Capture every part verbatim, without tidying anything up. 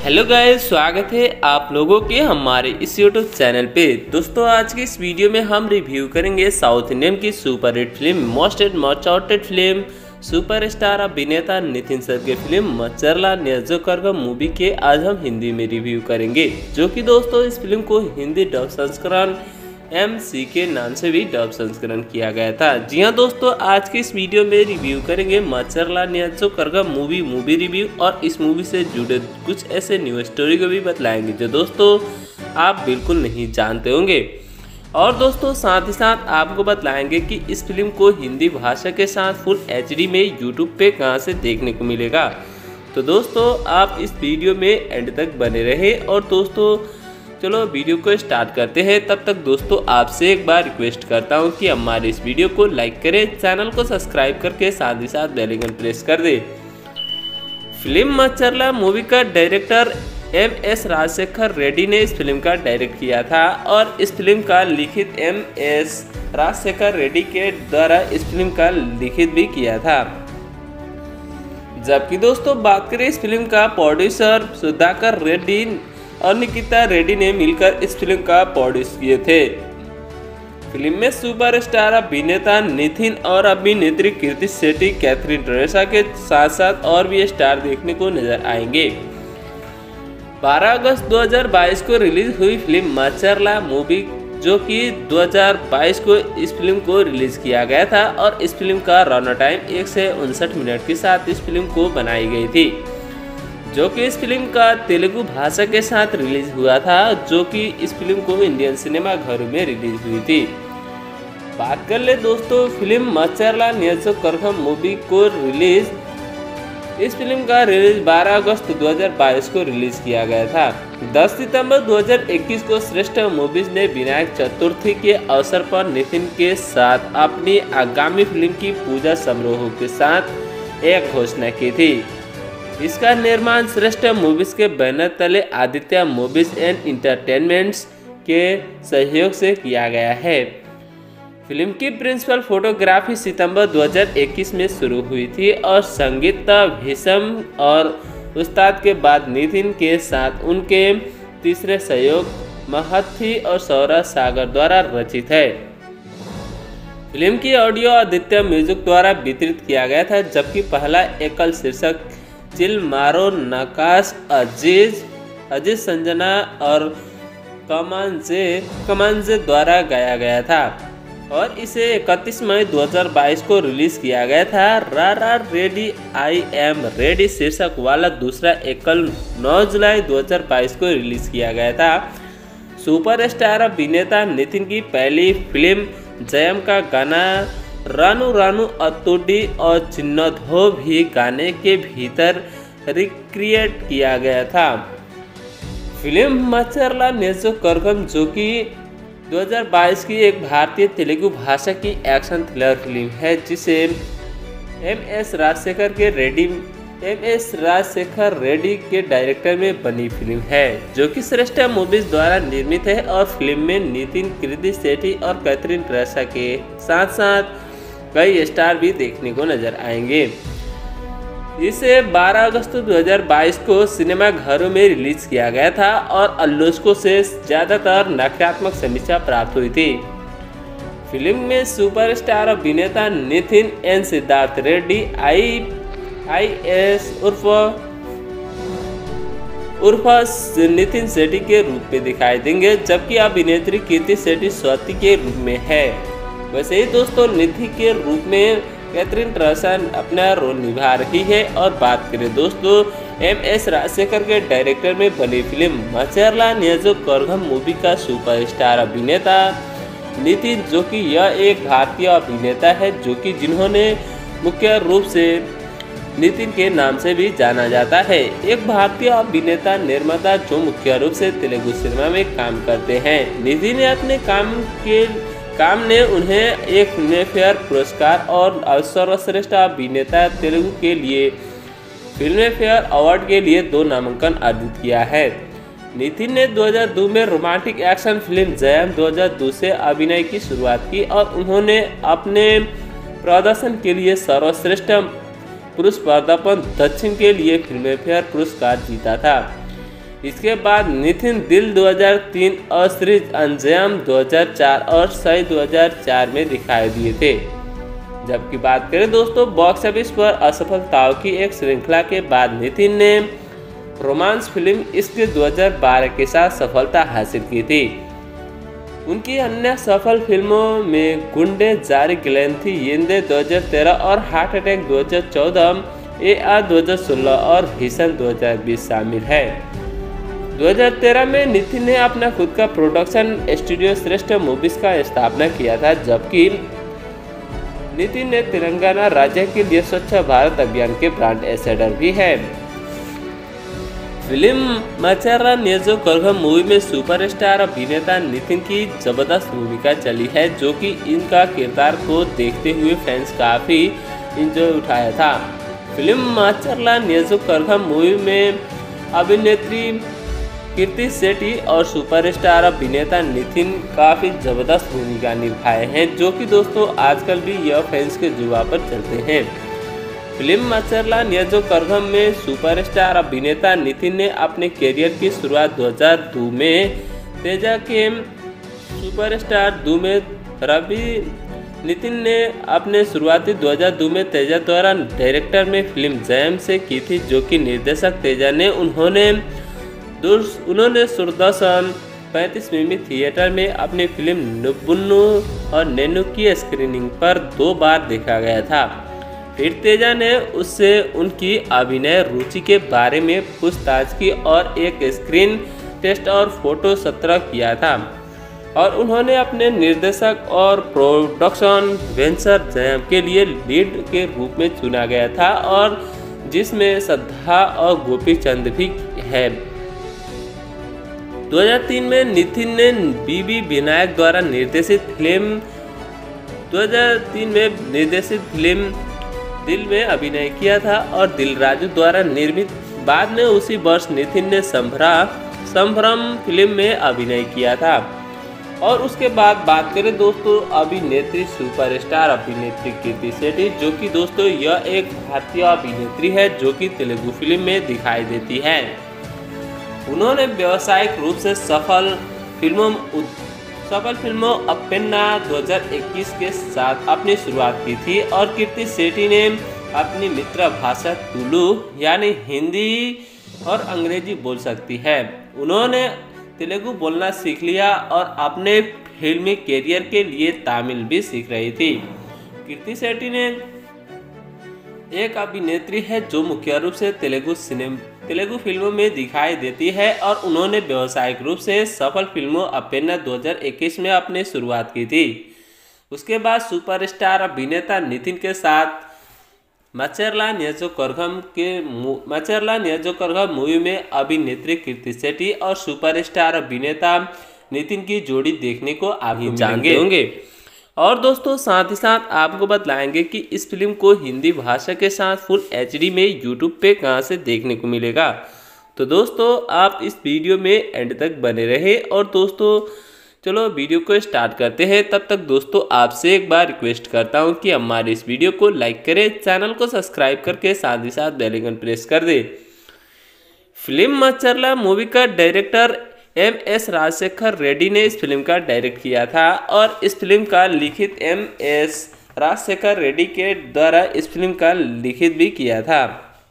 Hello guys, स्वागत है आप लोगों के हमारे इस यूट्यूब चैनल पे। दोस्तों, आज की इस वीडियो में हम रिव्यू करेंगे साउथ इंडियन की super hit film most and most awaited film superstar अभिनेता नितिन सर की फिल्म मच्चरला न्याजोकर्गम मूवी के आज हम हिंदी में रिव्यू करेंगे, जो कि दोस्तों इस फिल्म को हिंदी डब संस्करण एम सी के नाम से भी डब संस्करण किया गया था। जी हाँ दोस्तों, आज के इस वीडियो में रिव्यू करेंगे Macherla Niyojakavargam movie movie review और इस मूवी से जुड़े कुछ ऐसे न्यू स्टोरी को भी बतलाएंगे जो दोस्तों आप बिल्कुल नहीं जानते होंगे। और दोस्तों साथ ही साथ आपको बतलाएंगे कि इस फिल्म को हिंदी भाषा के साथ फुल एच डी में यूट्यूब पे कहाँ से देखने को मिलेगा। तो दोस्तों आप इस वीडियो में एंड तक बने रहे। और दोस्तों चलो वीडियो को स्टार्ट करते हैं। तब तक दोस्तों आपसे एक बार रिक्वेस्ट करता हूं कि हमारे इस वीडियो को लाइक करें, चैनल को सब्सक्राइब करके साथ ही साथ बेल आइकन प्रेस कर दें। फिल्म मच्चरला मूवी का director M S Rajasekhar Reddy ने इस फिल्म का डायरेक्ट किया था और इस फिल्म का लिखित एम एस राजशेखर रेड्डी के द्वारा इस फिल्म का लिखित भी किया था। जबकि दोस्तों बात करें इस फिल्म का प्रोड्यूसर सुधाकर रेड्डी और निकिता रेड्डी ने मिलकर इस फिल्म का प्रोड्यूस किए थे। फिल्म में सुपरस्टार अभिनेता नितिन और अभिनेत्री कीर्ति शेट्टी, कैथरीन टेरेसा के साथ साथ और भी स्टार देखने को नजर आएंगे। बारह अगस्त दो हज़ार बाईस को रिलीज हुई फिल्म मच्चरला मूवी, जो कि दो हज़ार बाईस को इस फिल्म को रिलीज किया गया था और इस फिल्म का रन टाइम एक से उनसठ मिनट के साथ इस फिल्म को बनाई गई थी, जो कि इस फिल्म का तेलुगु भाषा के साथ रिलीज हुआ था, जो कि इस फिल्म को इंडियन सिनेमा घरों में रिलीज हुई थी। बात कर ले दोस्तों फिल्म मच्चरला न्याजोकर्गम मूवी को रिलीज इस फिल्म का रिलीज बारह अगस्त दो हज़ार बाईस को रिलीज किया गया था। दस सितंबर दो हज़ार इक्कीस को श्रेष्ठ मूवीज ने विनायक चतुर्थी के अवसर पर नितिन के साथ अपनी आगामी फिल्म की पूजा समारोह के साथ एक घोषणा की थी। इसका निर्माण श्रेष्ठ मूवीज के बैनर तले आदित्य मूवीज एंड इंटरटेनमेंट्स के सहयोग से किया गया है। फिल्म की प्रिंसिपल फोटोग्राफी सितंबर दो हज़ार इक्कीस में शुरू हुई थी और संगीत भीषम और उस्ताद के बाद नितिन के साथ उनके तीसरे सहयोग महथी और सौरभ सागर द्वारा रचित है। फिल्म की ऑडियो आदित्य म्यूजिक द्वारा वितरित किया गया था, जबकि पहला एकल शीर्षक चिल मारो नकाश अजीज अजीज संजना और कमांजे कमांजे द्वारा गाया गया था और इसे इकतीस मई दो हज़ार बाईस को रिलीज किया गया था। रा रा रेडी आई एम रेडी शीर्षक वाला दूसरा एकल नौ जुलाई दो हज़ार बाईस को रिलीज किया गया था। सुपरस्टार अभिनेता नितिन की पहली फिल्म जयम का गाना रानू रानू अतुडी और चिन्नधो भी गाने के भीतर रिक्रिएट किया गया था। फिल्म मच्चरला न्याजोकर्गम, जो कि दो हज़ार बाईस की एक भारतीय तेलुगु भाषा की एक्शन थ्रिलर फिल्म है, जिसे एम एस राजशेखर के रेड्डी एम एस राजशेखर रेड्डी के डायरेक्टर में बनी फिल्म है, जो कि श्रेष्ठ मूवीज द्वारा निर्मित है और फिल्म में नितिन, कीर्ति शेट्टी और कैथरीन टेरेसा के साथ साथ कई स्टार भी देखने को नजर आएंगे। इसे बारह अगस्त दो हज़ार बाईस को सिनेमा घरों में रिलीज किया गया था और आलोचकों से ज्यादातर नकारात्मक समीक्षा प्राप्त हुई थी। फिल्म में सुपरस्टार अभिनेता Nitin N Siddharth Reddy I I S उर्फ उर्फ नितिन शेट्टी के रूप में दिखाई देंगे, जबकि अभिनेत्री कीर्ति शेट्टी स्वाति के रूप में है। वैसे ही दोस्तों निधि के रूप में कैथरीन टेरेसा अपना रोल निभा रही है। और बात करें दोस्तों एम एस राजशेखर के डायरेक्टर में बनी फिल्म मच्चरला न्याजोकर्गम मूवी का सुपरस्टार अभिनेता नितिन, जो कि यह एक भारतीय अभिनेता है, जो कि जिन्होंने मुख्य रूप से नितिन के नाम से भी जाना जाता है। एक भारतीय अभिनेता निर्माता जो मुख्य रूप से तेलुगु सिनेमा में काम करते हैं। नितिन ने अपने काम के काम ने उन्हें एक फिल्मफेयर पुरस्कार और सर्वश्रेष्ठ अभिनेता तेलुगु के लिए फिल्मफेयर अवार्ड के लिए दो नामांकन अर्जित किया है। नितिन ने दो हज़ार दो में रोमांटिक एक्शन फिल्म जयम दो हज़ार दो से अभिनय की शुरुआत की और उन्होंने अपने प्रदर्शन के लिए सर्वश्रेष्ठ पुरुष पदार्पण दक्षिण के लिए फिल्मफेयर पुरस्कार जीता था। इसके बाद नितिन दिल दो हज़ार तीन और श्री अंजयम दो हज़ार चार और सई दो हज़ार चार में दिखाई दिए थे। जबकि बात करें दोस्तों बॉक्स ऑफिस पर असफलताओं की एक श्रृंखला के बाद नितिन ने रोमांस फिल्म इश्क दो हज़ार बारह के साथ सफलता हासिल की थी। उनकी अन्य सफल फिल्मों में गुंडे जारी गिलेंथी येंदे दो हज़ार तेरह और हार्ट अटैक दो हज़ार चौदह, ए आर दो हज़ार सोलह और भीषण दो हज़ार बीस शामिल है। दो हज़ार तेरह में नितिन ने अपना खुद का प्रोडक्शन स्टूडियो श्रेष्ठ मूवीज का स्थापना किया था, जबकि नितिन ने तेलंगाना राज्य के लिए स्वच्छ भारत अभियान के ब्रांड एम्बेसडर भी है। फिल्म मचर्ला नियोजकवर्गम मूवी में सुपरस्टार अभिनेता नितिन की जबरदस्त भूमिका चली है, जो कि इनका किरदार को देखते हुए फैंस काफी इंजॉय उठाया था। फिल्म मचर्ला नियोजकवर्गम मूवी में अभिनेत्री कीर्ति सेठी और सुपरस्टार अभिनेता नितिन काफी जबरदस्त भूमिका निभाए हैं, जो कि दोस्तों आजकल भी यह फैंस के जुबा पर चलते हैं। फिल्म मचर्ला नियोजकवर्गम में सुपरस्टार अभिनेता नितिन ने अपने करियर की शुरुआत दो हज़ार दो में तेजा के सुपरस्टार दो में रवि नितिन ने अपने शुरुआती दो हज़ार दो में तेजा द्वारा डायरेक्टर में फिल्म जयम से की थी, जो कि निर्देशक तेजा ने उन्होंने उन्होंने सुरदर्शन पैंतीस मिमी थिएटर में अपनी फिल्म नुब्बुन्नु और नेनु की स्क्रीनिंग पर दो बार देखा गया था। फिर तेजा ने उससे उनकी अभिनय रुचि के बारे में पूछताछ की और एक स्क्रीन टेस्ट और फोटो सत्र किया था, और उन्होंने अपने निर्देशक और प्रोडक्शन वेंचर जयम के लिए लीड के रूप में चुना गया था, और जिसमें श्रद्धा और गोपी चंद भी है। दो हज़ार तीन में नितिन ने बीबी विनायक द्वारा निर्देशित फिल्म दो हज़ार तीन में निर्देशित फिल्म दिल में अभिनय किया था और दिल राजू द्वारा निर्मित। बाद में उसी वर्ष नितिन ने संभरा संभ्रम फिल्म में अभिनय किया था। और उसके बाद बात करें दोस्तों अभिनेत्री सुपरस्टार अभिनेत्री कीर्ति सेठी, जो कि दोस्तों यह एक भारतीय अभिनेत्री है जो कि तेलुगु फिल्म में दिखाई देती है। उन्होंने व्यावसायिक रूप से सफल फिल्मों सफल फिल्मों अप्पेन्ना दो हज़ार इक्कीस के साथ अपनी शुरुआत की थी, और कीर्ति सेठी ने अपनी मित्र भाषा तुलु यानी हिंदी और अंग्रेजी बोल सकती है। उन्होंने तेलुगु बोलना सीख लिया और अपने फिल्मी कैरियर के लिए तमिल भी सीख रही थी। कीर्ति सेठी ने एक अभिनेत्री है जो मुख्य रूप से तेलुगु सिनेमा तेलुगु फिल्मों में दिखाई देती है, और उन्होंने व्यावसायिक रूप से सफल फिल्मों अप्पेन्ना दो हज़ार इक्कीस में अपनी शुरुआत की थी। उसके बाद सुपरस्टार अभिनेता नितिन के साथ मचर्ला नियोजकवर्गम के मचर्ला नियोजकवर्गम मूवी में अभिनेत्री कीर्ति सेठी और सुपरस्टार अभिनेता नितिन की जोड़ी देखने को आप जानते होंगे। और दोस्तों साथ ही साथ आपको बतलाएंगे कि इस फिल्म को हिंदी भाषा के साथ फुल एचडी में यूट्यूब पे कहां से देखने को मिलेगा। तो दोस्तों आप इस वीडियो में एंड तक बने रहे। और दोस्तों चलो वीडियो को स्टार्ट करते हैं। तब तक दोस्तों आपसे एक बार रिक्वेस्ट करता हूं कि हमारे इस वीडियो को लाइक करें, चैनल को सब्सक्राइब करके साथ ही साथ बेल आइकन प्रेस कर दें। फिल्म मचर्ला मूवी का director M S Rajasekhar Reddy ने इस फिल्म का डायरेक्ट किया था, और इस फिल्म का लिखित एम एस राजशेखर रेड्डी के द्वारा इस फिल्म का लिखित भी किया था।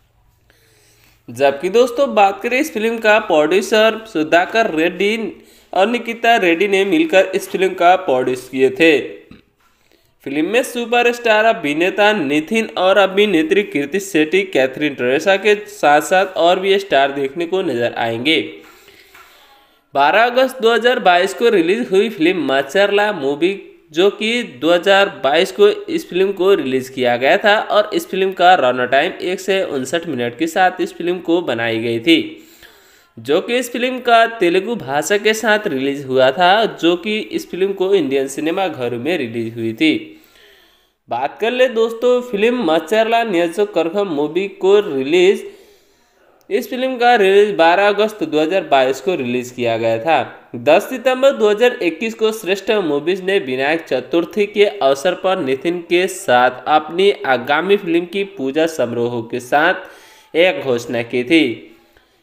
जबकि दोस्तों बात करें इस फिल्म का प्रोड्यूसर सुधाकर रेड्डी और निकिता रेड्डी ने मिलकर इस फिल्म का प्रोड्यूस किए थे। फिल्म में सुपरस्टार अभिनेता नितिन और अभिनेत्री कीर्ति सेठी, कैथरीन टेरेसा के साथ साथ और भी स्टार देखने को नजर आएंगे। बारह अगस्त दो हज़ार बाईस को रिलीज हुई फिल्म मचर्ला मूवी, जो कि दो हज़ार बाईस को इस फिल्म को रिलीज किया गया था, और इस फिल्म का रन टाइम एक से उनसठ मिनट के साथ इस फिल्म को बनाई गई थी, जो कि इस फिल्म का तेलुगु भाषा के साथ रिलीज हुआ था, जो कि इस फिल्म को इंडियन सिनेमा घरों में रिलीज हुई थी। बात कर ले दोस्तों फिल्म मचर्ला नियोजकवर्गम मूवी को रिलीज इस फिल्म का रिलीज बारह अगस्त दो हज़ार बाईस को रिलीज किया गया था। दस सितंबर दो हज़ार इक्कीस को श्रेष्ठ मूवीज ने विनायक चतुर्थी के अवसर पर नितिन के साथ अपनी आगामी फिल्म की पूजा समारोह के साथ एक घोषणा की थी।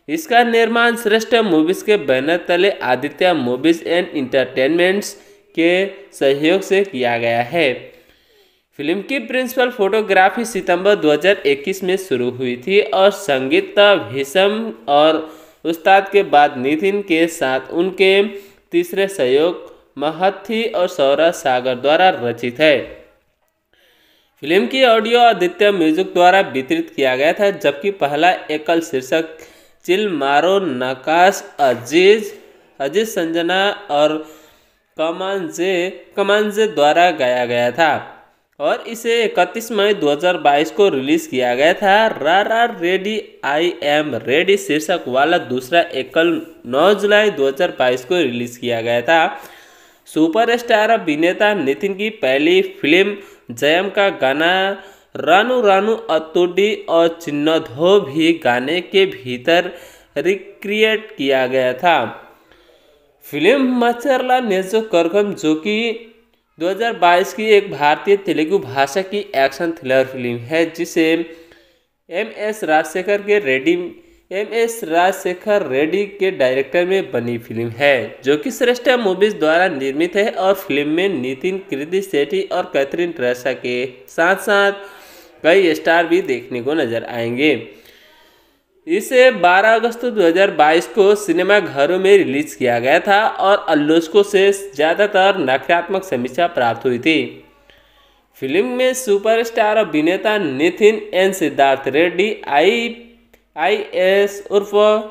इसका निर्माण श्रेष्ठ मूवीज के बैनर तले आदित्य मूवीज एंड इंटरटेनमेंट्स के सहयोग से किया गया है। फिल्म की प्रिंसिपल फोटोग्राफी सितंबर दो हज़ार इक्कीस में शुरू हुई थी और संगीत भीषम और उस्ताद के बाद नितिन के साथ उनके तीसरे सहयोग महथी और सौरभ सागर द्वारा रचित है। फिल्म की ऑडियो आदित्य म्यूजिक द्वारा वितरित किया गया था, जबकि पहला एकल शीर्षक चिल मारो नकाश अजीज अजीज संजना और कमांजे कमांजे द्वारा गाया गया था और इसे इकतीस मई दो हज़ार बाईस को रिलीज किया गया था। रा रा रेडी आई एम रेडी शीर्षक वाला दूसरा एकल नौ जुलाई दो हज़ार बाईस को रिलीज किया गया था। सुपरस्टार अभिनेता नितिन की पहली फिल्म जयम का गाना रानू रानू अतुडी और चिन्नधो भी गाने के भीतर रिक्रिएट किया गया था। फिल्म मचरला नेजो करगम, जो कि दो हज़ार बाईस की एक भारतीय तेलुगु भाषा की एक्शन थ्रिलर फिल्म है, जिसे एम एस राजशेखर के रेड्डी एम एस राजशेखर रेड्डी के डायरेक्टर में बनी फिल्म है, जो कि श्रेष्ठ मूवीज द्वारा निर्मित है और फिल्म में नितिन, कृति शेट्टी और कैथरीन ट्रेसा के साथ साथ कई स्टार भी देखने को नजर आएंगे। इसे बारह अगस्त दो हज़ार बाईस को सिनेमा घरों में रिलीज किया गया था और आलोचकों से ज़्यादातर नकारात्मक समीक्षा प्राप्त हुई थी। फिल्म में सुपरस्टार अभिनेता Nitin N Siddharth Reddy I I S उर्फ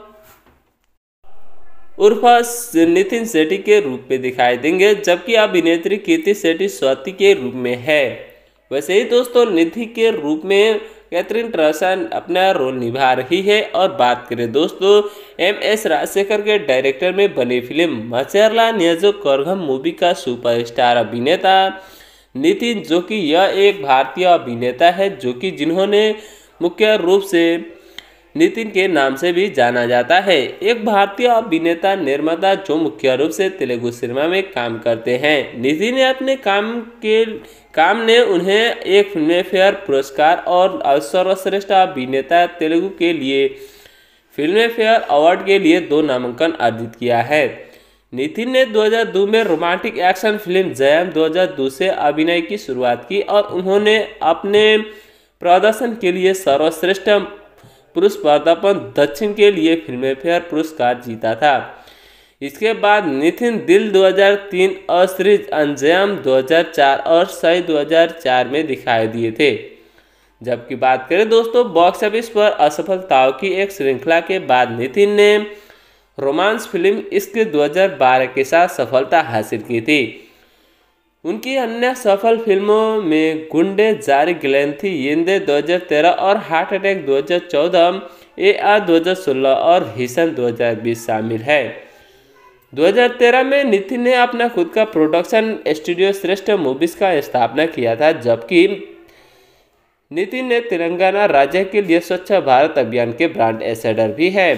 उर्फ नितिन शेट्टी के रूप में दिखाई देंगे, जबकि अभिनेत्री कृति शेट्टी स्वाति के रूप में है। वैसे ही दोस्तों, निधि के रूप में कैथरीन ट्रेसा अपना रोल निभा रही है। और बात करें दोस्तों एम एस राजशेखर के डायरेक्टर में बनी film Macherla Niyojakavargam movie का सुपरस्टार अभिनेता नितिन, जो कि यह एक भारतीय अभिनेता है, जो कि जिन्होंने मुख्य रूप से नितिन के नाम से भी जाना जाता है, एक भारतीय अभिनेता निर्माता जो मुख्य रूप से तेलुगु सिनेमा में काम करते हैं। नितिन ने अपने काम के काम ने उन्हें एक फिल्म फेयर पुरस्कार और सर्वश्रेष्ठ अभिनेता तेलुगु के लिए फिल्म फेयर अवार्ड के लिए दो नामांकन अर्जित किया है। नितिन ने दो हज़ार दो में रोमांटिक एक्शन फिल्म जयम दो हज़ार दो से अभिनय की शुरुआत की और उन्होंने अपने प्रदर्शन के लिए सर्वश्रेष्ठ पुरुष पदार्पण दक्षिण के लिए फिल्म फेयर पुरस्कार जीता था। इसके बाद नितिन दिल दो हज़ार तीन और सीरीज अंजयम दो हज़ार चार और सई दो हज़ार चार में दिखाई दिए थे। जबकि बात करें दोस्तों बॉक्स ऑफिस पर असफलताओं की एक श्रृंखला के बाद नितिन ने रोमांस फिल्म इश्क दो हज़ार बारह के साथ सफलता हासिल की थी। उनकी अन्य सफल फिल्मों में गुंडे जारी गिलेंथी येंदे दो हज़ार तेरह और हार्ट अटैक दो हज़ार चौदह, ए आर दो हज़ार सोलह और हिसन दो हज़ार बीस शामिल है। दो हज़ार तेरह में नितिन ने अपना खुद का प्रोडक्शन स्टूडियो श्रेष्ठ मूवीज का स्थापना किया था, जबकि नितिन ने तेलंगाना राज्य के लिए स्वच्छ भारत अभियान के ब्रांड एम्बेसडर भी है।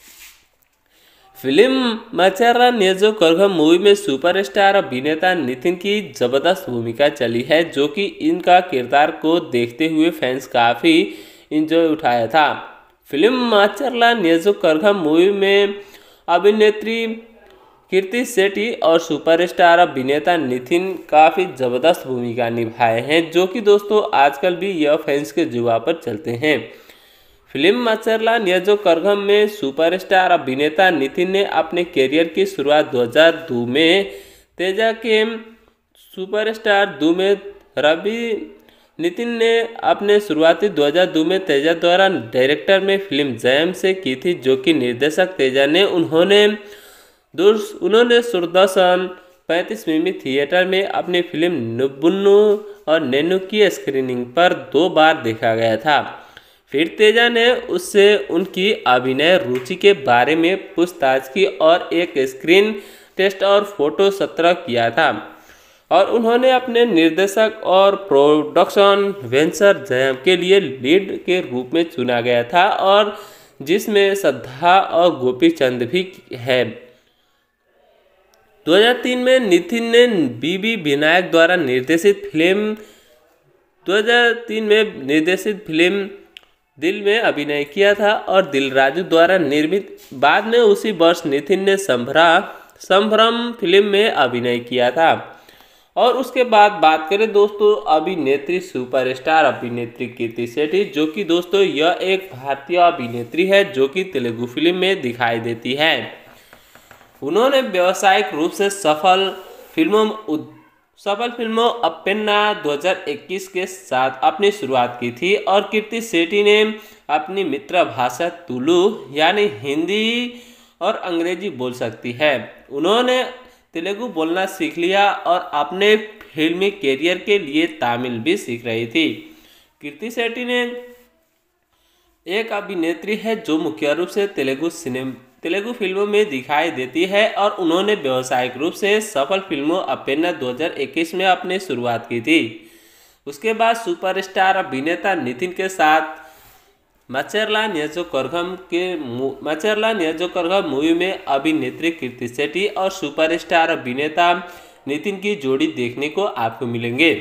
Film Macherla Niyojakavargam movie में सुपरस्टार अभिनेता नितिन की जबरदस्त भूमिका चली है, जो कि इनका किरदार को देखते हुए फैंस काफ़ी इंजॉय उठाया था। Film Macherla Niyojakavargam movie में अभिनेत्री कृति शेट्टी और सुपरस्टार अभिनेता नितिन काफ़ी ज़बरदस्त भूमिका निभाए हैं, जो कि दोस्तों आजकल भी यह फैंस के जुआ पर चलते हैं। फिल्म मचरला नियोजो करगम में सुपरस्टार अभिनेता नितिन ने अपने करियर की शुरुआत दो हज़ार दो में तेजा के सुपरस्टार दो में रवि नितिन ने अपने शुरुआती दो हज़ार दो में तेजा द्वारा डायरेक्टर में फिल्म जयम से की थी, जो कि निर्देशक तेजा ने उन्होंने उन्होंने सूरदर्शन पैंतीस मिमी थिएटर में अपनी फिल्म नुब्बुन्नु और नेनु की स्क्रीनिंग पर दो बार देखा गया था। फिर तेजा ने उससे उनकी अभिनय रुचि के बारे में पूछताछ की और एक स्क्रीन टेस्ट और फोटो सत्र किया था और उन्होंने अपने निर्देशक और प्रोडक्शन वेंचर जयम के लिए लीड के रूप में चुना गया था और जिसमें श्रद्धा और गोपी चंद भी है। दो हज़ार तीन में नितिन ने बीबी विनायक द्वारा निर्देशित फिल्म दो हज़ार तीन में निर्देशित फिल्म दिल में अभिनय किया था और दिल राजू द्वारा निर्मित। बाद में उसी वर्ष नितिन ने संभरा संभ्रम फिल्म में अभिनय किया था। और उसके बाद बात करें दोस्तों अभिनेत्री सुपरस्टार अभिनेत्री कीर्ति सेठी, जो कि दोस्तों यह एक भारतीय अभिनेत्री है जो कि तेलुगु फिल्म में दिखाई देती है। उन्होंने व्यावसायिक रूप से सफल फिल्मों सफल फिल्मों अप्पेन्ना दो हज़ार इक्कीस के साथ अपनी शुरुआत की थी और कीर्ति सेठी ने अपनी मित्र भाषा तुलु यानी हिंदी और अंग्रेजी बोल सकती है। उन्होंने तेलुगु बोलना सीख लिया और अपने फिल्मी कैरियर के लिए तमिल भी सीख रही थी। कीर्ति सेठी ने एक अभिनेत्री है जो मुख्य रूप से तेलुगु सिनेमा तेलुगु फिल्मों में दिखाई देती है और उन्होंने व्यावसायिक रूप से सफल फिल्मों अप्पेन्ना दो हज़ार इक्कीस में अपनी शुरुआत की थी। उसके बाद सुपरस्टार अभिनेता नितिन के साथ मचरला नियोजकवर्गम के मचरला नियोजकवर्गम मूवी में अभिनेत्री कीर्ति सेठी और सुपरस्टार अभिनेता नितिन की जोड़ी देखने को आपको मिलेंगे।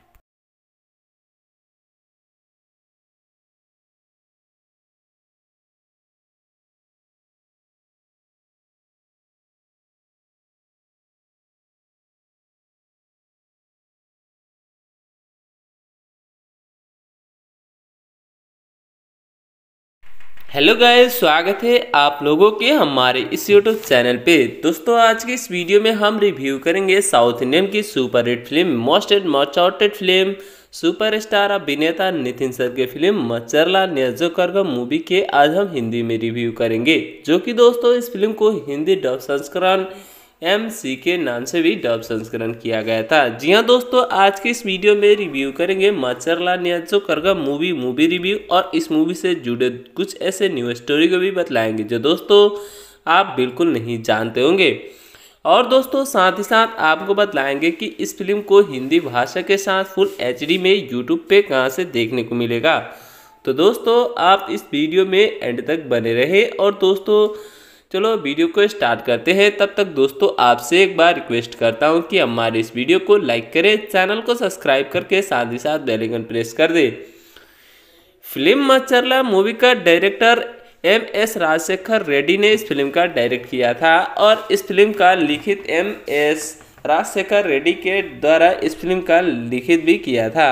हेलो गाइस, स्वागत है आप लोगों के हमारे इस यूट्यूब चैनल पे। दोस्तों आज की इस वीडियो में हम रिव्यू करेंगे साउथ इंडियन की super hit film most and most awaited film superstar अभिनेता नितिन सर की फिल्म मचरला नियोजकवर्गम मूवी के आज हम हिंदी में रिव्यू करेंगे, जो कि दोस्तों इस फिल्म को हिंदी डब संस्करण एम सी के नाम से भी डब संस्करण किया गया था। जी हाँ दोस्तों, आज की इस वीडियो में रिव्यू करेंगे Macherla Niyojakavargam movie movie review और इस मूवी से जुड़े कुछ ऐसे न्यू स्टोरी को भी बतलाएंगे जो दोस्तों आप बिल्कुल नहीं जानते होंगे। और दोस्तों साथ ही साथ आपको बतलाएंगे कि इस फिल्म को हिंदी भाषा के साथ फुल एच डी में यूट्यूब पे कहाँ से देखने को मिलेगा। तो दोस्तों आप इस वीडियो में एंड तक बने रहे। और दोस्तों चलो वीडियो को स्टार्ट करते हैं। तब तक दोस्तों आपसे एक बार रिक्वेस्ट करता हूं कि हमारे इस वीडियो को लाइक करें, चैनल को सब्सक्राइब करके साथ ही साथ बेल आइकन प्रेस कर दें। फिल्म मचरला मूवी का director M S Rajasekhar Reddy ने इस फिल्म का डायरेक्ट किया था और इस फिल्म का लिखित एम एस राजशेखर रेड्डी के द्वारा इस फिल्म का लिखित भी किया था।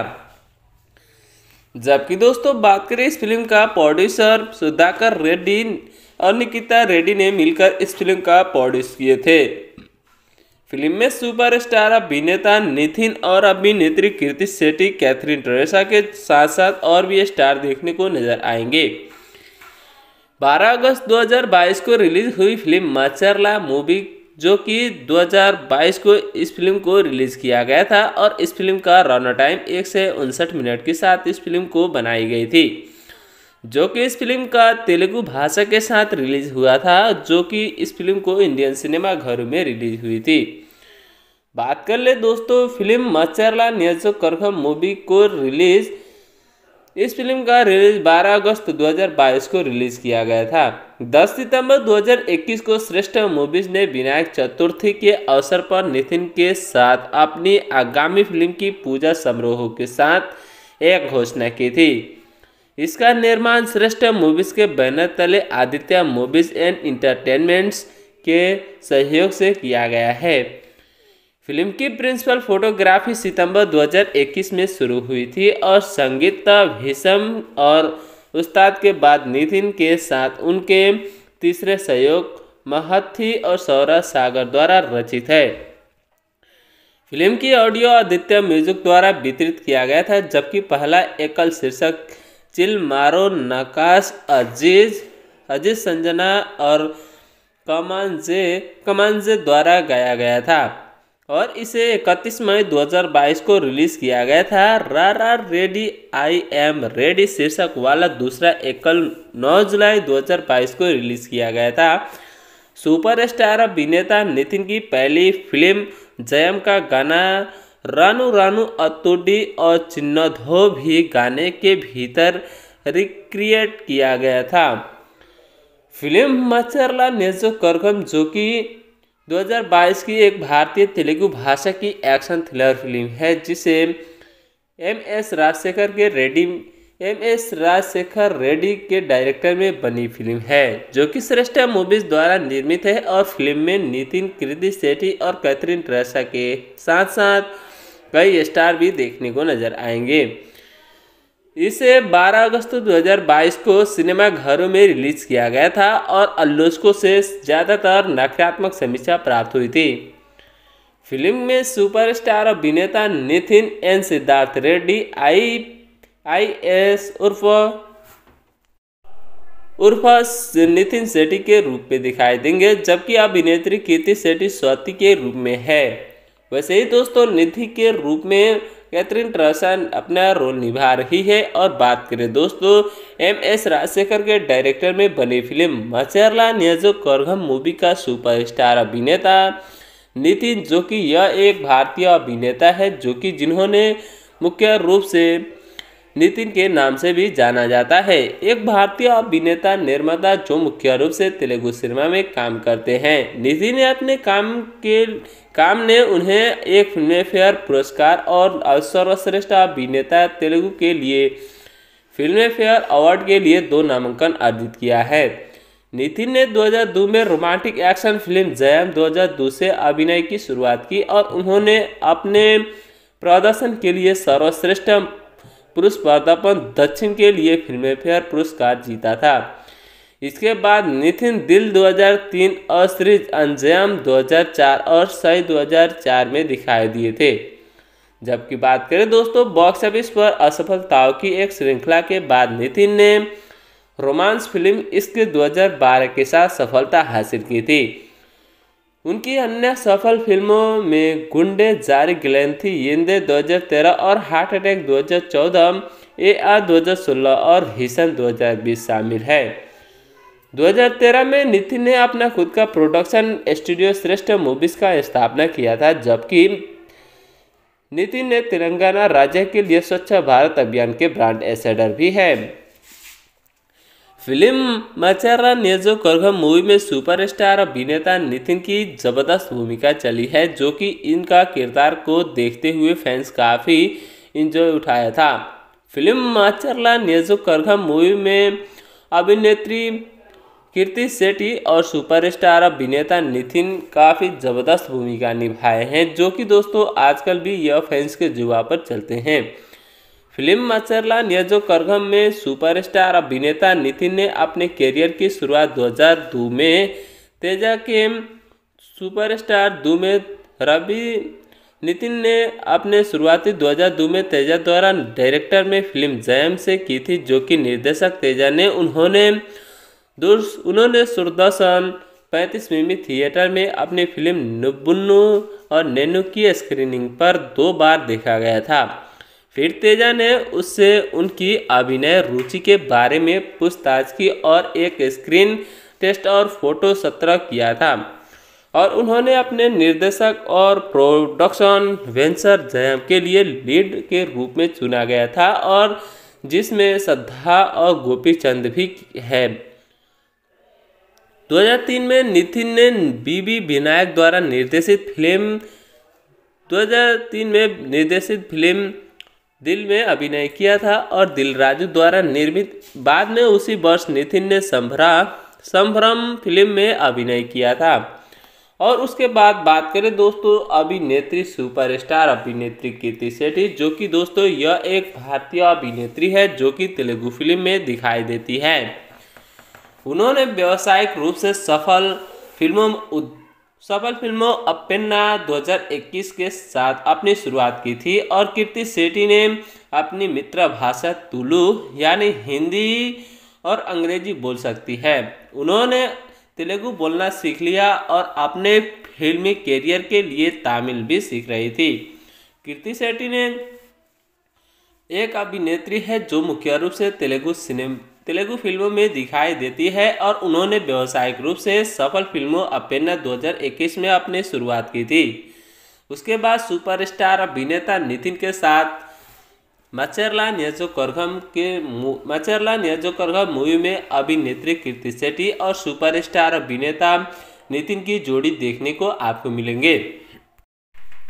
जबकि दोस्तों बात करें इस फिल्म का प्रोड्यूसर सुधाकर रेड्डी और निकिता रेड्डी ने मिलकर इस फिल्म का प्रोड्यूस किए थे। फिल्म में सुपरस्टार अभिनेता नितिन और अभिनेत्री कीर्ति सेठी, कैथरीन टेरेसा के साथ साथ और भी स्टार देखने को नजर आएंगे। बारह अगस्त दो हज़ार बाईस को रिलीज हुई फिल्म मचरला मूवी, जो कि दो हज़ार बाईस को इस फिल्म को रिलीज किया गया था और इस फिल्म का रन टाइम एक से उनसठ मिनट के साथ इस फिल्म को बनाई गई थी, जो कि इस फिल्म का तेलुगु भाषा के साथ रिलीज हुआ था, जो कि इस फिल्म को इंडियन सिनेमा घरों में रिलीज हुई थी। बात कर ले दोस्तों फिल्म मचरला नियोजकवर्गम मूवी को रिलीज इस फिल्म का रिलीज बारह अगस्त दो हज़ार बाईस को रिलीज किया गया था। दस सितंबर दो हज़ार इक्कीस को श्रेष्ठ मूवीज ने विनायक चतुर्थी के अवसर पर नितिन के साथ अपनी आगामी फिल्म की पूजा समारोह के साथ एक घोषणा की थी। इसका निर्माण श्रेष्ठ मूवीज के बैनर तले आदित्य मूवीज एंड इंटरटेनमेंट्स के सहयोग से किया गया है। फिल्म की प्रिंसिपल फोटोग्राफी सितंबर दो हज़ार इक्कीस में शुरू हुई थी और संगीत भीषम और उस्ताद के बाद नितिन के साथ उनके तीसरे सहयोग महथी और सौरभ सागर द्वारा रचित है। फिल्म की ऑडियो आदित्य म्यूजिक द्वारा वितरित किया गया था, जबकि पहला एकल शीर्षक चिल मारो नकाश अजीज अजीज संजना और कमांजे कमांजे द्वारा गाया गया था और इसे इकतीस मई दो हज़ार बाईस को रिलीज किया गया था। रा रा रेडी आई एम रेडी शीर्षक वाला दूसरा एकल नौ जुलाई दो हज़ार बाईस को रिलीज किया गया था। सुपरस्टार अभिनेता नितिन की पहली फिल्म जयम का गाना रानू रानू अतुडी और चिन्नधो भी गाने के भीतर रिक्रिएट किया गया था। फिल्म मचरला नियोजकवर्गम, जो कि दो हज़ार बाईस की एक भारतीय तेलुगु भाषा की एक्शन थ्रिलर फिल्म है, जिसे एम एस राजशेखर के रेड्डी एम एस राजशेखर रेड्डी के डायरेक्टर में बनी फिल्म है, जो कि श्रेष्ठ मूवीज द्वारा निर्मित है और फिल्म में नितिन, कृति शेट्टी और कैथरीन ट्रेसा के साथ साथ कई स्टार भी देखने को नजर आएंगे। इसे बारह अगस्त दो हज़ार बाईस को सिनेमाघरों में रिलीज किया गया था और आलोचकों से ज़्यादातर नकारात्मक समीक्षा प्राप्त हुई थी। फिल्म में सुपरस्टार अभिनेता Nitin N Siddharth Reddy I I S उर्फ उर्फ नितिन शेट्टी के रूप में दिखाई देंगे, जबकि अभिनेत्री कृति शेट्टी स्वाति के रूप में है। वैसे ही दोस्तों नितिन के रूप में कैथरीन ट्रेसा अपना रोल निभा रही है। और बात करें दोस्तों एम एस राजशेखर के डायरेक्टर में बनी फिल्म मचेरला नियोजकवर्गम मूवी का सुपरस्टार अभिनेता नितिन, जो कि यह एक भारतीय अभिनेता है जो कि जिन्होंने मुख्य रूप से नितिन के नाम से भी जाना जाता है, एक भारतीय अभिनेता निर्माता जो मुख्य रूप से तेलुगु सिनेमा में काम करते हैं। नितिन ने अपने काम के काम ने उन्हें एक फिल्म फेयर पुरस्कार और सर्वश्रेष्ठ अभिनेता तेलुगु के लिए फिल्म फेयर अवार्ड के लिए दो नामांकन अर्जित किया है। नितिन ने दो हज़ार दो में रोमांटिक एक्शन फिल्म जयम दो हज़ार दो से अभिनय की शुरुआत की और उन्होंने अपने प्रदर्शन के लिए सर्वश्रेष्ठ पुरुष पदार्पण दक्षिण के लिए फिल्म फेयर पुरस्कार जीता था। इसके बाद नितिन दिल दो हज़ार तीन और सीरीज अंजाम दो हज़ार चार और सही दो हज़ार चार में दिखाई दिए थे। जबकि बात करें दोस्तों बॉक्स ऑफिस पर असफलताओं की एक श्रृंखला के बाद नितिन ने रोमांस फिल्म इश्क दो हज़ार बारह के साथ सफलता हासिल की थी। उनकी अन्य सफल फिल्मों में गुंडे, जारी गिलेंथी, येंदे दो हज़ार तेरह और हार्ट अटैक दो हज़ार चौदह, ए आर दो हज़ार सोलह और हिसन दो हज़ार बीस शामिल है। दो हज़ार तेरह में नितिन ने अपना खुद का प्रोडक्शन स्टूडियो श्रेष्ठ मूवीज का स्थापना किया था, जबकि नितिन ने तेलंगाना राज्य के लिए स्वच्छ भारत अभियान के ब्रांड एम्बेसडर भी है। फिल्म मचेरला नियोजकवर्गम मूवी में सुपरस्टार अभिनेता नितिन की जबरदस्त भूमिका चली है, जो कि इनका किरदार को देखते हुए फैंस काफ़ी इंजॉय उठाया था। फिल्म मचेरला नियोजकवर्गम मूवी में अभिनेत्री कृति शेट्टी और सुपरस्टार अभिनेता नितिन काफ़ी ज़बरदस्त भूमिका निभाए हैं, जो कि दोस्तों आजकल भी यह फैंस के जुआ पर चलते हैं। फिल्म मचेरला नियोजकवर्गम में सुपरस्टार अभिनेता नितिन ने अपने करियर की शुरुआत दो हज़ार दो में तेजा के सुपरस्टार दो में रवि नितिन ने अपने शुरुआती दो हज़ार दो में तेजा द्वारा डायरेक्टर में फिल्म जयम से की थी, जो कि निर्देशक तेजा ने उन्होंने उन्होंने सुरदर्शन पैंतीस मिमी थिएटर में अपनी फिल्म नुब्बुन्नु और नेनु की स्क्रीनिंग पर दो बार देखा गया था। फिर तेजा ने उससे उनकी अभिनय रुचि के बारे में पूछताछ की और एक स्क्रीन टेस्ट और फोटो सत्र किया था और उन्होंने अपने निर्देशक और प्रोडक्शन वेंचर जयम के लिए लीड के रूप में चुना गया था और जिसमें श्रद्धा और गोपी चंद भी है। दो हज़ार तीन में नितिन ने बीबी विनायक द्वारा निर्देशित फिल्म दो हज़ार तीन में निर्देशित फिल्म दिल में अभिनय किया था और दिल राजू द्वारा निर्मित बाद में उसी वर्ष नितिन ने संभरा संभ्रम फिल्म में अभिनय किया था। और उसके बाद बात करें दोस्तों अभिनेत्री सुपरस्टार अभिनेत्री कृति शेट्टी, जो कि दोस्तों यह एक भारतीय अभिनेत्री है जो कि तेलुगु फिल्म में दिखाई देती है। उन्होंने व्यावसायिक रूप से सफल फिल्मों सफल फिल्मों अप्पेन्ना दो हज़ार इक्कीस के साथ अपनी शुरुआत की थी और कृति शेट्टी ने अपनी मित्र भाषा तुलु यानी हिंदी और अंग्रेजी बोल सकती है। उन्होंने तेलुगु बोलना सीख लिया और अपने फिल्मी कैरियर के लिए तमिल भी सीख रही थी। कृति शेट्टी ने एक अभिनेत्री है जो मुख्य रूप से तेलुगु सिनेमा तेलुगु फिल्मों में दिखाई देती है और उन्होंने व्यावसायिक रूप से सफल फिल्मों अप्पेन्ना दो हज़ार इक्कीस में अपनी शुरुआत की थी। उसके बाद सुपरस्टार अभिनेता नितिन के साथ मचेरला नियोजकवर्गम के मचेरला नियोजकवर्गम मूवी में अभिनेत्री कृति शेट्टी और सुपरस्टार अभिनेता नितिन की जोड़ी देखने को आपको मिलेंगे।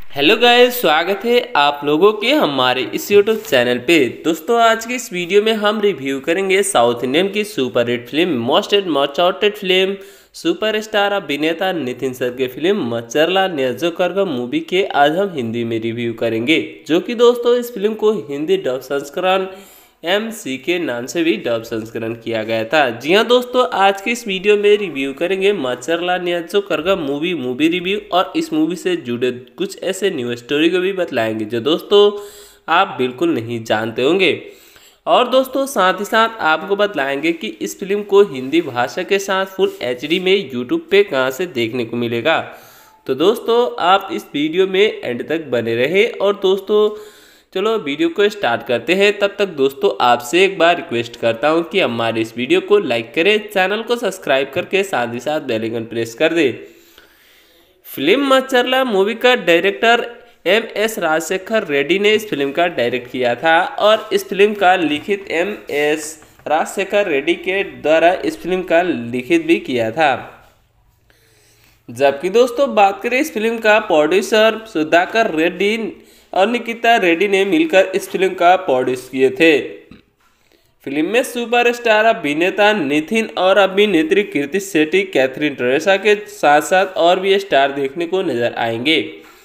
हेलो गाइस, स्वागत है आप लोगों के हमारे इस यूट्यूब चैनल पे। दोस्तों, आज की इस वीडियो में हम रिव्यू करेंगे साउथ इंडियन की super hit film, most and most awaited film, superstar अभिनेता नितिन सर की फिल्म मचरला न्याजोकर्ग मूवी के आज हम हिंदी में रिव्यू करेंगे, जो कि दोस्तों इस फिल्म को हिंदी डब संस्करण एम सी के नाम से भी डब संस्करण किया गया था। जी हाँ दोस्तों, आज की इस वीडियो में रिव्यू करेंगे Macherla Niyojakavargam movie movie review, और इस मूवी से जुड़े कुछ ऐसे न्यू स्टोरी को भी बतलाएंगे जो दोस्तों आप बिल्कुल नहीं जानते होंगे। और दोस्तों साथ ही साथ आपको बतलाएंगे कि इस फिल्म को हिंदी भाषा के साथ फुल एच डी में यूट्यूब पे कहाँ से देखने को मिलेगा। तो दोस्तों आप इस वीडियो में एंड तक बने रहे। और दोस्तों चलो वीडियो को स्टार्ट करते हैं। तब तक दोस्तों आपसे एक बार रिक्वेस्ट करता हूं कि हमारे इस वीडियो को लाइक करें, चैनल को सब्सक्राइब करके साथ ही साथ बेल आइकन प्रेस कर दें। फिल्म मचरला मूवी का director M S Rajasekhar Reddy ने इस फिल्म का डायरेक्ट किया था, और इस फिल्म का लिखित एम एस राजशेखर रेड्डी के द्वारा इस फिल्म का लिखित भी किया था। जबकि दोस्तों बात करें इस फिल्म का प्रोड्यूसर सुधाकर रेड्डी और निकिता रेड्डी ने मिलकर इस फिल्म का प्रोड्यूस किए थे। फिल्म में सुपरस्टार अभिनेता नितिन और अभिनेत्री कीर्ति शेट्टी, कैथरीन टेरेसा के साथ साथ और भी स्टार देखने को नजर आएंगे।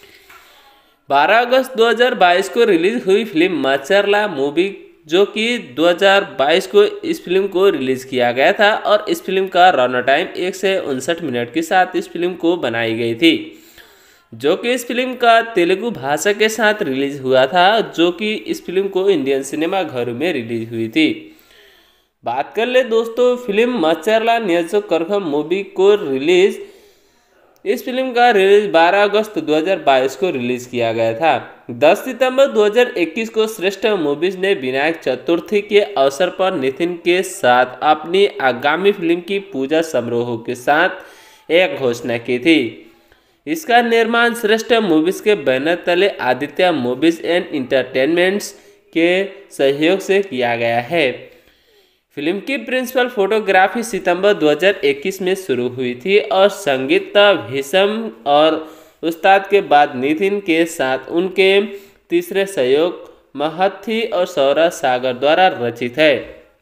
बारह अगस्त दो हज़ार बाईस को रिलीज हुई फिल्म मचरला मूवी, जो कि दो हज़ार बाईस को इस फिल्म को रिलीज किया गया था, और इस फिल्म का रन टाइम एक से उनसठ मिनट के साथ इस फिल्म को बनाई गई थी, जो कि इस फिल्म का तेलुगु भाषा के साथ रिलीज हुआ था, जो कि इस फिल्म को इंडियन सिनेमा घरों में रिलीज हुई थी। बात कर ले दोस्तों फिल्म मचरला न्याजोकर्ग मूवी को रिलीज, इस फिल्म का रिलीज बारह अगस्त दो हज़ार बाईस को रिलीज किया गया था। दस सितंबर दो हज़ार इक्कीस को श्रेष्ठ मूवीज ने विनायक चतुर्थी के अवसर पर नितिन के साथ अपनी आगामी फिल्म की पूजा समारोह के साथ एक घोषणा की थी। इसका निर्माण श्रेष्ठ मूवीज के बैनर तले आदित्य मूवीज एंड इंटरटेनमेंट्स के सहयोग से किया गया है। फिल्म की प्रिंसिपल फोटोग्राफी सितंबर दो हज़ार इक्कीस में शुरू हुई थी, और संगीत भीषम और उस्ताद के बाद नितिन के साथ उनके तीसरे सहयोग महथी और सौरभ सागर द्वारा रचित है।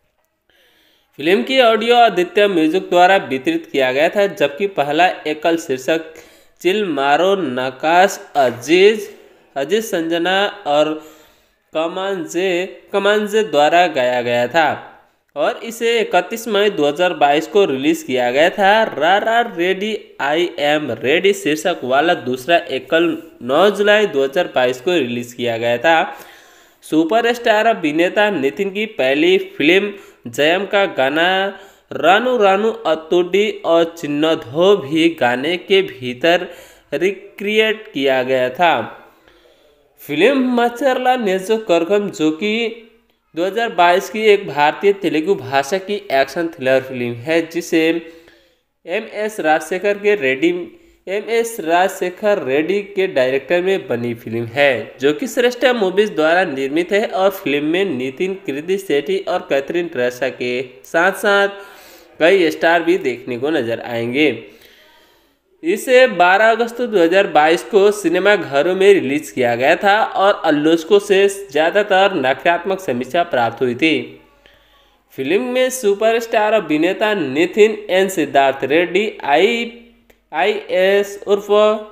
फिल्म की ऑडियो आदित्य म्यूजिक द्वारा वितरित किया गया था, जबकि पहला एकल शीर्षक चिल मारो नकाश अजीज अजीज संजना और कमांजे कमांजे द्वारा गाया गया था, और इसे इकतीस मई दो हज़ार बाईस को रिलीज किया गया था। रा रा रेडी आई एम रेडी शीर्षक वाला दूसरा एकल नौ जुलाई दो हज़ार बाईस को रिलीज किया गया था। सुपरस्टार अभिनेता नितिन की पहली फिल्म जयम का गाना रानू रानू अतुडी और चिन्नधो भी गाने के भीतर रिक्रिएट किया गया था। फिल्म मचरला न्याजोकर्गम, जो कि दो हज़ार बाईस की एक भारतीय तेलुगु भाषा की एक्शन थ्रिलर फिल्म है, जिसे एम एस राजशेखर के रेड्डी एम एस राजशेखर रेड्डी के डायरेक्टर में बनी फिल्म है, जो कि श्रेष्ठ मूवीज द्वारा निर्मित है। और फिल्म में नितिन, कीर्ति शेट्टी और कैथरीन टेरेसा के साथ साथ कई स्टार भी देखने को नजर आएंगे। इसे बारह अगस्त दो हज़ार बाईस को सिनेमा घरों में रिलीज किया गया था, और आलोचकों से ज़्यादातर नकारात्मक समीक्षा प्राप्त हुई थी। फिल्म में सुपरस्टार अभिनेता Nitin N Siddharth Reddy I I S उर्फ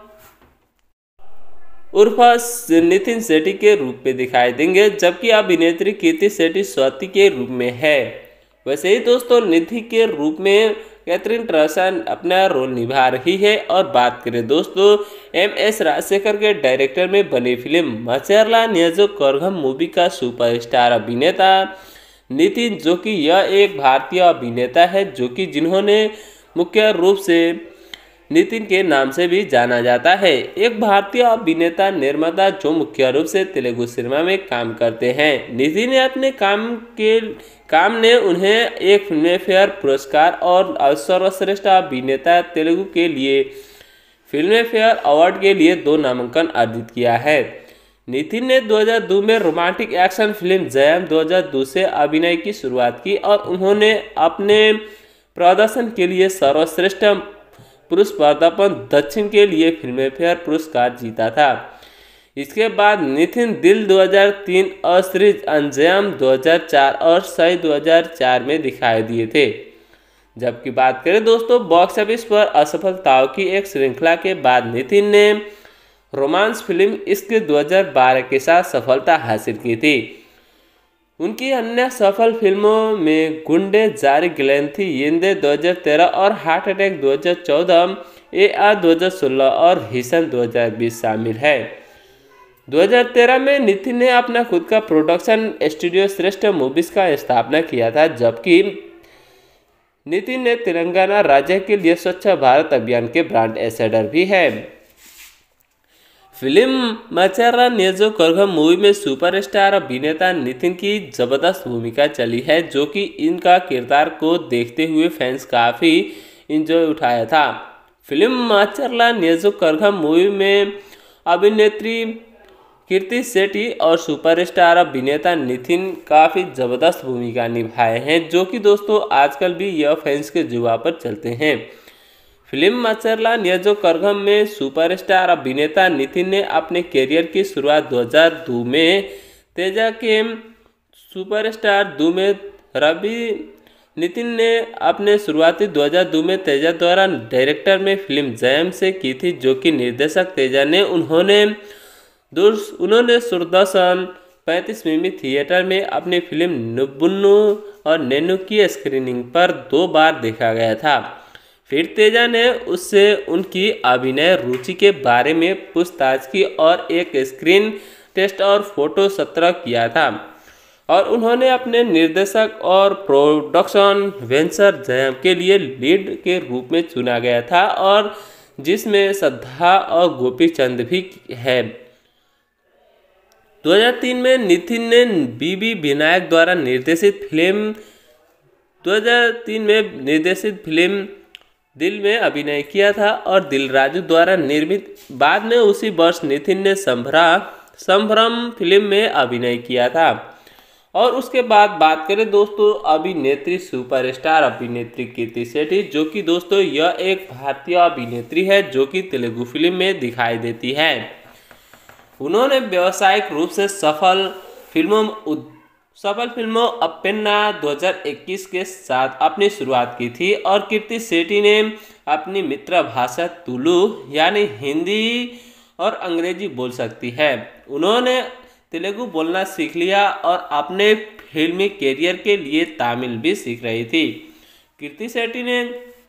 उर्फ नितिन शेट्टी के रूप में दिखाई देंगे, जबकि अभिनेत्री कीर्ति शेट्टी स्वाति के रूप में है। वैसे ही दोस्तों निधि के रूप में कैथरीन टेरेसा अपना रोल निभा रही है। और बात करें दोस्तों एम एस राजशेखर के डायरेक्टर में बनी फिल्म मचरला न्याजोकर्ग मूवी का सुपरस्टार अभिनेता नितिन, जो कि यह एक भारतीय अभिनेता है, जो कि जिन्होंने मुख्य रूप से नितिन के नाम से भी जाना जाता है। एक भारतीय अभिनेता निर्माता जो मुख्य रूप से तेलुगु सिनेमा में काम करते हैं। नितिन ने अपने काम के काम ने उन्हें एक फिल्म फेयर पुरस्कार और सर्वश्रेष्ठ अभिनेता तेलुगु के लिए फिल्म फेयर अवार्ड के लिए दो नामांकन अर्जित किया है। नितिन ने दो हज़ार दो में रोमांटिक एक्शन फिल्म जयम दो हज़ार दो से अभिनय की शुरुआत की, और उन्होंने अपने प्रदर्शन के लिए सर्वश्रेष्ठ पुरुष पदार्पण दक्षिण के लिए फिल्म फेयर पुरस्कार जीता था। इसके बाद नितिन दिल दो हज़ार तीन और सीरीज अंजाम दो हज़ार चार और सई दो हज़ार चार में दिखाई दिए थे। जबकि बात करें दोस्तों बॉक्स ऑफिस पर असफलताओं की एक श्रृंखला के बाद नितिन ने रोमांस फिल्म इश्क दो हज़ार बारह के साथ सफलता हासिल की थी। उनकी अन्य सफल फिल्मों में गुंडे जारी गिलेंथी येंदे दो हज़ार तेरह और हार्ट अटैक दो हज़ार चौदह, ए आर दो हज़ार सोलह और हिसन दो हज़ार बीस शामिल है। दो हज़ार तेरह में नितिन ने अपना खुद का प्रोडक्शन स्टूडियो श्रेष्ठ मूवीज का स्थापना किया था, जबकि नितिन ने तेलंगाना राज्य के लिए स्वच्छ भारत अभियान के ब्रांड एम्बेसडर भी है। फिल्म मचर्ला नियोजकवर्गम मूवी में सुपरस्टार अभिनेता नितिन की जबरदस्त भूमिका चली है, जो कि इनका किरदार को देखते हुए फैंस काफ़ी इंजॉय उठाया था। फिल्म मचर्ला नियोजकवर्गम मूवी में अभिनेत्री कीर्ति सेठी और सुपरस्टार अभिनेता नितिन काफ़ी ज़बरदस्त भूमिका निभाए हैं, जो कि दोस्तों आजकल भी यह फैंस के जुआ पर चलते हैं। फिल्म मचर्ला नियोजकवर्गम में सुपरस्टार अभिनेता नितिन ने अपने करियर की शुरुआत दो हज़ार दो में तेजा के सुपरस्टार दो में रवि नितिन ने अपने शुरुआती दो हज़ार दो में तेजा द्वारा डायरेक्टर में फिल्म जयम से की थी, जो कि निर्देशक तेजा ने उन्होंने उन्होंने सुरदर्शन पैंतीस मिमी थिएटर में अपनी फिल्म नुब्बुन्नु और नेनु की स्क्रीनिंग पर दो बार देखा गया था। फिर तेजा ने उससे उनकी अभिनय रुचि के बारे में पूछताछ की और एक स्क्रीन टेस्ट और फोटो सत्र किया था और उन्होंने अपने निर्देशक और प्रोडक्शन वेंचर जयम के लिए लीड के रूप में चुना गया था, और जिसमें श्रद्धा और गोपी चंद भी है। दो हज़ार तीन में नितिन ने बीबी विनायक द्वारा निर्देशित फिल्म दो हज़ार तीन में निर्देशित फिल्म दिल में अभिनय किया था और दिल राजू द्वारा निर्मित। बाद में उसी वर्ष नितिन ने संभरा संभ्रम फिल्म में अभिनय किया था। और उसके बाद बात करें दोस्तों अभिनेत्री सुपरस्टार अभिनेत्री कीर्ति सेठी, जो कि दोस्तों यह एक भारतीय अभिनेत्री है जो कि तेलुगु फिल्म में दिखाई देती है। उन्होंने व्यावसायिक रूप से सफल फिल्मों सफल फिल्मों अप्पेन्ना दो हज़ार इक्कीस के साथ अपनी शुरुआत की थी और कीर्ति सेठी ने अपनी मित्र भाषा तुलु यानी हिंदी और अंग्रेजी बोल सकती है। उन्होंने तेलुगु बोलना सीख लिया और अपने फिल्मी कैरियर के लिए तमिल भी सीख रही थी। कीर्ति सेठी ने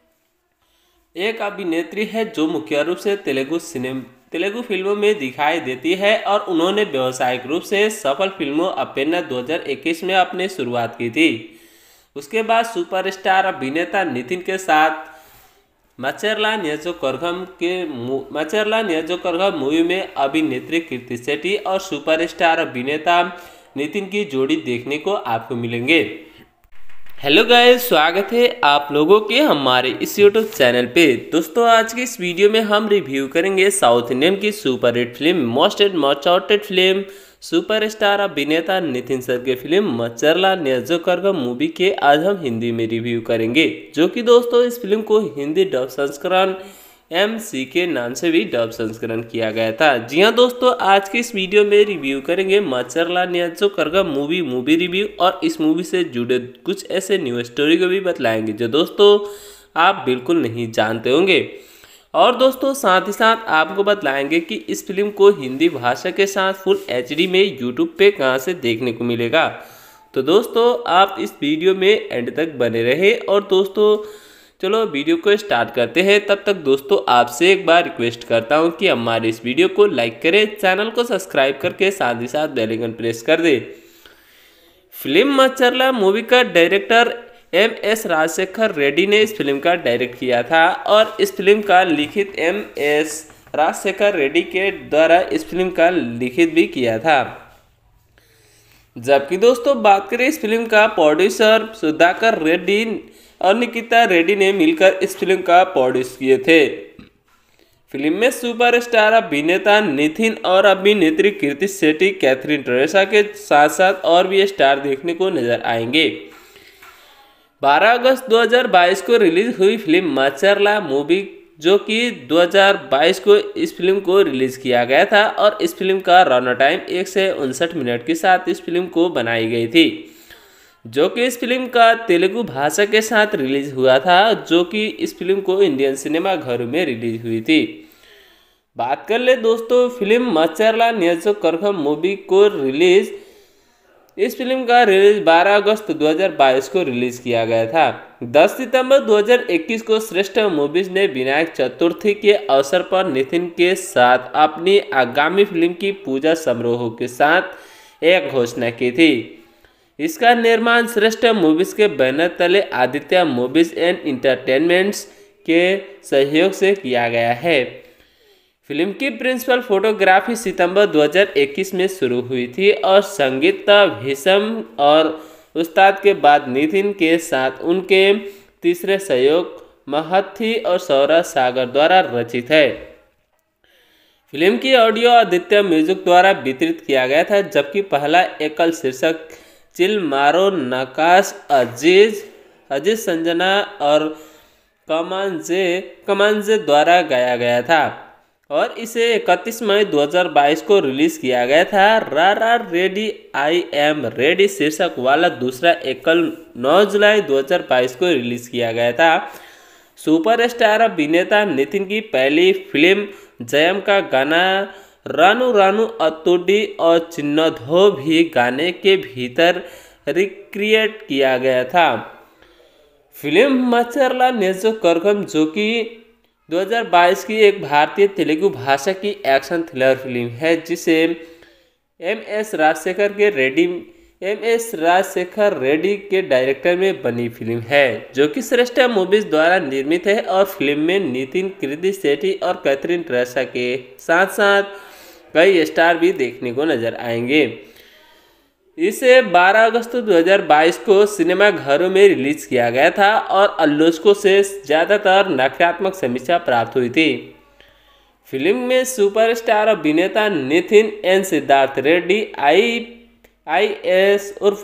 एक अभिनेत्री है जो मुख्य रूप से तेलुगु सिनेमा तेलुगु फिल्मों में दिखाई देती है और उन्होंने व्यावसायिक रूप से सफल फिल्मों अप्पेन्ना दो हज़ार इक्कीस में अपनी शुरुआत की थी। उसके बाद सुपरस्टार अभिनेता नितिन के साथ मचर्ला नियोजकवर्गम के मचर्ला नियोजकवर्गम मूवी में अभिनेत्री कीर्ति सेठी और सुपरस्टार अभिनेता नितिन की जोड़ी देखने को आपको मिलेंगे। हेलो गाइस, स्वागत है आप लोगों के हमारे इस यूट्यूब चैनल पे। दोस्तों आज की इस वीडियो में हम रिव्यू करेंगे साउथ इंडियन की super hit film most and most awaited film superstar अभिनेता नितिन सर की फिल्म मचर्ला नियोजकवर्गम मूवी के आज हम हिंदी में रिव्यू करेंगे, जो कि दोस्तों इस फिल्म को हिंदी डब संस्करण एम सी के नाम से भी डब संस्करण किया गया था। जी हाँ दोस्तों, आज के इस वीडियो में रिव्यू करेंगे Macherla Niyojakavargam movie movie review और इस मूवी से जुड़े कुछ ऐसे न्यू स्टोरी को भी बतलाएंगे जो दोस्तों आप बिल्कुल नहीं जानते होंगे। और दोस्तों साथ ही साथ आपको बतलाएंगे कि इस फिल्म को हिंदी भाषा के साथ फुल एच डी में यूट्यूब पे कहाँ से देखने को मिलेगा। तो दोस्तों आप इस वीडियो में एंड तक बने रहे। और दोस्तों चलो वीडियो को स्टार्ट करते हैं। तब तक दोस्तों आपसे एक बार रिक्वेस्ट करता हूं कि हमारे इस वीडियो को लाइक करें, चैनल को सब्सक्राइब करके साथ ही साथ बेल आइकन प्रेस कर दे। फिल्म मचर्ला मूवी का director M S Rajasekhar Reddy ने इस फिल्म का डायरेक्ट किया था और इस फिल्म का लिखित एम एस राजशेखर रेड्डी के द्वारा इस फिल्म का लिखित भी किया था। जबकि दोस्तों बात करें इस फिल्म का प्रोड्यूसर सुधाकर रेड्डी और निकिता रेड्डी ने मिलकर इस फिल्म का प्रोड्यूस किए थे। फिल्म में सुपरस्टार अभिनेता नितिन और अभिनेत्री कीर्ति सेठी, कैथरीन टेरेसा के साथ साथ और भी स्टार देखने को नजर आएंगे। बारह अगस्त दो हज़ार बाईस को रिलीज हुई फिल्म मचर्ला मूवी जो कि दो हज़ार बाईस को इस फिल्म को रिलीज़ किया गया था और इस फिल्म का रन टाइम एक से उनसठ मिनट के साथ इस फिल्म को बनाई गई थी, जो कि इस फिल्म का तेलुगु भाषा के साथ रिलीज हुआ था, जो कि इस फिल्म को इंडियन सिनेमा घरों में रिलीज हुई थी। बात कर ले दोस्तों फिल्म मच्चरला नियोजकवर्गम मूवी को रिलीज, इस फिल्म का रिलीज बारह अगस्त दो हज़ार बाईस को रिलीज किया गया था। दस सितंबर दो हज़ार इक्कीस को श्रेष्ठ मूवीज ने विनायक चतुर्थी के अवसर पर नितिन के साथ अपनी आगामी फिल्म की पूजा समारोह के साथ एक घोषणा की थी। इसका निर्माण श्रेष्ठ मूवीज के बैनर तले आदित्य मूवीज एंड इंटरटेनमेंट्स के सहयोग से किया गया है। फिल्म की प्रिंसिपल फोटोग्राफी सितंबर दो हज़ार इक्कीस में शुरू हुई थी और संगीत भीषम और उस्ताद के बाद नितिन के साथ उनके तीसरे सहयोग महथी और सौरभ सागर द्वारा रचित है। फिल्म की ऑडियो आदित्य म्यूजिक द्वारा वितरित किया गया था, जबकि पहला एकल शीर्षक चिल मारो नकाश अजीज अजीज संजना और कमांजे कमांजे द्वारा गाया गया था और इसे इकतीस मई दो हज़ार बाईस को रिलीज किया गया था। रा रा रेडी आई एम रेडी शीर्षक वाला दूसरा एकल नौ जुलाई दो हज़ार बाईस को रिलीज किया गया था। सुपरस्टार अभिनेता नितिन की पहली फिल्म जयम का गाना रानू रानू अतुडी और चिन्नधो भी गाने के भीतर रिक्रिएट किया गया था। फिल्म मच्चरला नियोजकवर्गम, जो कि दो हज़ार बाईस की एक भारतीय तेलुगु भाषा की एक्शन थ्रिलर फिल्म है, जिसे एम एस राजशेखर के रेड्डी एम एस राजशेखर रेड्डी के डायरेक्टर में बनी फिल्म है, जो कि श्रेष्ठ मूवीज द्वारा निर्मित है और फिल्म में नितिन, कृति शेट्टी और कैथरीन ट्रेसा के साथ साथ कई स्टार भी देखने को नजर आएंगे। इसे बारह अगस्त दो हज़ार बाईस को सिनेमा घरों में रिलीज किया गया था और आलोचकों से ज़्यादातर नकारात्मक समीक्षा प्राप्त हुई थी। फिल्म में सुपरस्टार अभिनेता Nitin N Siddharth Reddy I I S उर्फ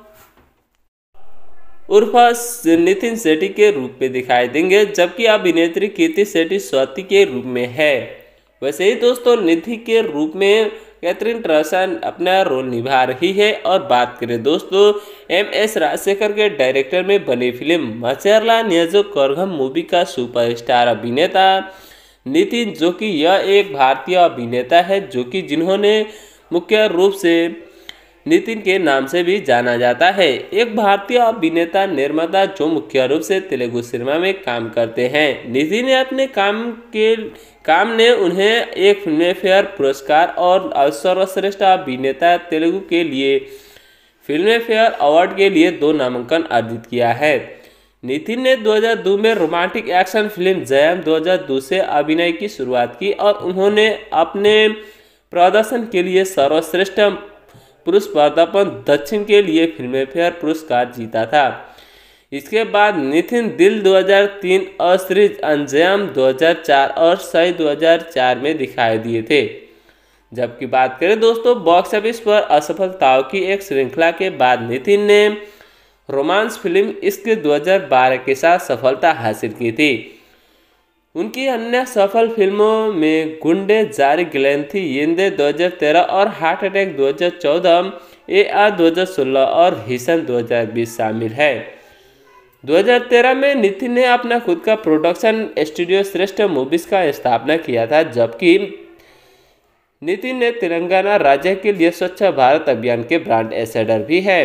उर्फ नितिन शेट्टी के रूप में दिखाई देंगे, जबकि अभिनेत्री कृति शेट्टी स्वाति के रूप में है। वैसे ही दोस्तों निधि के रूप में कैथरीन ट्रेसा अपना रोल निभा रही है। और बात करें दोस्तों एम एस राजशेखर के डायरेक्टर में बनी फिल्म मच्चरला नियोजकवर्गम मूवी का सुपरस्टार अभिनेता नितिन, जो कि यह एक भारतीय अभिनेता है, जो कि जिन्होंने मुख्य रूप से नितिन के नाम से भी जाना जाता है, एक भारतीय अभिनेता निर्माता जो मुख्य रूप से तेलुगु सिनेमा में काम करते हैं। नितिन ने अपने काम के काम ने उन्हें एक फिल्म फेयर पुरस्कार और सर्वश्रेष्ठ अभिनेता तेलुगु के लिए फिल्म फेयर अवार्ड के लिए दो नामांकन अर्जित किया है। नितिन ने दो हज़ार दो में रोमांटिक एक्शन फिल्म जयम दो हज़ार दो से अभिनय की शुरुआत की और उन्होंने अपने प्रदर्शन के लिए सर्वश्रेष्ठ पुरुष पदार्पण दक्षिण के लिए फिल्म फेयर पुरस्कार जीता था। इसके बाद नितिन दिल दो हज़ार तीन और सीरीज अंजाम दो हज़ार चार और सही दो हज़ार चार में दिखाई दिए थे। जबकि बात करें दोस्तों बॉक्स ऑफिस पर असफलताओं की एक श्रृंखला के बाद नितिन ने रोमांस फिल्म इश्क दो हज़ार बारह के साथ सफलता हासिल की थी। उनकी अन्य सफल फिल्मों में गुंडे जारी गिलेंथी येंदे दो हज़ार तेरह और हार्ट अटैक दो हज़ार चौदह, ए आर दो हज़ार सोलह और हिसन दो हज़ार बीस शामिल है। दो हज़ार तेरह में नितिन ने अपना खुद का प्रोडक्शन स्टूडियो श्रेष्ठ मूवीज का स्थापना किया था, जबकि नितिन ने तेलंगाना राज्य के लिए स्वच्छ भारत अभियान के ब्रांड एम्बेसडर भी है।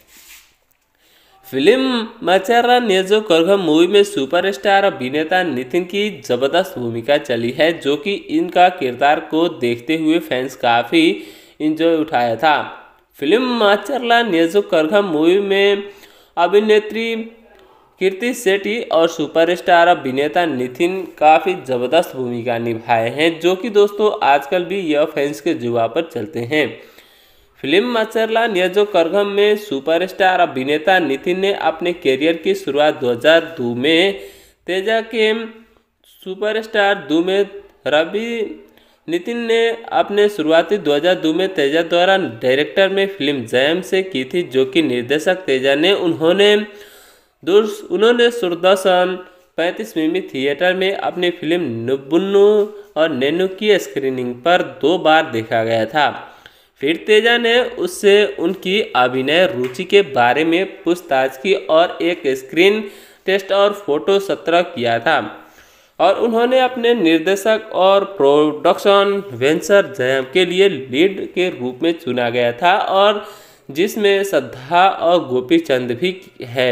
फिल्म मच्चरला नियोजकवर्गम मूवी में सुपरस्टार अभिनेता नितिन की जबरदस्त भूमिका चली है, जो कि इनका किरदार को देखते हुए फैंस काफ़ी इंजॉय उठाया था। फिल्म मच्चरला नियोजकवर्गम मूवी में अभिनेत्री कृति शेट्टी और सुपरस्टार अभिनेता नितिन काफ़ी ज़बरदस्त भूमिका निभाए हैं, जो कि दोस्तों आजकल भी यह फैंस के जुआ पर चलते हैं। फिल्म मच्चरला नियोजकवर्गम में सुपरस्टार अभिनेता नितिन ने अपने करियर की शुरुआत दो हज़ार दो में तेजा के सुपरस्टार दो में रवि नितिन ने अपने शुरुआती दो हज़ार दो में तेजा द्वारा डायरेक्टर में फिल्म जयम से की थी, जो कि निर्देशक तेजा ने उन्होंने उन्होंने सुरदर्शन पैंतीस मिमी थिएटर में अपनी फिल्म नुब्बुन्नु और नेनु की स्क्रीनिंग पर दो बार देखा गया था। फिर तेजा ने उससे उनकी अभिनय रुचि के बारे में पूछताछ की और एक स्क्रीन टेस्ट और फोटो सत्र किया था और उन्होंने अपने निर्देशक और प्रोडक्शन वेंचर जयम के लिए लीड के रूप में चुना गया था और जिसमें श्रद्धा और गोपी चंद भी है।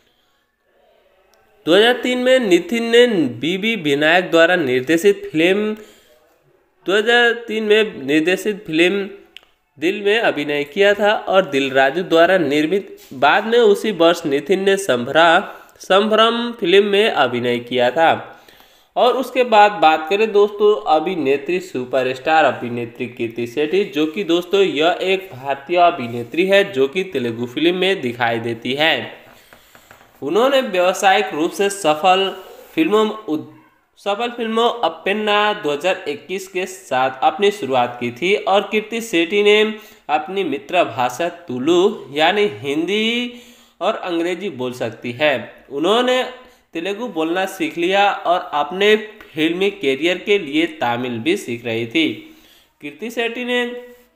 दो हज़ार तीन में नितिन ने बीबी विनायक द्वारा निर्देशित फिल्म दो हज़ार तीन में निर्देशित फिल्म दिल में अभिनय किया था और दिल राजू द्वारा निर्मित। बाद में उसी वर्ष नितिन ने संभरा संभ्रम फिल्म में अभिनय किया था। और उसके बाद बात करें दोस्तों अभिनेत्री सुपरस्टार अभिनेत्री कीर्ति सेठी, जो कि दोस्तों यह एक भारतीय अभिनेत्री है जो कि तेलुगु फिल्म में दिखाई देती है। उन्होंने व्यावसायिक रूप से सफल फिल्मों सफल फिल्मों अप्पेन्ना दो हज़ार इक्कीस के साथ अपनी शुरुआत की थी और कीर्ति सेठी ने अपनी मित्र भाषा तुलु यानी हिंदी और अंग्रेजी बोल सकती है। उन्होंने तेलुगु बोलना सीख लिया और अपने फिल्मी कैरियर के लिए तमिल भी सीख रही थी। कीर्ति सेठी ने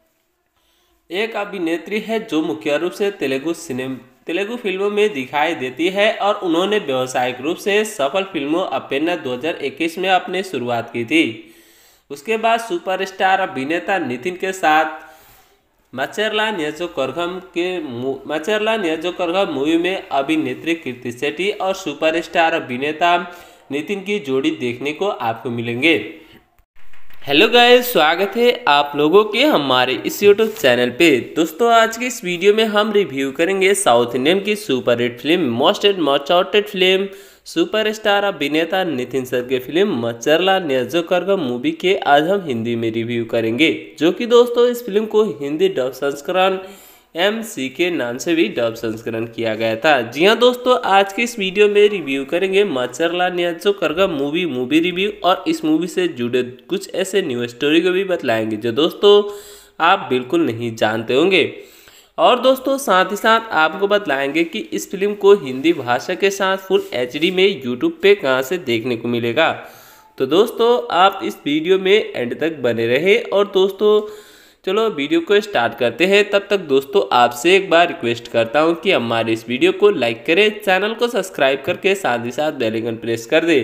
एक अभिनेत्री है जो मुख्य रूप से तेलुगु सिनेमा तेलुगु फिल्मों में दिखाई देती है और उन्होंने व्यावसायिक रूप से सफल फिल्मों अप्पेन्ना दो हज़ार इक्कीस में अपनी शुरुआत की थी। उसके बाद सुपरस्टार अभिनेता नितिन के साथ मचेरला नियोजकवर्गम के मचेरला नियोजकवर्गम मूवी में अभिनेत्री कीर्ति सेठी और सुपरस्टार अभिनेता नितिन की जोड़ी देखने को आपको मिलेंगे। हेलो गाइस, स्वागत है आप लोगों के हमारे इस यूट्यूब चैनल पे। दोस्तों आज की इस वीडियो में हम रिव्यू करेंगे साउथ इंडियन की super hit film most and most awaited film superstar अभिनेता नितिन सर की फिल्म मचेरला नियोजकवर्गम मूवी के आज हम हिंदी में रिव्यू करेंगे, जो कि दोस्तों इस फिल्म को हिंदी डब संस्करण एम सी के नाम से भी डब संस्करण किया गया था। जी हाँ दोस्तों, आज की इस वीडियो में रिव्यू करेंगे Macherla Niyojakavargam movie movie review और इस मूवी से जुड़े कुछ ऐसे न्यू स्टोरी को भी बतलाएंगे जो दोस्तों आप बिल्कुल नहीं जानते होंगे। और दोस्तों साथ ही साथ आपको बतलाएंगे कि इस फिल्म को हिंदी भाषा के साथ फुल एच डी में यूट्यूब पे कहाँ से देखने को मिलेगा। तो दोस्तों आप इस वीडियो में एंड तक बने रहे। और दोस्तों चलो वीडियो को स्टार्ट करते हैं। तब तक दोस्तों आपसे एक बार रिक्वेस्ट करता हूं कि हमारे इस वीडियो को लाइक करें, चैनल को सब्सक्राइब करके साथ ही साथ बेल आइकन प्रेस कर दें।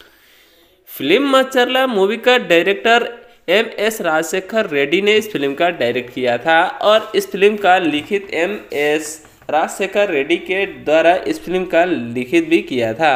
फिल्म मचेरला मूवी का director M S Rajasekhar Reddy ने इस फिल्म का डायरेक्ट किया था और इस फिल्म का लिखित एम एस राजशेखर रेड्डी के द्वारा इस फिल्म का लिखित भी किया था।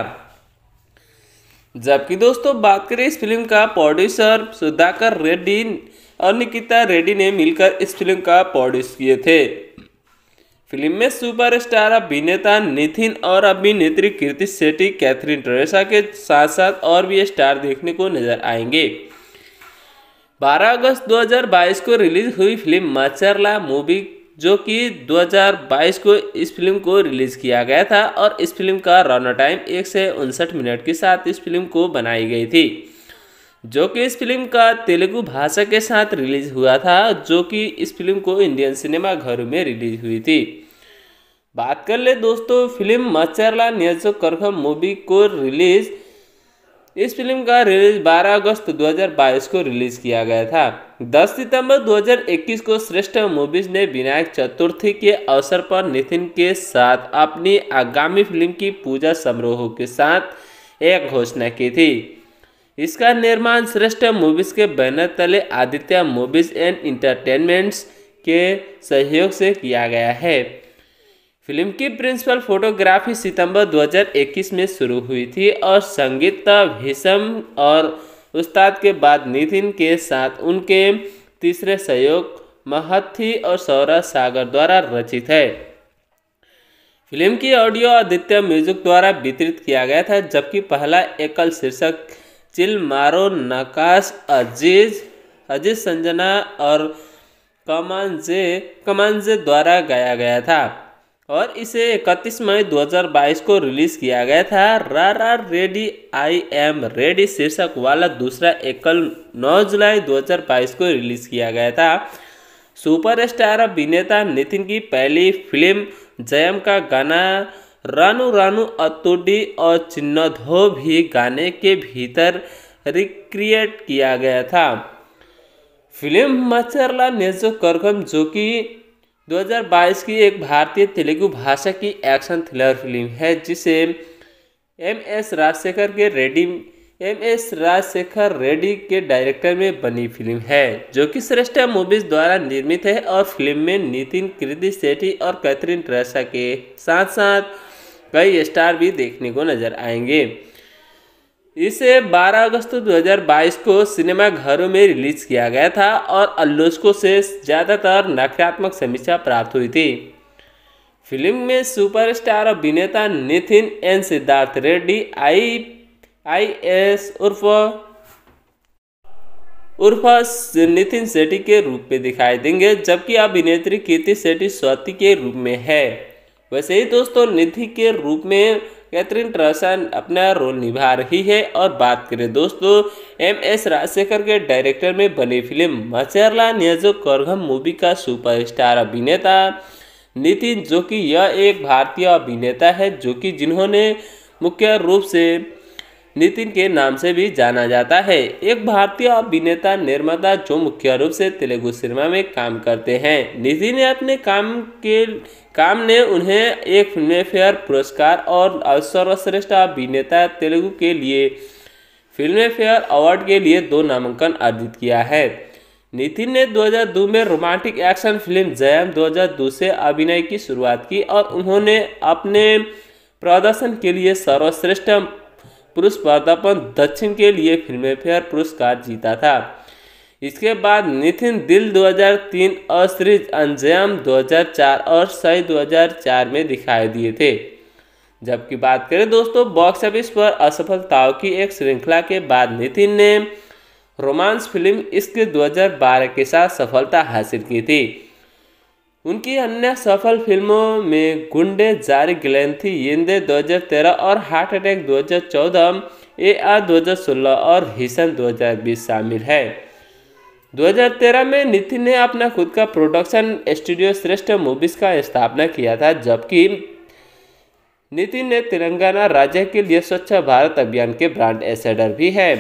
जबकि दोस्तों बात करें इस फिल्म का प्रोड्यूसर सुधाकर रेड्डी और निकिता रेड्डी ने मिलकर इस फिल्म का प्रोड्यूस किए थे। फिल्म में सुपरस्टार अभिनेता नितिन और अभिनेत्री कीर्ति सेठी, कैथरीन टेरेसा के साथ साथ और भी स्टार देखने को नजर आएंगे। बारह अगस्त दो हज़ार बाईस को रिलीज हुई फिल्म मचेरला मूवी, जो कि दो हज़ार बाईस को इस फिल्म को रिलीज किया गया था और इस फिल्म का रन टाइम एक से उनसठ मिनट के साथ इस फिल्म को बनाई गई थी, जो कि इस फिल्म का तेलुगु भाषा के साथ रिलीज हुआ था, जो कि इस फिल्म को इंडियन सिनेमा घरों में रिलीज हुई थी। बात कर ले दोस्तों फिल्म मचेरला नियोजकवर्गम मूवी को रिलीज इस फिल्म का रिलीज बारह अगस्त दो हज़ार बाईस को रिलीज किया गया था। दस सितंबर दो हज़ार इक्कीस को श्रेष्ठ मूवीज ने विनायक चतुर्थी के अवसर पर नितिन के साथ अपनी आगामी फिल्म की पूजा समारोह के साथ एक घोषणा की थी। इसका निर्माण श्रेष्ठ मूवीज के बैनर तले आदित्य मूवीज एंड इंटरटेनमेंट्स के सहयोग से किया गया है। फिल्म की प्रिंसिपल फोटोग्राफी सितंबर दो हज़ार इक्कीस में शुरू हुई थी और संगीत भीषम और उस्ताद के बाद नितिन के साथ उनके तीसरे सहयोग महथी और सौरभ सागर द्वारा रचित है। फिल्म की ऑडियो आदित्य म्यूजिक द्वारा वितरित किया गया था, जबकि पहला एकल शीर्षक चिल मारो नकाश अजीज अजीज संजना और कमांजे कमांजे द्वारा गाया गया था और इसे इकतीस मई दो हज़ार बाईस को रिलीज किया गया था। रा रा रेडी आई एम रेडी शीर्षक वाला दूसरा एकल नौ जुलाई दो हज़ार बाईस को रिलीज किया गया था। सुपरस्टार अभिनेता नितिन की पहली फिल्म जयम का गाना रानू रानू अतुडी और चिन्नधो भी गाने के भीतर रिक्रिएट किया गया था। फिल्म मचरला नेजो करगम, जो कि दो हज़ार बाईस की एक भारतीय तेलुगु भाषा की एक्शन थ्रिलर फिल्म है, जिसे एम एस राजशेखर के रेड्डी एम एस राजशेखर रेड्डी के डायरेक्टर में बनी फिल्म है, जो कि श्रेष्ठ मूवीज द्वारा निर्मित है। और फिल्म में नितिन, कृति सेठी और कैथरीन ट्रेसा के साथ साथ कई स्टार भी देखने को नजर आएंगे। इसे बारह अगस्त दो हज़ार बाईस को सिनेमाघरों में रिलीज किया गया था और आलोचकों से ज़्यादातर नकारात्मक समीक्षा प्राप्त हुई थी। फिल्म में सुपरस्टार अभिनेता Nitin N Siddharth Reddy I I S उर्फ उर्फ नितिन सेठी के रूप में दिखाई देंगे, जबकि अभिनेत्री कृति सेठी स्वाति के रूप में है। वैसे ही दोस्तों, निधि के रूप में कैथरीन ट्रेसा अपना रोल निभा रही है। और बात करें दोस्तों एम एस राजशेखर के डायरेक्टर में बनी film Macherla Niyojakavargam movie का सुपरस्टार अभिनेता नितिन, जो कि यह एक भारतीय अभिनेता है, जो कि जिन्होंने मुख्य रूप से नितिन के नाम से भी जाना जाता है, एक भारतीय अभिनेता निर्माता जो मुख्य रूप से तेलुगु सिनेमा में काम करते हैं। नितिन ने अपने काम के काम ने उन्हें एक फिल्म फेयर पुरस्कार और सर्वश्रेष्ठ अभिनेता तेलुगु के लिए फिल्म फेयर अवार्ड के लिए दो नामांकन अर्जित किया है। नितिन ने दो हज़ार दो में रोमांटिक एक्शन फिल्म जयम दो हज़ार दो से अभिनय की शुरुआत की और उन्होंने अपने प्रदर्शन के लिए सर्वश्रेष्ठ पुरुष पदार्पण दक्षिण के लिए फिल्म फेयर पुरस्कार जीता था। इसके बाद नितिन दिल दो हज़ार तीन और सीरीज अंजयम दो हज़ार चार और सई दो हज़ार चार में दिखाई दिए थे। जबकि बात करें दोस्तों बॉक्स ऑफिस पर असफलताओं की एक श्रृंखला के बाद नितिन ने रोमांस फिल्म इश्क दो हज़ार बारह के साथ सफलता हासिल की थी। उनकी अन्य सफल फिल्मों में गुंडे, जारी गिलेंथी, येंदे दो हज़ार तेरह और हार्ट अटैक दो हज़ार चौदह, ए आर दो हज़ार सोलह और हिसन दो हज़ार बीस शामिल है। दो हज़ार तेरह में नितिन ने अपना खुद का प्रोडक्शन स्टूडियो श्रेष्ठ मूवीज का स्थापना किया था, जबकि नितिन ने तेलंगाना राज्य के लिए स्वच्छ भारत अभियान के ब्रांड एम्बेसडर भी है।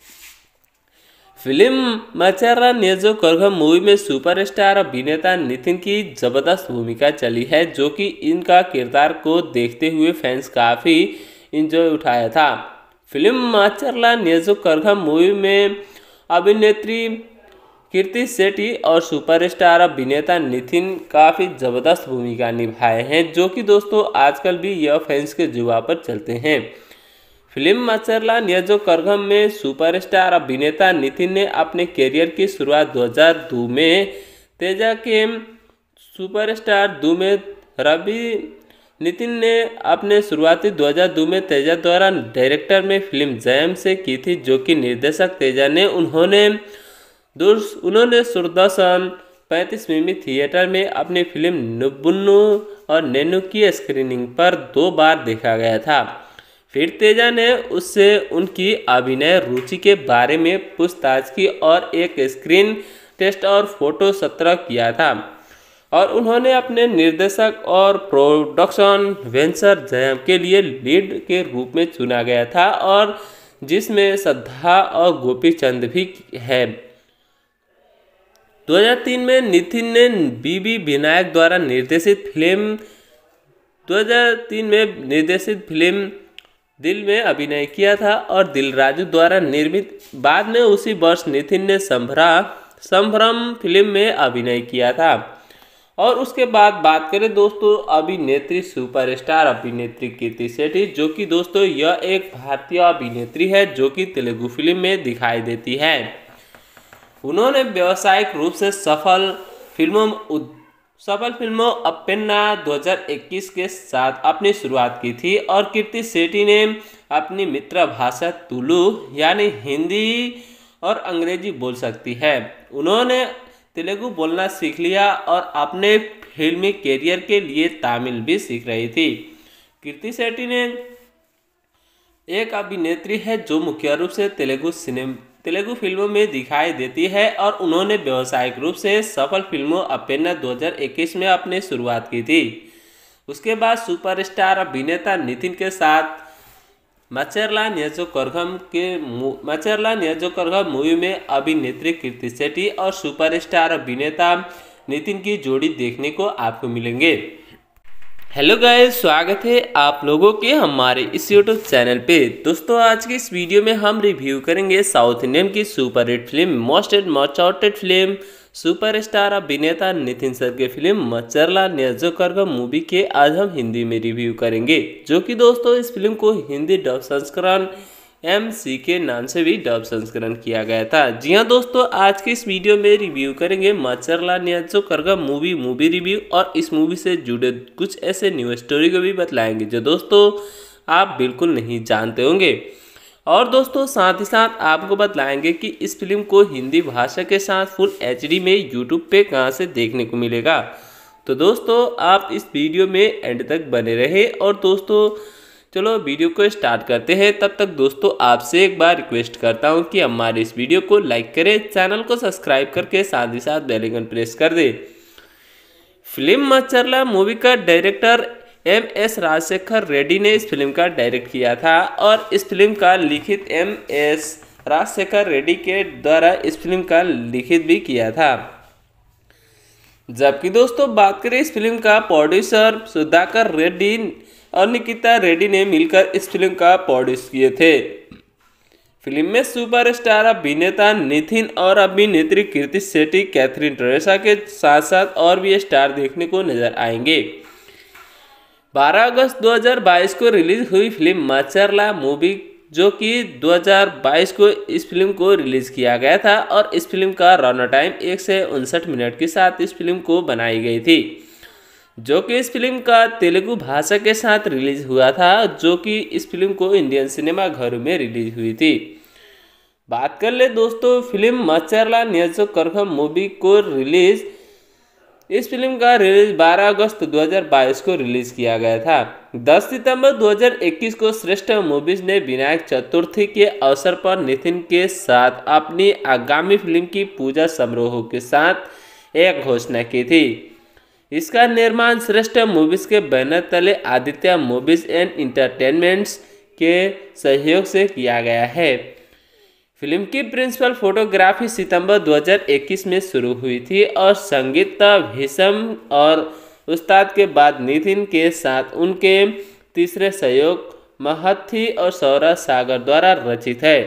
Film Macherla Niyojakavargam movie में सुपरस्टार अभिनेता नितिन की जबरदस्त भूमिका चली है, जो कि इनका किरदार को देखते हुए फैंस काफ़ी इंजॉय उठाया था। Film Macherla Niyojakavargam movie में अभिनेत्री कृति सेठी और सुपरस्टार अभिनेता नितिन काफ़ी ज़बरदस्त भूमिका निभाए हैं, जो कि दोस्तों आजकल भी यह फैंस के जुआ पर चलते हैं। फिल्म मचरला नेजो करगम में सुपरस्टार अभिनेता नितिन ने अपने करियर की शुरुआत दो हज़ार दो में तेजा के सुपरस्टार दो में रवि नितिन ने अपने शुरुआती दो हज़ार दो में तेजा द्वारा डायरेक्टर में फिल्म जयम से की थी, जो कि निर्देशक तेजा ने उन्होंने उन्होंने सूरदर्शन पैंतीस मिमी थिएटर में अपनी फिल्म नुब्बुन्नु और नेनु की स्क्रीनिंग पर दो बार देखा गया था। फिर तेजा ने उससे उनकी अभिनय रुचि के बारे में पूछताछ की और एक स्क्रीन टेस्ट और फोटो सत्र किया था और उन्होंने अपने निर्देशक और प्रोडक्शन वेंचर जयम के लिए लीड के रूप में चुना गया था, और जिसमें श्रद्धा और गोपी चंद भी है। दो हज़ार तीन में नितिन ने बीबी विनायक द्वारा निर्देशित फिल्म दो हज़ार तीन में निर्देशित फिल्म दिल में अभिनय किया था और दिल राजू द्वारा निर्मित। बाद में उसी वर्ष नितिन ने संभरा संभ्रम फिल्म में अभिनय किया था। और उसके बाद बात करें दोस्तों अभिनेत्री सुपरस्टार अभिनेत्री कृति सेठी, जो कि दोस्तों यह एक भारतीय अभिनेत्री है जो कि तेलुगु फिल्म में दिखाई देती है। उन्होंने व्यावसायिक रूप से सफल फिल्मों सफल फिल्मों अप्पेन्ना दो हज़ार इक्कीस के साथ अपनी शुरुआत की थी और कृति सेठी ने अपनी मित्र भाषा तुलु यानी हिंदी और अंग्रेजी बोल सकती है। उन्होंने तेलुगु बोलना सीख लिया और अपने फिल्मी कैरियर के लिए तमिल भी सीख रही थी। कृति सेठी ने एक अभिनेत्री है जो मुख्य रूप से तेलुगु सिनेमा तेलुगु फिल्मों में दिखाई देती है और उन्होंने व्यावसायिक रूप से सफल फिल्मों अप्पेन्ना दो हज़ार इक्कीस में अपनी शुरुआत की थी। उसके बाद सुपरस्टार अभिनेता नितिन के साथ मचरला नियोजकवर्गम के मचरला नियोजकवर्गम मूवी में अभिनेत्री कृति शेट्टी और सुपरस्टार अभिनेता नितिन की जोड़ी देखने को आपको मिलेंगे। हेलो गाइस, स्वागत है आप लोगों के हमारे इस यूट्यूब चैनल पे। दोस्तों, आज की इस वीडियो में हम रिव्यू करेंगे साउथ इंडियन की super hit film, most and most awaited film, superstar अभिनेता नितिन सर की फिल्म मचरला नियोजकवर्गम मूवी के आज हम हिंदी में रिव्यू करेंगे, जो कि दोस्तों इस फिल्म को हिंदी डब संस्करण एम सी के नाम से भी डब संस्करण किया गया था। जी हाँ दोस्तों, आज के इस वीडियो में रिव्यू करेंगे Macherla Niyojakavargam movie movie review और इस मूवी से जुड़े कुछ ऐसे न्यू स्टोरी को भी बतलाएंगे जो दोस्तों आप बिल्कुल नहीं जानते होंगे। और दोस्तों साथ ही साथ आपको बतलाएंगे कि इस फिल्म को हिंदी भाषा के साथ फुल एच डी में यूट्यूब पे कहाँ से देखने को मिलेगा। तो दोस्तों आप इस वीडियो में एंड तक बने रहे। और दोस्तों चलो वीडियो को स्टार्ट करते हैं। तब तक दोस्तों आपसे एक बार रिक्वेस्ट करता हूं कि हमारे इस वीडियो को लाइक करें, चैनल को सब्सक्राइब करके साथ ही साथ बेल आइकन प्रेस कर दे। फिल्म मचरला मूवी का director M S Rajasekhar Reddy ने इस फिल्म का डायरेक्ट किया था और इस फिल्म का लिखित एम एस राजशेखर रेड्डी के द्वारा इस फिल्म का लिखित भी किया था। जबकि दोस्तों बात करें इस फिल्म का प्रोड्यूसर सुधाकर रेड्डी और निकिता रेड्डी ने मिलकर इस फिल्म का प्रोड्यूस किए थे। फिल्म में सुपरस्टार अभिनेता नितिन और अभिनेत्री कृति शेट्टी, कैथरीन टेरेसा के साथ साथ और भी स्टार देखने को नजर आएंगे। बारह अगस्त दो हज़ार बाईस को रिलीज हुई फिल्म मचरला मूवी, जो कि दो हज़ार बाईस को इस फिल्म को रिलीज किया गया था और इस फिल्म का रन टाइम एक से उनसठ मिनट के साथ इस फिल्म को बनाई गई थी, जो कि इस फिल्म का तेलुगु भाषा के साथ रिलीज हुआ था, जो कि इस फिल्म को इंडियन सिनेमा घरों में रिलीज हुई थी। बात कर ले दोस्तों फिल्म मचरला नियोजकवर्गम मूवी को रिलीज इस फिल्म का रिलीज बारह अगस्त दो हज़ार बाईस को रिलीज किया गया था। दस सितंबर दो हज़ार इक्कीस को श्रेष्ठ मूवीज ने विनायक चतुर्थी के अवसर पर नितिन के साथ अपनी आगामी फिल्म की पूजा समारोह के साथ एक घोषणा की थी। इसका निर्माण श्रेष्ठ मूवीज के बैनर तले आदित्य मूवीज एंड इंटरटेनमेंट्स के सहयोग से किया गया है। फिल्म की प्रिंसिपल फोटोग्राफी सितंबर दो हज़ार इक्कीस में शुरू हुई थी और संगीत भीषम और उस्ताद के बाद नितिन के साथ उनके तीसरे सहयोग महथी और सौरभ सागर द्वारा रचित है।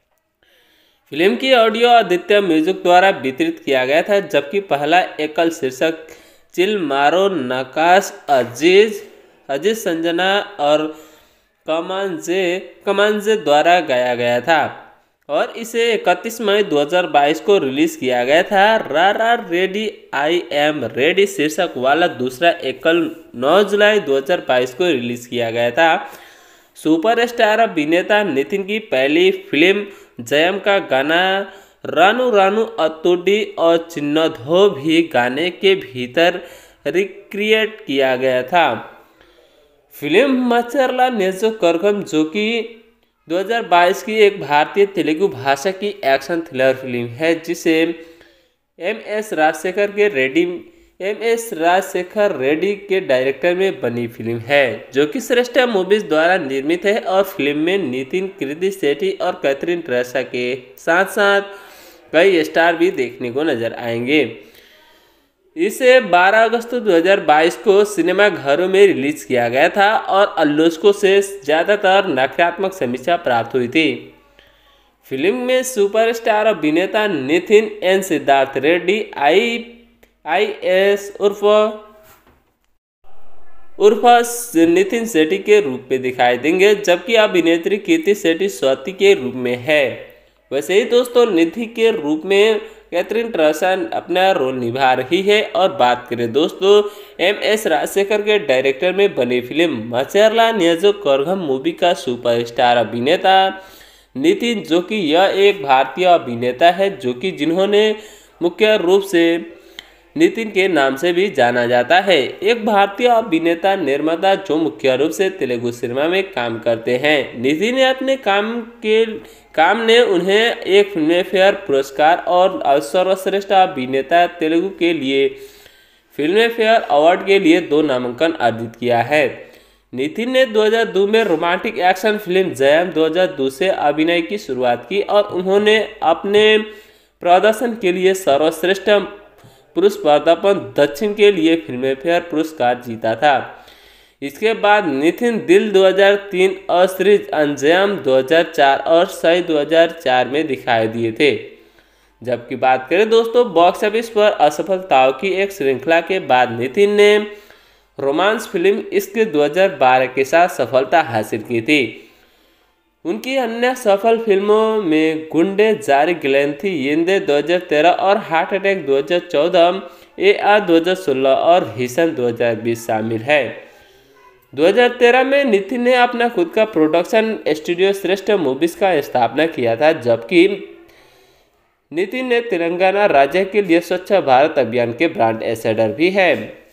फिल्म की ऑडियो आदित्य म्यूजिक द्वारा वितरित किया गया था, जबकि पहला एकल शीर्षक चिल मारो नकाश अजीज अजीज संजना और कमांजे कमांजे द्वारा गाया गया था और इसे इकतीस मई दो हज़ार बाईस को रिलीज किया गया था। रा रा रेडी आई एम रेडी शीर्षक वाला दूसरा एकल नौ जुलाई दो हज़ार बाईस को रिलीज किया गया था। सुपरस्टार अभिनेता नितिन की पहली फिल्म जयम का गाना रानू रानू अतुडी और चिन्नधो भी गाने के भीतर रिक्रिएट किया गया था। फिल्म मचरला नियोजकवर्गम, जो कि दो हज़ार बाईस की एक भारतीय तेलुगु भाषा की एक्शन थ्रिलर फिल्म है, जिसे एम एस राजशेखर के रेड्डी एम एस राजशेखर रेड्डी के डायरेक्टर में बनी फिल्म है, जो कि श्रेष्ठ मूवीज द्वारा निर्मित है और फिल्म में नितिन, कृति शेट्टी और कैथरीन टेरेसा के साथ साथ कई स्टार भी देखने को नजर आएंगे। इसे बारह अगस्त दो हज़ार बाईस को सिनेमा घरों में रिलीज किया गया था और आलोचकों से ज़्यादातर नकारात्मक समीक्षा प्राप्त हुई थी। फिल्म में सुपरस्टार अभिनेता Nitin N Siddharth Reddy I I S उर्फ उर्फ नितिन शेट्टी के रूप में दिखाई देंगे, जबकि अभिनेत्री कृति शेट्टी स्वाति के रूप में है। वैसे ही दोस्तों निधि के रूप में कैथरीन टेरेसा अपना रोल निभा रही है। और बात करें दोस्तों एम एस राजशेखर के डायरेक्टर में बनी फिल्म मचरला नियोजकवर्गम मूवी का सुपरस्टार अभिनेता नितिन, जो कि यह एक भारतीय अभिनेता है, जो कि जिन्होंने मुख्य रूप से नितिन के नाम से भी जाना जाता है, एक भारतीय अभिनेता निर्माता जो मुख्य रूप से तेलुगु सिनेमा में काम करते हैं। नितिन ने अपने काम के काम ने उन्हें एक फिल्मफेयर पुरस्कार और सर्वश्रेष्ठ अभिनेता तेलुगु के लिए फिल्म फेयर अवार्ड के लिए दो नामांकन अर्जित किया है। नितिन ने दो हज़ार दो में रोमांटिक एक्शन फिल्म जयम दो हज़ार दो से अभिनय की शुरुआत की और उन्होंने अपने प्रदर्शन के लिए सर्वश्रेष्ठ पुरुष पदार्पण दक्षिण के लिए फिल्म फेयर पुरस्कार जीता था। इसके बाद नितिन दिल दो हज़ार तीन और सीरीज अंजाम दो हज़ार चार और सही दो हज़ार चार में दिखाई दिए थे। जबकि बात करें दोस्तों बॉक्स ऑफिस पर असफलताओं की एक श्रृंखला के बाद नितिन ने रोमांस फिल्म इश्क दो हज़ार बारह के साथ सफलता हासिल की थी। उनकी अन्य सफल फिल्मों में गुंडे जारी गिलेंथी येंदे दो हज़ार तेरह और हार्ट अटैक दो हज़ार चौदह, ए आर दो हज़ार सोलह और हिसन दो हज़ार बीस शामिल है। दो हज़ार तेरह में नितिन ने अपना खुद का प्रोडक्शन स्टूडियो श्रेष्ठ मूवीज का स्थापना किया था, जबकि नितिन ने तेलंगाना राज्य के लिए स्वच्छ भारत अभियान के ब्रांड एम्बेसडर भी है।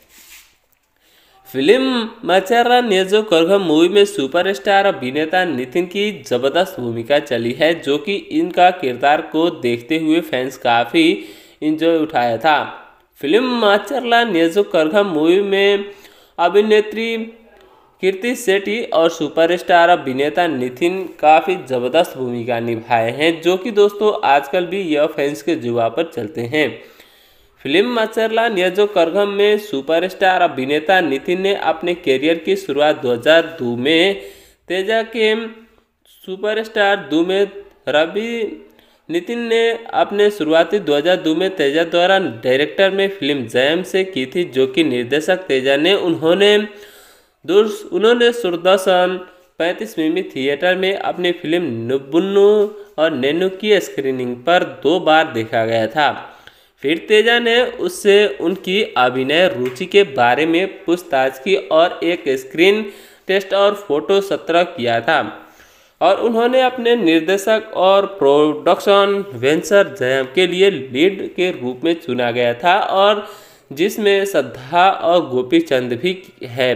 Film Macherla Niyojakavargam movie में सुपरस्टार अभिनेता नितिन की जबरदस्त भूमिका चली है, जो कि इनका किरदार को देखते हुए फैंस काफ़ी इंजॉय उठाया था। Film Macherla Niyojakavargam movie में अभिनेत्री कीर्ति सेठी और सुपरस्टार अभिनेता नितिन काफ़ी ज़बरदस्त भूमिका निभाए हैं, जो कि दोस्तों आजकल भी यह फैंस के जुआ पर चलते हैं। फिल्म मचर्ला नियोजो करघम में सुपरस्टार अभिनेता नितिन ने अपने करियर की शुरुआत दो हज़ार दो में तेजा के सुपरस्टार दो में रवि नितिन ने अपने शुरुआती दो हज़ार दो में तेजा द्वारा डायरेक्टर में फिल्म जयम से की थी, जो कि निर्देशक तेजा ने उन्होंने उन्होंने सुरदर्शन पैंतीस मिमी थिएटर में अपनी फिल्म नुब्बुन्नु और नेनु की स्क्रीनिंग पर दो बार देखा गया था। फिर तेजा ने उससे उनकी अभिनय रुचि के बारे में पूछताछ की और एक स्क्रीन टेस्ट और फोटो सत्र किया था और उन्होंने अपने निर्देशक और प्रोडक्शन वेंचर जयम के लिए लीड के रूप में चुना गया था और जिसमें श्रद्धा और गोपी चंद भी है।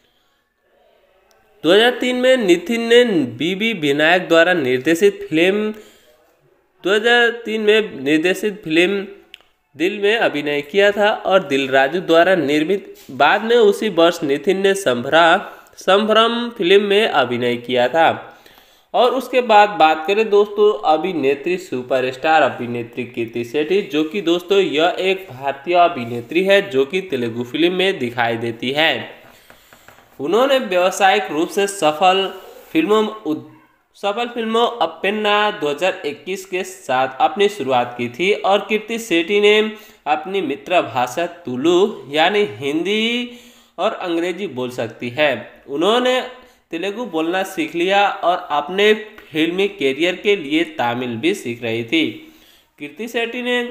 दो हज़ार तीन में नितिन ने बीबी विनायक द्वारा निर्देशित फिल्म दो हज़ार तीन में निर्देशित फिल्म दिल में अभिनय किया था और दिल राजू द्वारा निर्मित बाद में उसी वर्ष नितिन ने संभरा संभ्रम फिल्म में अभिनय किया था। और उसके बाद बात करें दोस्तों अभिनेत्री सुपरस्टार अभिनेत्री कीर्ति सेठी, जो कि दोस्तों यह एक भारतीय अभिनेत्री है जो कि तेलुगु फिल्म में दिखाई देती है। उन्होंने व्यावसायिक रूप से सफल फिल्मों सफल फिल्मों अप्पेन्ना दो हज़ार इक्कीस के साथ अपनी शुरुआत की थी और कीर्ति सेठी ने अपनी मित्र भाषा तुलु यानी हिंदी और अंग्रेजी बोल सकती है। उन्होंने तेलुगु बोलना सीख लिया और अपने फिल्मी कैरियर के लिए तमिल भी सीख रही थी। कीर्ति सेठी ने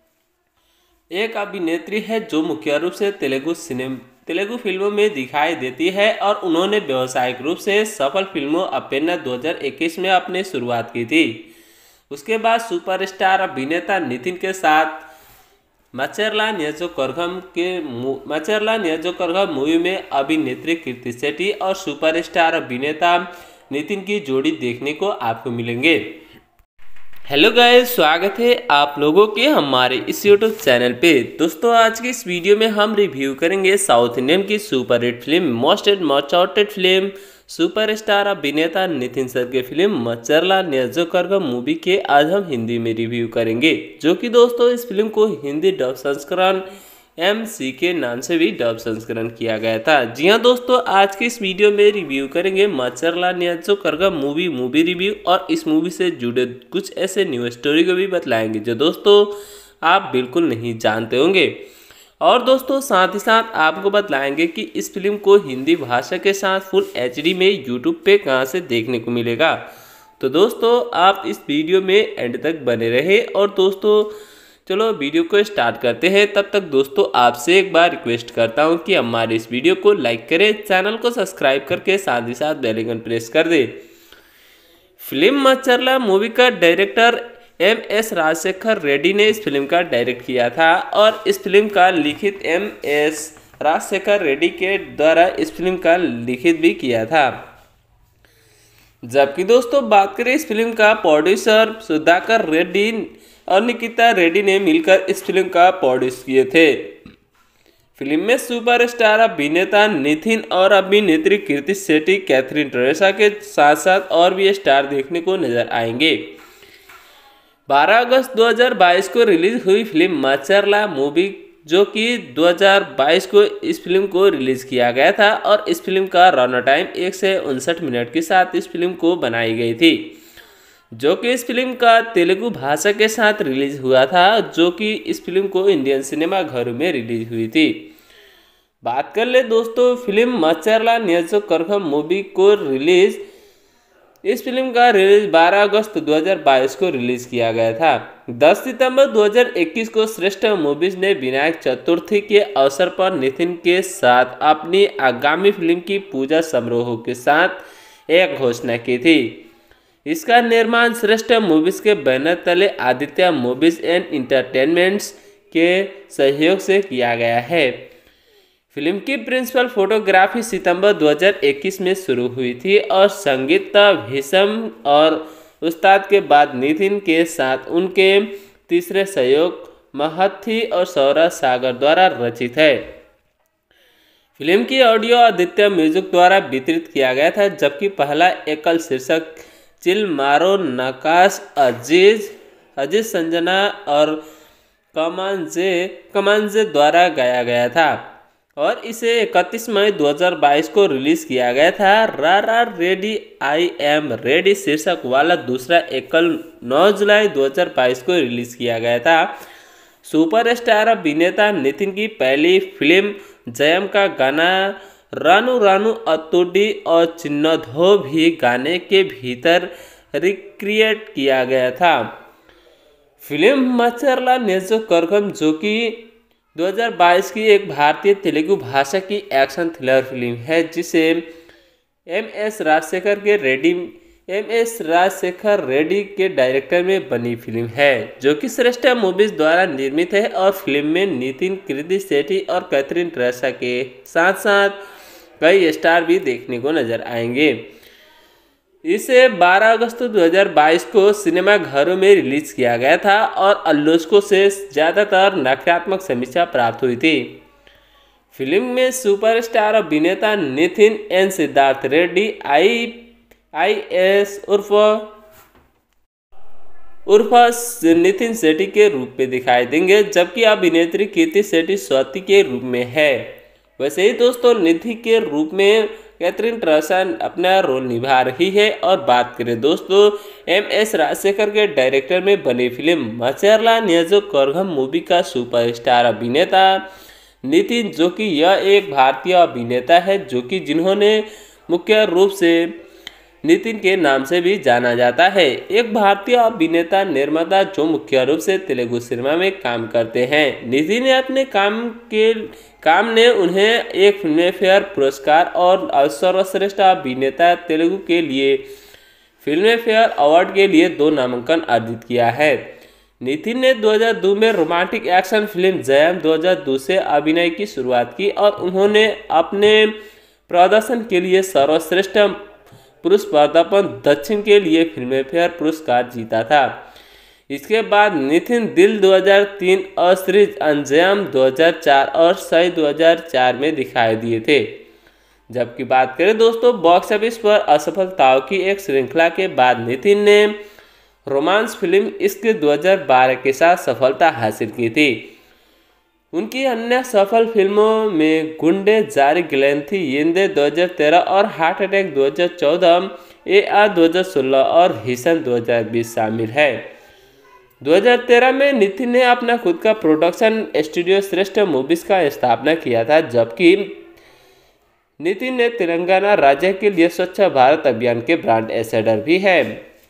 एक अभिनेत्री है जो मुख्य रूप से तेलुगु सिनेमा तेलुगु फिल्मों में दिखाई देती है और उन्होंने व्यावसायिक रूप से सफल फिल्मों अप्पेन्ना दो हज़ार इक्कीस में अपनी शुरुआत की थी। उसके बाद सुपरस्टार अभिनेता नितिन के साथ मचर्ला नियोजो करघम के मचर्ला नियोजो करघम मूवी में अभिनेत्री कीर्ति सेठी और सुपरस्टार अभिनेता नितिन की जोड़ी देखने को आपको मिलेंगे। हेलो गाइस, स्वागत है आप लोगों के हमारे इस यूट्यूब चैनल पे। दोस्तों आज की इस वीडियो में हम रिव्यू करेंगे साउथ इंडियन की super hit film most and most awaited film superstar अभिनेता नितिन सर की film Macherla Niyojakavargam movie के आज हम हिंदी में रिव्यू करेंगे, जो कि दोस्तों इस फिल्म को हिंदी डब संस्करण एम सी के नाम से भी डब संस्करण किया गया था। जी हाँ दोस्तों, आज की इस वीडियो में रिव्यू करेंगे Macherla Niyojakavargam movie movie review और इस मूवी से जुड़े कुछ ऐसे न्यू स्टोरी को भी बतलाएंगे जो दोस्तों आप बिल्कुल नहीं जानते होंगे। और दोस्तों साथ ही साथ आपको बतलाएंगे कि इस फिल्म को हिंदी भाषा के साथ फुल एच डी में यूट्यूब पे कहाँ से देखने को मिलेगा। तो दोस्तों आप इस वीडियो में एंड तक बने रहे। और दोस्तों चलो वीडियो को स्टार्ट करते हैं। तब तक दोस्तों आपसे एक बार रिक्वेस्ट करता हूं कि हमारे इस वीडियो को लाइक करें, चैनल को सब्सक्राइब करके साथ ही साथ बेल आइकन प्रेस कर दे। फिल्म मचर्ला मूवी का director M S Rajasekhar Reddy ने इस फिल्म का डायरेक्ट किया था और इस फिल्म का लिखित एम एस राजशेखर रेड्डी के द्वारा इस फिल्म का लिखित भी किया था। जबकि दोस्तों बात करें इस फिल्म का प्रोड्यूसर सुधाकर रेड्डी और निकिता रेड्डी ने मिलकर इस फिल्म का प्रोड्यूस किए थे। फिल्म में सुपरस्टार अभिनेता नितिन और अभिनेत्री कीर्ति शेट्टी, कैथरीन टेरेसा के साथ साथ और भी स्टार देखने को नजर आएंगे। बारह अगस्त दो हज़ार बाईस को रिलीज हुई फिल्म मचरला मूवी, जो कि दो हज़ार बाईस को इस फिल्म को रिलीज किया गया था और इस फिल्म का रन टाइम एक से उनसठ मिनट के साथ इस फिल्म को बनाई गई थी, जो कि इस फिल्म का तेलुगु भाषा के साथ रिलीज हुआ था, जो कि इस फिल्म को इंडियन सिनेमा घरों में रिलीज हुई थी। बात कर ले दोस्तों फिल्म मचरला नियोजकवर्गम मूवी को रिलीज इस फिल्म का रिलीज बारह अगस्त दो हज़ार बाईस को रिलीज किया गया था। दस सितंबर दो हज़ार इक्कीस को श्रेष्ठ मूवीज ने विनायक चतुर्थी के अवसर पर नितिन के साथ अपनी आगामी फिल्म की पूजा समारोह के साथ एक घोषणा की थी। इसका निर्माण श्रेष्ठ मूवीज के बैनर तले आदित्य मूवीज एंड इंटरटेनमेंट्स के सहयोग से किया गया है। फिल्म की प्रिंसिपल फोटोग्राफी सितंबर दो हज़ार इक्कीस में शुरू हुई थी और संगीत भीषम और उस्ताद के बाद नितिन के साथ उनके तीसरे सहयोग महथी और सौरभ सागर द्वारा रचित है। फिल्म की ऑडियो आदित्य म्यूजिक द्वारा वितरित किया गया था, जबकि पहला एकल शीर्षक चिल मारो नकाश अजीज अजीज संजना और कमांजे कमांजे द्वारा गाया गया था और इसे इकतीस मई दो हज़ार बाईस को रिलीज किया गया था। रा रा रेडी आई एम रेडी शीर्षक वाला दूसरा एकल नौ जुलाई दो हज़ार बाईस को रिलीज किया गया था। सुपरस्टार अभिनेता नितिन की पहली फिल्म जयम का गाना रानू रानू अतुडी और चिन्नधो भी गाने के भीतर रिक्रिएट किया गया था। फिल्म मचरला नियोजकवर्गम, जो कि दो हज़ार बाईस की एक भारतीय तेलुगु भाषा की एक्शन थ्रिलर फिल्म है, जिसे एम एस राजशेखर के रेड्डी एम एस राजशेखर रेड्डी के डायरेक्टर में बनी फिल्म है, जो कि श्रेष्ठ मूवीज द्वारा निर्मित है और फिल्म में नितिन, कीर्ति शेट्टी और कैथरीन टेरेसा के साथ साथ कई स्टार भी देखने को नजर आएंगे। इसे बारह अगस्त दो हज़ार बाईस को सिनेमा घरों में रिलीज किया गया था और आलोचकों से ज़्यादातर नकारात्मक समीक्षा प्राप्त हुई थी। फिल्म में सुपरस्टार अभिनेता Nitin N Siddharth Reddy I I S उर्फ उर्फ नितिन शेट्टी के रूप में दिखाई देंगे, जबकि अभिनेत्री कीर्ति शेट्टी स्वाति के रूप में है। वैसे ही दोस्तों निधि के रूप में कैथरीन टेरेसा अपना रोल निभा रही है। और बात करें दोस्तों एम एस राजशेखर के डायरेक्टर में बनी फिल्म मचरला नियोजकवर्गम मूवी का सुपरस्टार अभिनेता नितिन, जो कि यह एक भारतीय अभिनेता है, जो कि जिन्होंने मुख्य रूप से नितिन के नाम से भी जाना जाता है, एक भारतीय अभिनेता निर्माता जो मुख्य रूप से तेलुगु सिनेमा में काम करते हैं। नितिन ने अपने काम के काम ने उन्हें एक फिल्म फेयर पुरस्कार और सर्वश्रेष्ठ अभिनेता तेलुगु के लिए फिल्म फेयर अवार्ड के लिए दो नामांकन अर्जित किया है। नितिन ने दो हज़ार दो में रोमांटिक एक्शन फिल्म जयम दो हज़ार दो से अभिनय की शुरुआत की और उन्होंने अपने प्रदर्शन के लिए सर्वश्रेष्ठ पुरुष पदार्पण दक्षिण के लिए फिल्म फेयर पुरस्कार जीता था। इसके बाद नितिन दिल दो हज़ार तीन और सीरीज अंजयम दो हज़ार चार और सई दो हज़ार चार में दिखाई दिए थे। जबकि बात करें दोस्तों बॉक्स ऑफिस पर असफलताओं की एक श्रृंखला के बाद नितिन ने रोमांस फिल्म इश्क दो हज़ार बारह के साथ सफलता हासिल की थी। उनकी अन्य सफल फिल्मों में गुंडे जारी गिलेंथी येंदे दो हज़ार तेरह और हार्ट अटैक दो हज़ार चौदह, ए आर दो हज़ार सोलह और हिसन दो हज़ार बीस शामिल है। दो हज़ार तेरह में नितिन ने अपना खुद का प्रोडक्शन स्टूडियो श्रेष्ठ मूवीज का स्थापना किया था, जबकि नितिन ने तेलंगाना राज्य के लिए स्वच्छ भारत अभियान के ब्रांड एम्बेसडर भी है।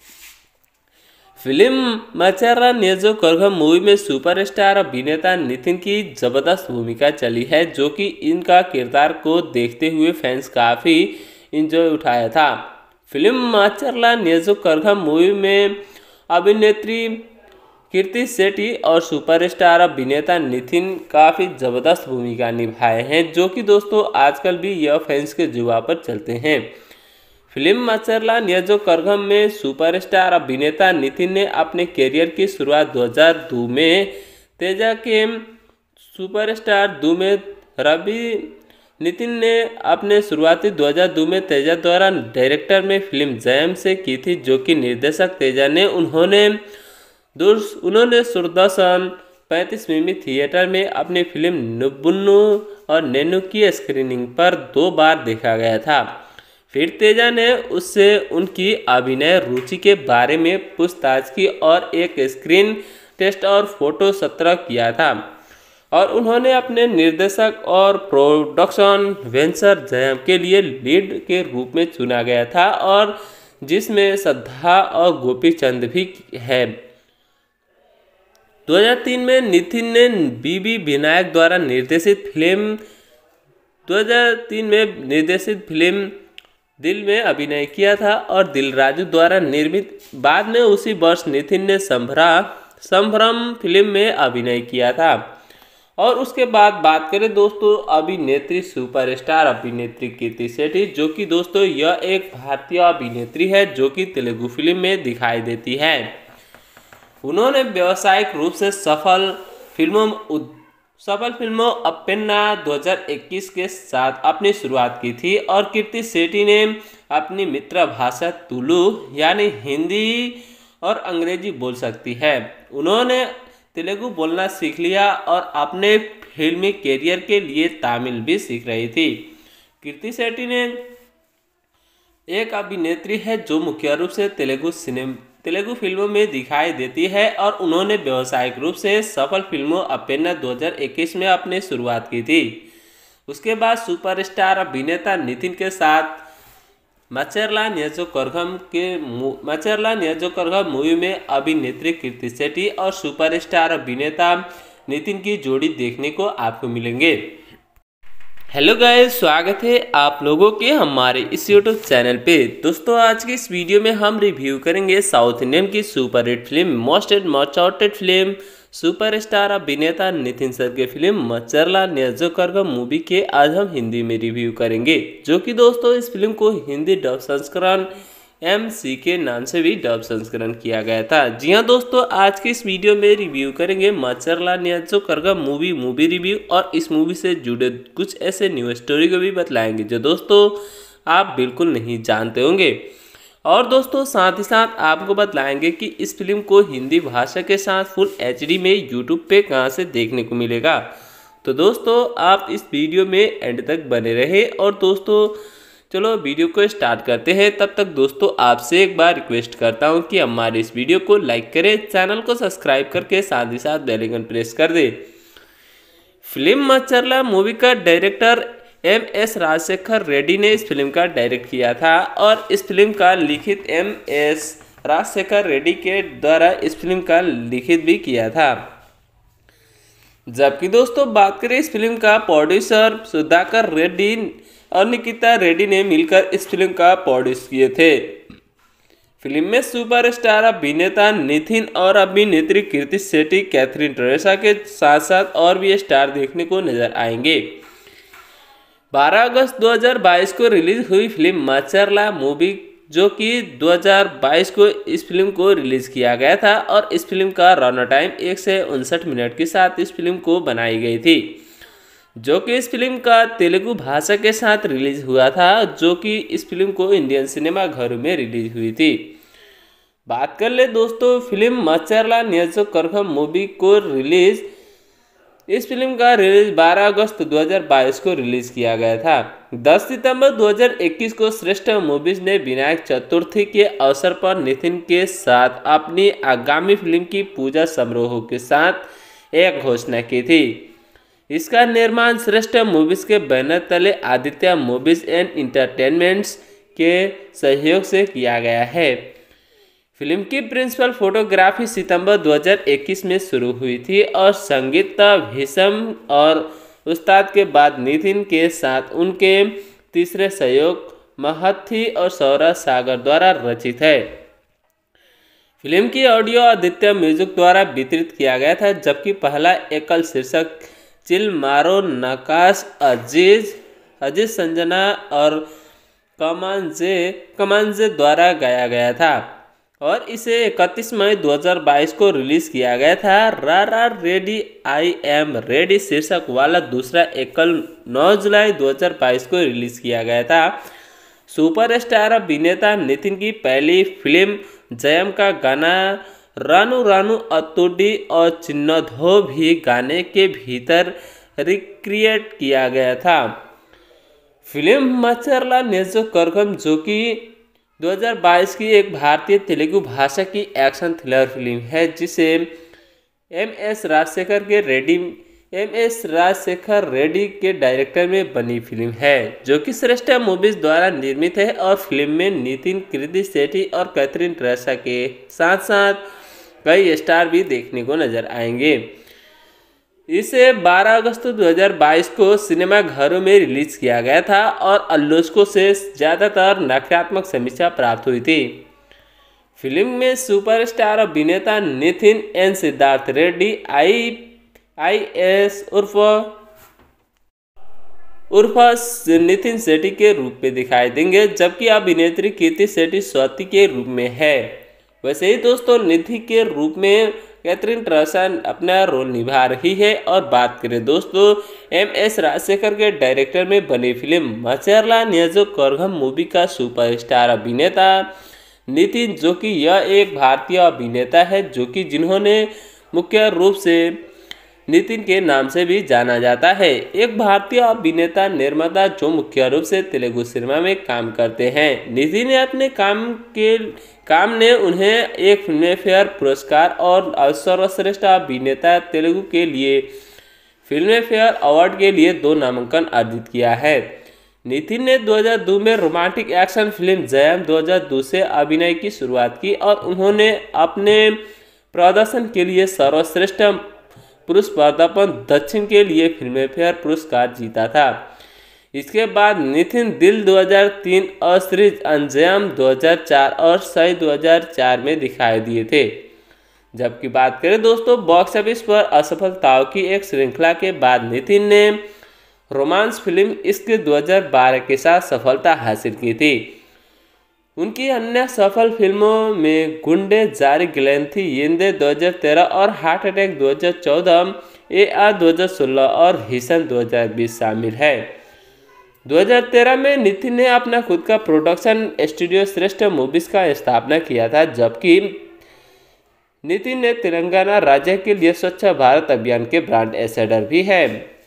फिल्म मचरला नियोजकवर्गम मूवी में सुपरस्टार अभिनेता नितिन की जबरदस्त भूमिका चली है, जो कि इनका किरदार को देखते हुए फैंस काफ़ी इंजॉय उठाया था। फिल्म मचरला नियोजकवर्गम मूवी में अभिनेत्री कीर्ति शेट्टी और सुपरस्टार अभिनेता नितिन काफ़ी ज़बरदस्त भूमिका निभाए हैं, जो कि दोस्तों आजकल भी यह फैंस के जुआ पर चलते हैं। फिल्म मचरला नियोजकवर्गम में सुपरस्टार अभिनेता नितिन ने अपने करियर की शुरुआत दो हज़ार दो में तेजा के सुपरस्टार दो में रवि नितिन ने अपने शुरुआती दो हज़ार दो में तेजा द्वारा डायरेक्टर में फिल्म जयम से की थी, जो कि निर्देशक तेजा ने उन्होंने दूर उन्होंने दूरदर्शन पैंतीस मिमी थिएटर में अपनी फिल्म नुब्बुन्नु और नेनु की स्क्रीनिंग पर दो बार देखा गया था। फिर तेजा ने उससे उनकी अभिनय रुचि के बारे में पूछताछ की और एक स्क्रीन टेस्ट और फोटो सत्र किया था, और उन्होंने अपने निर्देशक और प्रोडक्शन वेंचर जयम के लिए लीड के रूप में चुना गया था, और जिसमें श्रद्धा और गोपी चंद भी है। दो हज़ार तीन में नितिन ने बीबी विनायक द्वारा निर्देशित फिल्म दो हज़ार तीन में निर्देशित फिल्म दिल में अभिनय किया था और दिल राजू द्वारा निर्मित। बाद में उसी वर्ष नितिन ने संभरा संभ्रम फिल्म में अभिनय किया था। और उसके बाद बात करें दोस्तों अभिनेत्री सुपरस्टार अभिनेत्री कीर्ति सेठी, जो कि दोस्तों यह एक भारतीय अभिनेत्री है जो कि तेलुगु फिल्म में दिखाई देती है। उन्होंने व्यावसायिक रूप से सफल फिल्मों सफल फिल्मों अप्पेन्ना दो हज़ार इक्कीस के साथ अपनी शुरुआत की थी, और कीर्ति सेठी ने अपनी मित्र भाषा तुलु यानी हिंदी और अंग्रेजी बोल सकती है। उन्होंने तेलुगु बोलना सीख लिया और अपने फिल्मी कैरियर के लिए तमिल भी सीख रही थी। कीर्ति सेठी ने एक अभिनेत्री है जो मुख्य रूप से तेलुगु सिनेमा तेलुगु फिल्मों में दिखाई देती है, और उन्होंने व्यावसायिक रूप से सफल फिल्मों अप्पेन्ना दो हज़ार इक्कीस में अपनी शुरुआत की थी। उसके बाद सुपरस्टार अभिनेता नितिन के साथ मचेरला नियोजकवर्गम के मचेरला नियोजकवर्गम मूवी में अभिनेत्री कीर्ति सेठी और सुपरस्टार अभिनेता नितिन की जोड़ी देखने को आपको मिलेंगे। हेलो गाइस, स्वागत है आप लोगों के हमारे इस यूट्यूब चैनल पे। दोस्तों आज की इस वीडियो में हम रिव्यू करेंगे साउथ इंडियन की super hit film most and most awaited film superstar अभिनेता नितिन सर की फिल्म मचेरला नियोजकवर्गम मूवी के आज हम हिंदी में रिव्यू करेंगे, जो कि दोस्तों इस फिल्म को हिंदी डब संस्करण एम सी के नाम से भी डब संस्करण किया गया था। जी हाँ दोस्तों, आज की इस वीडियो में रिव्यू करेंगे Macherla Niyojakavargam movie movie review, और इस मूवी से जुड़े कुछ ऐसे न्यू स्टोरी को भी बतलाएंगे जो दोस्तों आप बिल्कुल नहीं जानते होंगे। और दोस्तों साथ ही साथ आपको बतलाएंगे कि इस फिल्म को हिंदी भाषा के साथ फुल एच डी में यूट्यूब पे कहाँ से देखने को मिलेगा। तो दोस्तों आप इस वीडियो में एंड तक बने रहे। और दोस्तों चलो वीडियो को स्टार्ट करते हैं। तब तक दोस्तों आपसे एक बार रिक्वेस्ट करता हूं कि हमारे इस वीडियो को लाइक करें, चैनल को सब्सक्राइब करके साथ ही साथ बेल आइकन प्रेस कर दे। फिल्म मचेरला मूवी का director M S Rajasekhar Reddy ने इस फिल्म का डायरेक्ट किया था, और इस फिल्म का लिखित एम एस राजशेखर रेड्डी के द्वारा इस फिल्म का लिखित भी किया था। जबकि दोस्तों बात करें इस फिल्म का प्रोड्यूसर सुधाकर रेड्डी और निकिता रेड्डी ने मिलकर इस फिल्म का प्रोड्यूस किए थे। फिल्म में सुपरस्टार अभिनेता नितिन और अभिनेत्री कीर्ति सेठी, कैथरीन टेरेसा के साथ साथ और भी स्टार देखने को नजर आएंगे। बारह अगस्त दो हज़ार बाईस को रिलीज हुई फिल्म मचेरला मूवी, जो कि दो हज़ार बाईस को इस फिल्म को रिलीज किया गया था, और इस फिल्म का रन टाइम एक से उनसठ मिनट के साथ इस फिल्म को बनाई गई थी, जो कि इस फिल्म का तेलुगु भाषा के साथ रिलीज हुआ था, जो कि इस फिल्म को इंडियन सिनेमा घरों में रिलीज हुई थी। बात कर ले दोस्तों फिल्म मचेरला नियोजकवर्गम मूवी को रिलीज इस फिल्म का रिलीज बारह अगस्त दो हज़ार बाईस को रिलीज किया गया था। दस सितंबर दो हज़ार इक्कीस को श्रेष्ठ मूवीज ने विनायक चतुर्थी के अवसर पर नितिन के साथ अपनी आगामी फिल्म की पूजा समारोह के साथ एक घोषणा की थी। इसका निर्माण श्रेष्ठ मूवीज के बैनर तले आदित्य मूवीज एंड इंटरटेनमेंट्स के सहयोग से किया गया है। फिल्म की प्रिंसिपल फोटोग्राफी सितंबर दो हज़ार इक्कीस में शुरू हुई थी, और संगीत भीषम और उस्ताद के बाद नितिन के साथ उनके तीसरे सहयोग महथी और सौरभ सागर द्वारा रचित है। फिल्म की ऑडियो आदित्य म्यूजिक द्वारा वितरित किया गया था, जबकि पहला एकल शीर्षक चिल मारो नकाश अजीज अजीज संजना और कमांजे कमांजे द्वारा गाया गया था। और इसे इकतीस मई दो हज़ार बाईस को रिलीज किया गया था। रारा रेडी आई एम रेडी शीर्षक वाला दूसरा एकल नौ जुलाई दो हज़ार बाईस को रिलीज किया गया था। सुपरस्टार अभिनेता नितिन की पहली फिल्म जयम का गाना रानू रानू अतुडी और चिन्नधो भी गाने के भीतर रिक्रिएट किया गया था। फिल्म मचरला नेजो करगम जो कि दो हज़ार बाईस की एक भारतीय तेलुगु भाषा की एक्शन थ्रिलर फिल्म है, जिसे एम एस राजशेखर के रेड्डी एम एस राजशेखर रेड्डी के डायरेक्टर में बनी फिल्म है, जो कि श्रेष्ठ मूवीज द्वारा निर्मित है। और फिल्म में नितिन, कृति शेट्टी और कैथरीन ट्रेसा के साथ साथ कई स्टार भी देखने को नजर आएंगे। इसे बारह अगस्त दो हज़ार बाईस को सिनेमा घरों में रिलीज किया गया था और आलोचकों से ज़्यादातर नकारात्मक समीक्षा प्राप्त हुई थी। फिल्म में सुपरस्टार अभिनेता Nitin N Siddharth Reddy I I S उर्फ उर्फ नितिन शेट्टी के रूप में दिखाई देंगे, जबकि अभिनेत्री कृति शेट्टी स्वाति के रूप में है। वैसे ही दोस्तों निधि के रूप में कैथरीन ट्रेसा अपना रोल निभा रही है। और बात करें दोस्तों एम एस राजशेखर के डायरेक्टर में बनी film Macherla Niyojakavargam movie का सुपरस्टार अभिनेता नितिन, जो कि यह एक भारतीय अभिनेता है जो कि जिन्होंने मुख्य रूप से नितिन के नाम से भी जाना जाता है, एक भारतीय अभिनेता निर्माता जो मुख्य रूप से तेलुगु सिनेमा में काम करते हैं। नितिन ने अपने काम के काम ने उन्हें एक फिल्म फेयर पुरस्कार और सर्वश्रेष्ठ अभिनेता तेलुगु के लिए फिल्म फेयर अवार्ड के लिए दो नामांकन अर्जित किया है। नितिन ने दो हज़ार दो में रोमांटिक एक्शन फिल्म जयम दो हज़ार दो से अभिनय की शुरुआत की और उन्होंने अपने प्रदर्शन के लिए सर्वश्रेष्ठ पुरुष पदार्पण दक्षिण के लिए फिल्म फेयर पुरस्कार जीता था। इसके बाद नितिन दिल दो हज़ार तीन और सीरीज अंजाम दो हज़ार चार और सही दो हज़ार चार में दिखाई दिए थे। जबकि बात करें दोस्तों बॉक्स ऑफिस पर असफलताओं की एक श्रृंखला के बाद नितिन ने रोमांस फिल्म इश्क दो हज़ार बारह के साथ सफलता हासिल की थी। उनकी अन्य सफल फिल्मों में गुंडे जारी गिलेंथी येंदे दो हज़ार तेरह और हार्ट अटैक दो हज़ार चौदह, ए आर दो हज़ार सोलह और हिसन दो हज़ार बीस शामिल है। दो हज़ार तेरह में नितिन ने अपना खुद का प्रोडक्शन स्टूडियो श्रेष्ठ मूवीज का स्थापना किया था, जबकि नितिन ने तेलंगाना राज्य के लिए स्वच्छ भारत अभियान के ब्रांड एम्बेसडर भी है।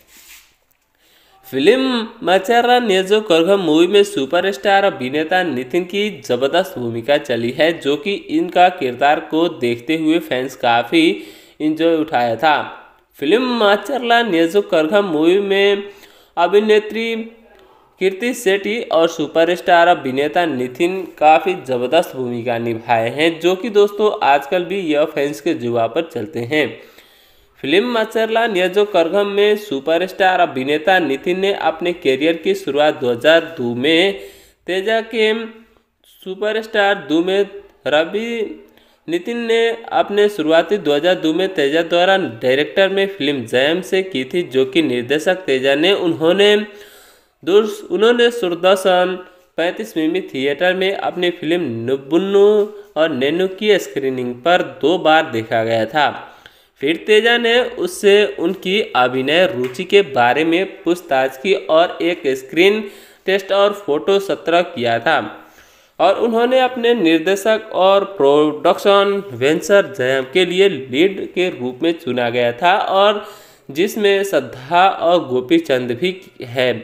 Film Macherla Niyojakavargam movie में सुपरस्टार अभिनेता नितिन की जबरदस्त भूमिका चली है, जो कि इनका किरदार को देखते हुए फैंस काफ़ी इंजॉय उठाया था। Film Macherla Niyojakavargam movie में अभिनेत्री कृति शेट्टी और सुपरस्टार अभिनेता नितिन काफ़ी ज़बरदस्त भूमिका निभाए हैं, जो कि दोस्तों आजकल भी यह फैंस के जुआ पर चलते हैं। फिल्म मचरला नेजो करगम में सुपरस्टार अभिनेता नितिन ने अपने करियर की शुरुआत दो हज़ार दो में तेजा के सुपरस्टार दो में रवि नितिन ने अपने शुरुआती दो हज़ार दो में तेजा द्वारा डायरेक्टर में फिल्म जयम से की थी, जो कि निर्देशक तेजा ने उन्होंने उन्होंने सुरदर्शन पैंतीस मिमी थिएटर में अपनी फिल्म नुब्बुन्नु और नेनु की स्क्रीनिंग पर दो बार देखा गया था। फिर तेजा ने उससे उनकी अभिनय रुचि के बारे में पूछताछ की और एक स्क्रीन टेस्ट और फोटो सत्र किया था और उन्होंने अपने निर्देशक और प्रोडक्शन वेंचर जयम के लिए लीड के रूप में चुना गया था और जिसमें श्रद्धा और गोपी चंद भी है।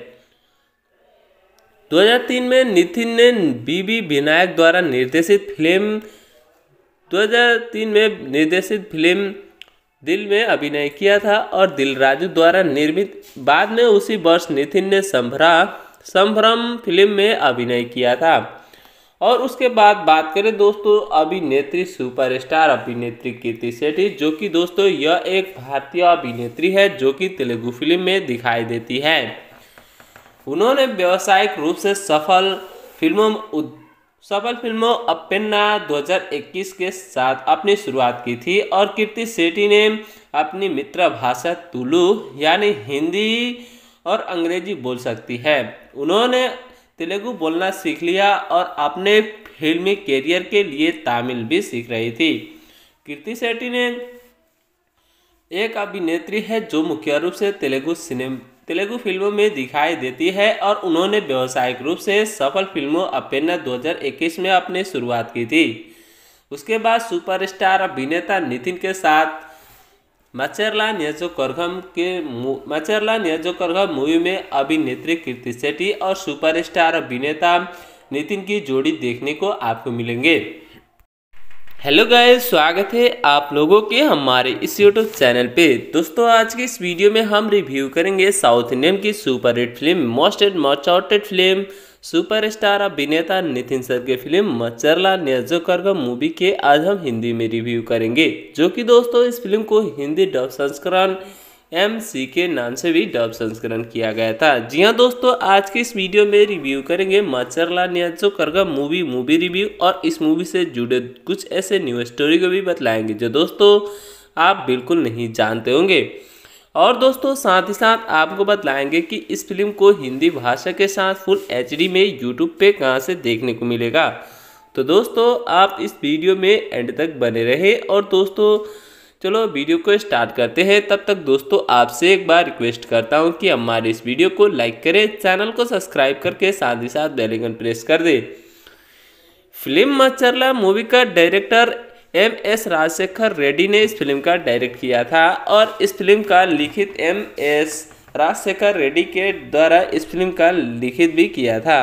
दो हज़ार तीन में नितिन ने बीबी विनायक द्वारा निर्देशित फिल्म दो हज़ार तीन में निर्देशित फिल्म दिल में अभिनय किया था और दिल राजू द्वारा निर्मित बाद में उसी वर्ष नितिन ने संभरा संभ्रम फिल्म में अभिनय किया था। और उसके बाद बात करें दोस्तों अभिनेत्री सुपरस्टार अभिनेत्री कृति शेट्टी, जो कि दोस्तों यह एक भारतीय अभिनेत्री है जो कि तेलुगु फिल्म में दिखाई देती है। उन्होंने व्यावसायिक रूप से सफल फिल्मों सफल फिल्मों अप्पेन्ना दो हज़ार इक्कीस के साथ अपनी शुरुआत की थी और कृति शेट्टी ने अपनी मित्र भाषा तुलु यानी हिंदी और अंग्रेजी बोल सकती है। उन्होंने तेलुगु बोलना सीख लिया और अपने फिल्मी कैरियर के लिए तमिल भी सीख रही थी। कीर्ति शेट्टी ने एक अभिनेत्री है जो मुख्य रूप से तेलुगु सिनेमा तेलुगु फिल्मों में दिखाई देती है और उन्होंने व्यावसायिक रूप से सफल फिल्मों अपेन्ना दो हज़ार इक्कीस में अपनी शुरुआत की थी। उसके बाद सुपरस्टार अभिनेता नितिन के साथ मचेरला नियोजकवर्गम के मचेरला नियोजकवर्गम मूवी में अभिनेत्री कीर्ति शेट्टी और सुपरस्टार अभिनेता नितिन की जोड़ी देखने को आपको मिलेंगे। हेलो गाइस, स्वागत है आप लोगों के हमारे इस यूट्यूब चैनल पे। दोस्तों, आज के इस वीडियो में हम रिव्यू करेंगे साउथ इंडियन की super hit film most and most awaited film superstar अभिनेता नितिन सर की फिल्म मचेरला नियोजकवर्गम मूवी के आज हम हिंदी में रिव्यू करेंगे, जो कि दोस्तों इस फिल्म को हिंदी डब संस्करण एम सी के नाम से भी डब संस्करण किया गया था। जी हाँ दोस्तों, आज की इस वीडियो में रिव्यू करेंगे Macherla Niyojakavargam movie movie review और इस मूवी से जुड़े कुछ ऐसे न्यूज स्टोरी को भी बतलाएंगे जो दोस्तों आप बिल्कुल नहीं जानते होंगे। और दोस्तों साथ ही साथ आपको बतलाएंगे कि इस फिल्म को हिंदी भाषा के साथ फुल एच डी में यूट्यूब पे कहाँ से देखने को मिलेगा। तो दोस्तों आप इस वीडियो में एंड तक बने रहे। और दोस्तों चलो वीडियो को स्टार्ट करते हैं। तब तक दोस्तों आपसे एक बार रिक्वेस्ट करता हूं कि हमारे इस वीडियो को लाइक करें, चैनल को सब्सक्राइब करके साथ ही साथ बेल आइकन प्रेस कर दें। फिल्म मचेरला मूवी का director M S Rajasekhar Reddy ने इस फिल्म का डायरेक्ट किया था और इस फिल्म का लिखित एम एस राजशेखर रेड्डी के द्वारा इस फिल्म का लिखित भी किया था।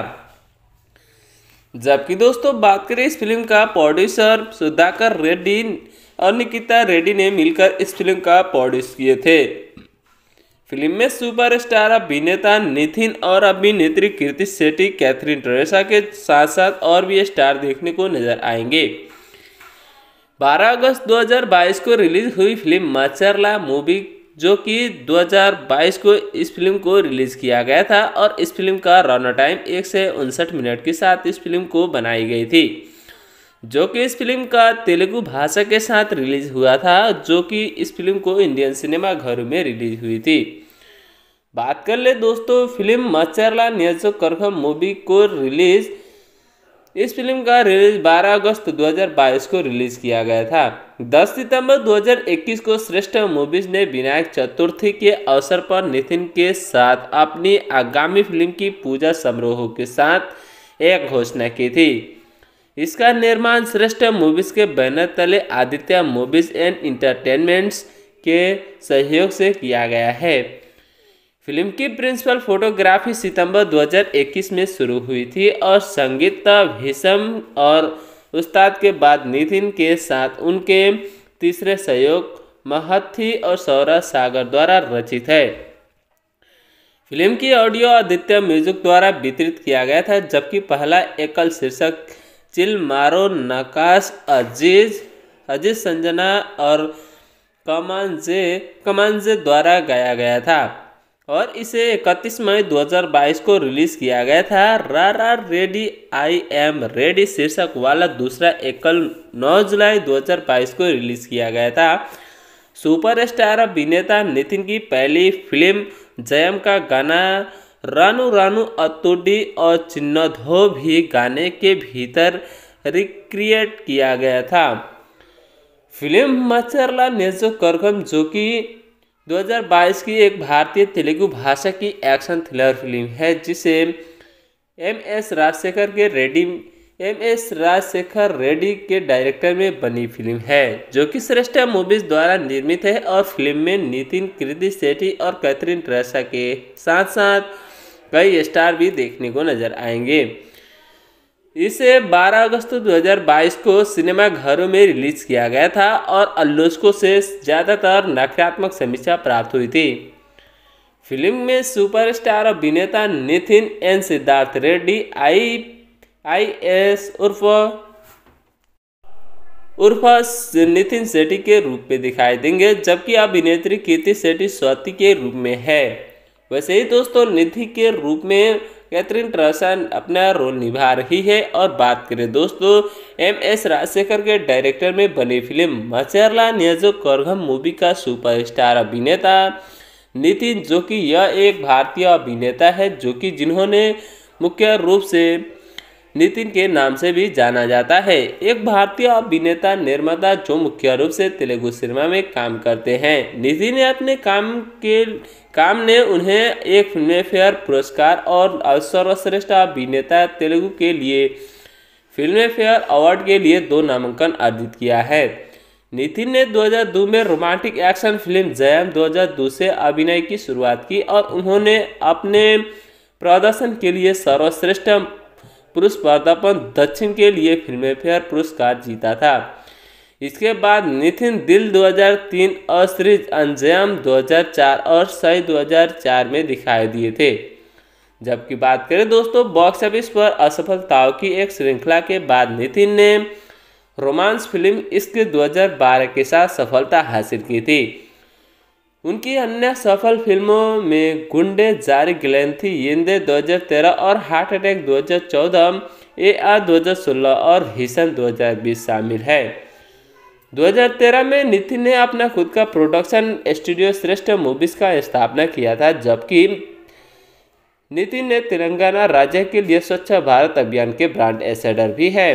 जबकि दोस्तों बात करें इस फिल्म का प्रोड्यूसर सुधाकर रेड्डी और निकिता रेड्डी ने मिलकर इस फिल्म का प्रोड्यूस किए थे। फिल्म में सुपरस्टार अभिनेता नितिन और अभिनेत्री कीर्ति शेट्टी, कैथरीन टेरेसा के साथ साथ और भी स्टार देखने को नजर आएंगे। बारह अगस्त दो हज़ार बाईस को रिलीज हुई फिल्म मचेरला मूवी, जो कि दो हज़ार बाईस को इस फिल्म को रिलीज किया गया था और इस फिल्म का रन टाइम एक से उनसठ मिनट के साथ इस फिल्म को बनाई गई थी, जो कि इस फिल्म का तेलुगु भाषा के साथ रिलीज हुआ था, जो कि इस फिल्म को इंडियन सिनेमा घरों में रिलीज हुई थी। बात कर ले दोस्तों फिल्म मचेरला नियोजकवर्गम मूवी को रिलीज इस फिल्म का रिलीज बारह अगस्त दो हज़ार बाईस को रिलीज किया गया था। दस सितंबर दो हज़ार इक्कीस को श्रेष्ठ मूवीज ने विनायक चतुर्थी के अवसर पर नितिन के साथ अपनी आगामी फिल्म की पूजा समारोह के साथ एक घोषणा की थी। इसका निर्माण श्रेष्ठ मूवीज के बैनर तले आदित्य मूवीज एंड इंटरटेनमेंट्स के सहयोग से किया गया है। फिल्म की प्रिंसिपल फोटोग्राफी सितंबर दो हज़ार इक्कीस में शुरू हुई थी और संगीत भीषम और उस्ताद के बाद नितिन के साथ उनके तीसरे सहयोग महथी और सौरभ सागर द्वारा रचित है। फिल्म की ऑडियो आदित्य म्यूजिक द्वारा वितरित किया गया था, जबकि पहला एकल शीर्षक चिल मारो नकाश अजीज अजीज संजना और कमांजे कमांजे द्वारा गाया गया था और इसे इकतीस मई दो हज़ार बाईस को रिलीज किया गया था। रा रा रेडी आई एम रेडी शीर्षक वाला दूसरा एकल नौ जुलाई दो हज़ार बाईस को रिलीज किया गया था। सुपरस्टार अभिनेता नितिन की पहली फिल्म जयम का गाना रानू रानू अतुडी और चिन्नधो भी गाने के भीतर रिक्रिएट किया गया था। फिल्म मचेरला नियोजकवर्गम, जो कि दो हज़ार बाईस की एक भारतीय तेलुगु भाषा की एक्शन थ्रिलर फिल्म है, जिसे एम एस राजशेखर के रेड्डी एम एस राजशेखर रेड्डी के डायरेक्टर में बनी फिल्म है, जो कि श्रेष्ठ मूवीज द्वारा निर्मित है और फिल्म में नितिन, कीर्ति शेट्टी और कैथरीन टेरेसा के साथ साथ कई स्टार भी देखने को नजर आएंगे। इसे बारह अगस्त दो हज़ार बाईस को सिनेमा घरों में रिलीज किया गया था और आलोचकों से ज़्यादातर नकारात्मक समीक्षा प्राप्त हुई थी। फिल्म में सुपरस्टार अभिनेता Nitin N Siddharth Reddy I I S उर्फ उर्फ नितिन शेट्टी के रूप में दिखाई देंगे, जबकि अभिनेत्री कीर्ति शेट्टी स्वाति के रूप में है। वैसे ही दोस्तों निधि के रूप में कैथरीन टेरेसा अपना रोल निभा रही है। और बात करें दोस्तों एम एस राजशेखर के डायरेक्टर में बनी फिल्म मचेरला नियोजकवर्गम मूवी का सुपरस्टार अभिनेता नितिन, जो कि यह एक भारतीय अभिनेता है, जो कि जिन्होंने मुख्य रूप से नितिन के नाम से भी जाना जाता है, एक भारतीय अभिनेता निर्माता जो मुख्य रूप से तेलुगु सिनेमा में काम करते हैं। नितिन ने अपने काम के काम ने उन्हें एक फिल्म फेयर पुरस्कार और सर्वश्रेष्ठ अभिनेता तेलुगु के लिए फिल्म फेयर अवार्ड के लिए दो नामांकन अर्जित किया है। नितिन ने दो हज़ार दो में रोमांटिक एक्शन फिल्म जयम दो हज़ार दो से अभिनय की शुरुआत की और उन्होंने अपने प्रदर्शन के लिए सर्वश्रेष्ठ पुरुष पदार्पण दक्षिण के लिए फिल्म फेयर पुरस्कार जीता था। इसके बाद नितिन दिल दो हज़ार तीन और सीरीज अंजयम दो हज़ार चार और सई दो हज़ार चार में दिखाई दिए थे। जबकि बात करें दोस्तों बॉक्स ऑफिस पर असफलताओं की एक श्रृंखला के बाद नितिन ने रोमांस फिल्म इश्क दो हज़ार बारह के साथ सफलता हासिल की थी। उनकी अन्य सफल फिल्मों में गुंडे जारी गिलेंथी येंदे दो हज़ार तेरह और हार्ट अटैक दो हज़ार चौदह, ए आर दो हज़ार सोलह और हिसन दो हज़ार बीस शामिल है। दो हज़ार तेरह में नितिन ने अपना खुद का प्रोडक्शन स्टूडियो श्रेष्ठ मूवीज का स्थापना किया था, जबकि नितिन ने तेलंगाना राज्य के लिए स्वच्छ भारत अभियान के ब्रांड एम्बेसडर भी है।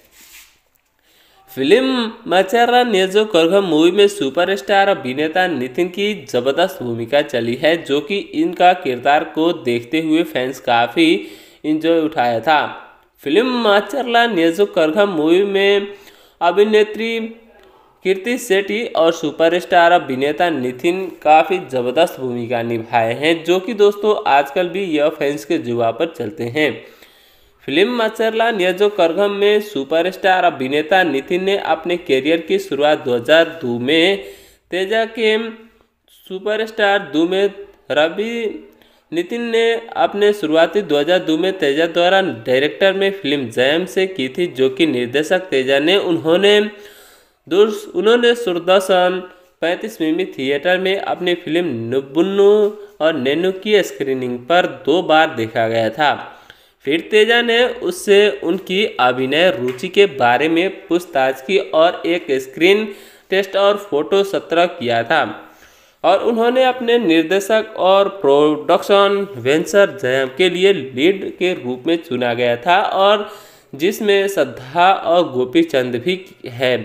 फिल्म मचर्ला नियोजकवर्गम मूवी में सुपरस्टार अभिनेता नितिन की जबरदस्त भूमिका चली है, जो कि इनका किरदार को देखते हुए फैंस काफ़ी इंजॉय उठाया था। फिल्म मचर्ला नियोजकवर्गम मूवी में अभिनेत्री कीर्ति सेठी और सुपरस्टार अभिनेता नितिन काफ़ी ज़बरदस्त भूमिका निभाए हैं, जो कि दोस्तों आजकल भी यह फैंस के जुआ पर चलते हैं। फिल्म मचर्ला नियोजकवर्गम में सुपरस्टार अभिनेता नितिन ने अपने करियर की शुरुआत दो हज़ार दो में तेजा के सुपरस्टार दो में रवि नितिन ने अपने शुरुआती दो हज़ार दो में तेजा द्वारा डायरेक्टर में फिल्म जयम से की थी, जो कि निर्देशक तेजा ने उन्होंने उन्होंने सुरदर्शन पैंतीस मिमी थिएटर में अपनी फिल्म नुब्बुन्नु और नेनु की स्क्रीनिंग पर दो बार देखा गया था। फिर तेजा ने उससे उनकी अभिनय रुचि के बारे में पूछताछ की और एक स्क्रीन टेस्ट और फोटो सत्र किया था और उन्होंने अपने निर्देशक और प्रोडक्शन वेंचर जयम के लिए लीड के रूप में चुना गया था और जिसमें श्रद्धा और गोपी चंद भी है।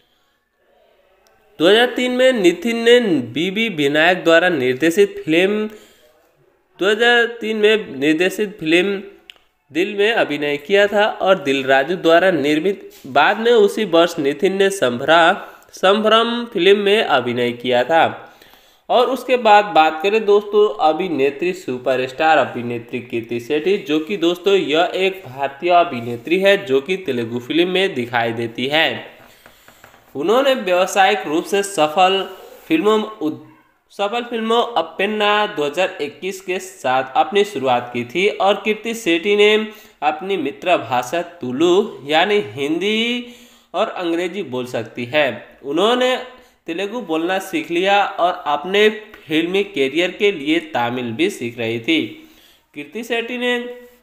दो हज़ार तीन में नितिन ने बीबी विनायक द्वारा निर्देशित फिल्म दो हज़ार तीन में निर्देशित फिल्म दिल में अभिनय किया था और दिल राजू द्वारा निर्मित। बाद में उसी वर्ष नितिन ने संभरा संभ्रम फिल्म में अभिनय किया था। और उसके बाद बात करें दोस्तों अभिनेत्री सुपरस्टार अभिनेत्री कीर्ति सेठी, जो कि दोस्तों यह एक भारतीय अभिनेत्री है जो कि तेलुगु फिल्म में दिखाई देती है। उन्होंने व्यावसायिक रूप से सफल फिल्मों सफल फिल्मों अप्पेन्ना दो हज़ार इक्कीस के साथ अपनी शुरुआत की थी और कीर्ति सेठी ने अपनी मित्र भाषा तुलु यानी हिंदी और अंग्रेजी बोल सकती है। उन्होंने तेलुगु बोलना सीख लिया और अपने फिल्मी कैरियर के लिए तमिल भी सीख रही थी। कीर्ति सेठी ने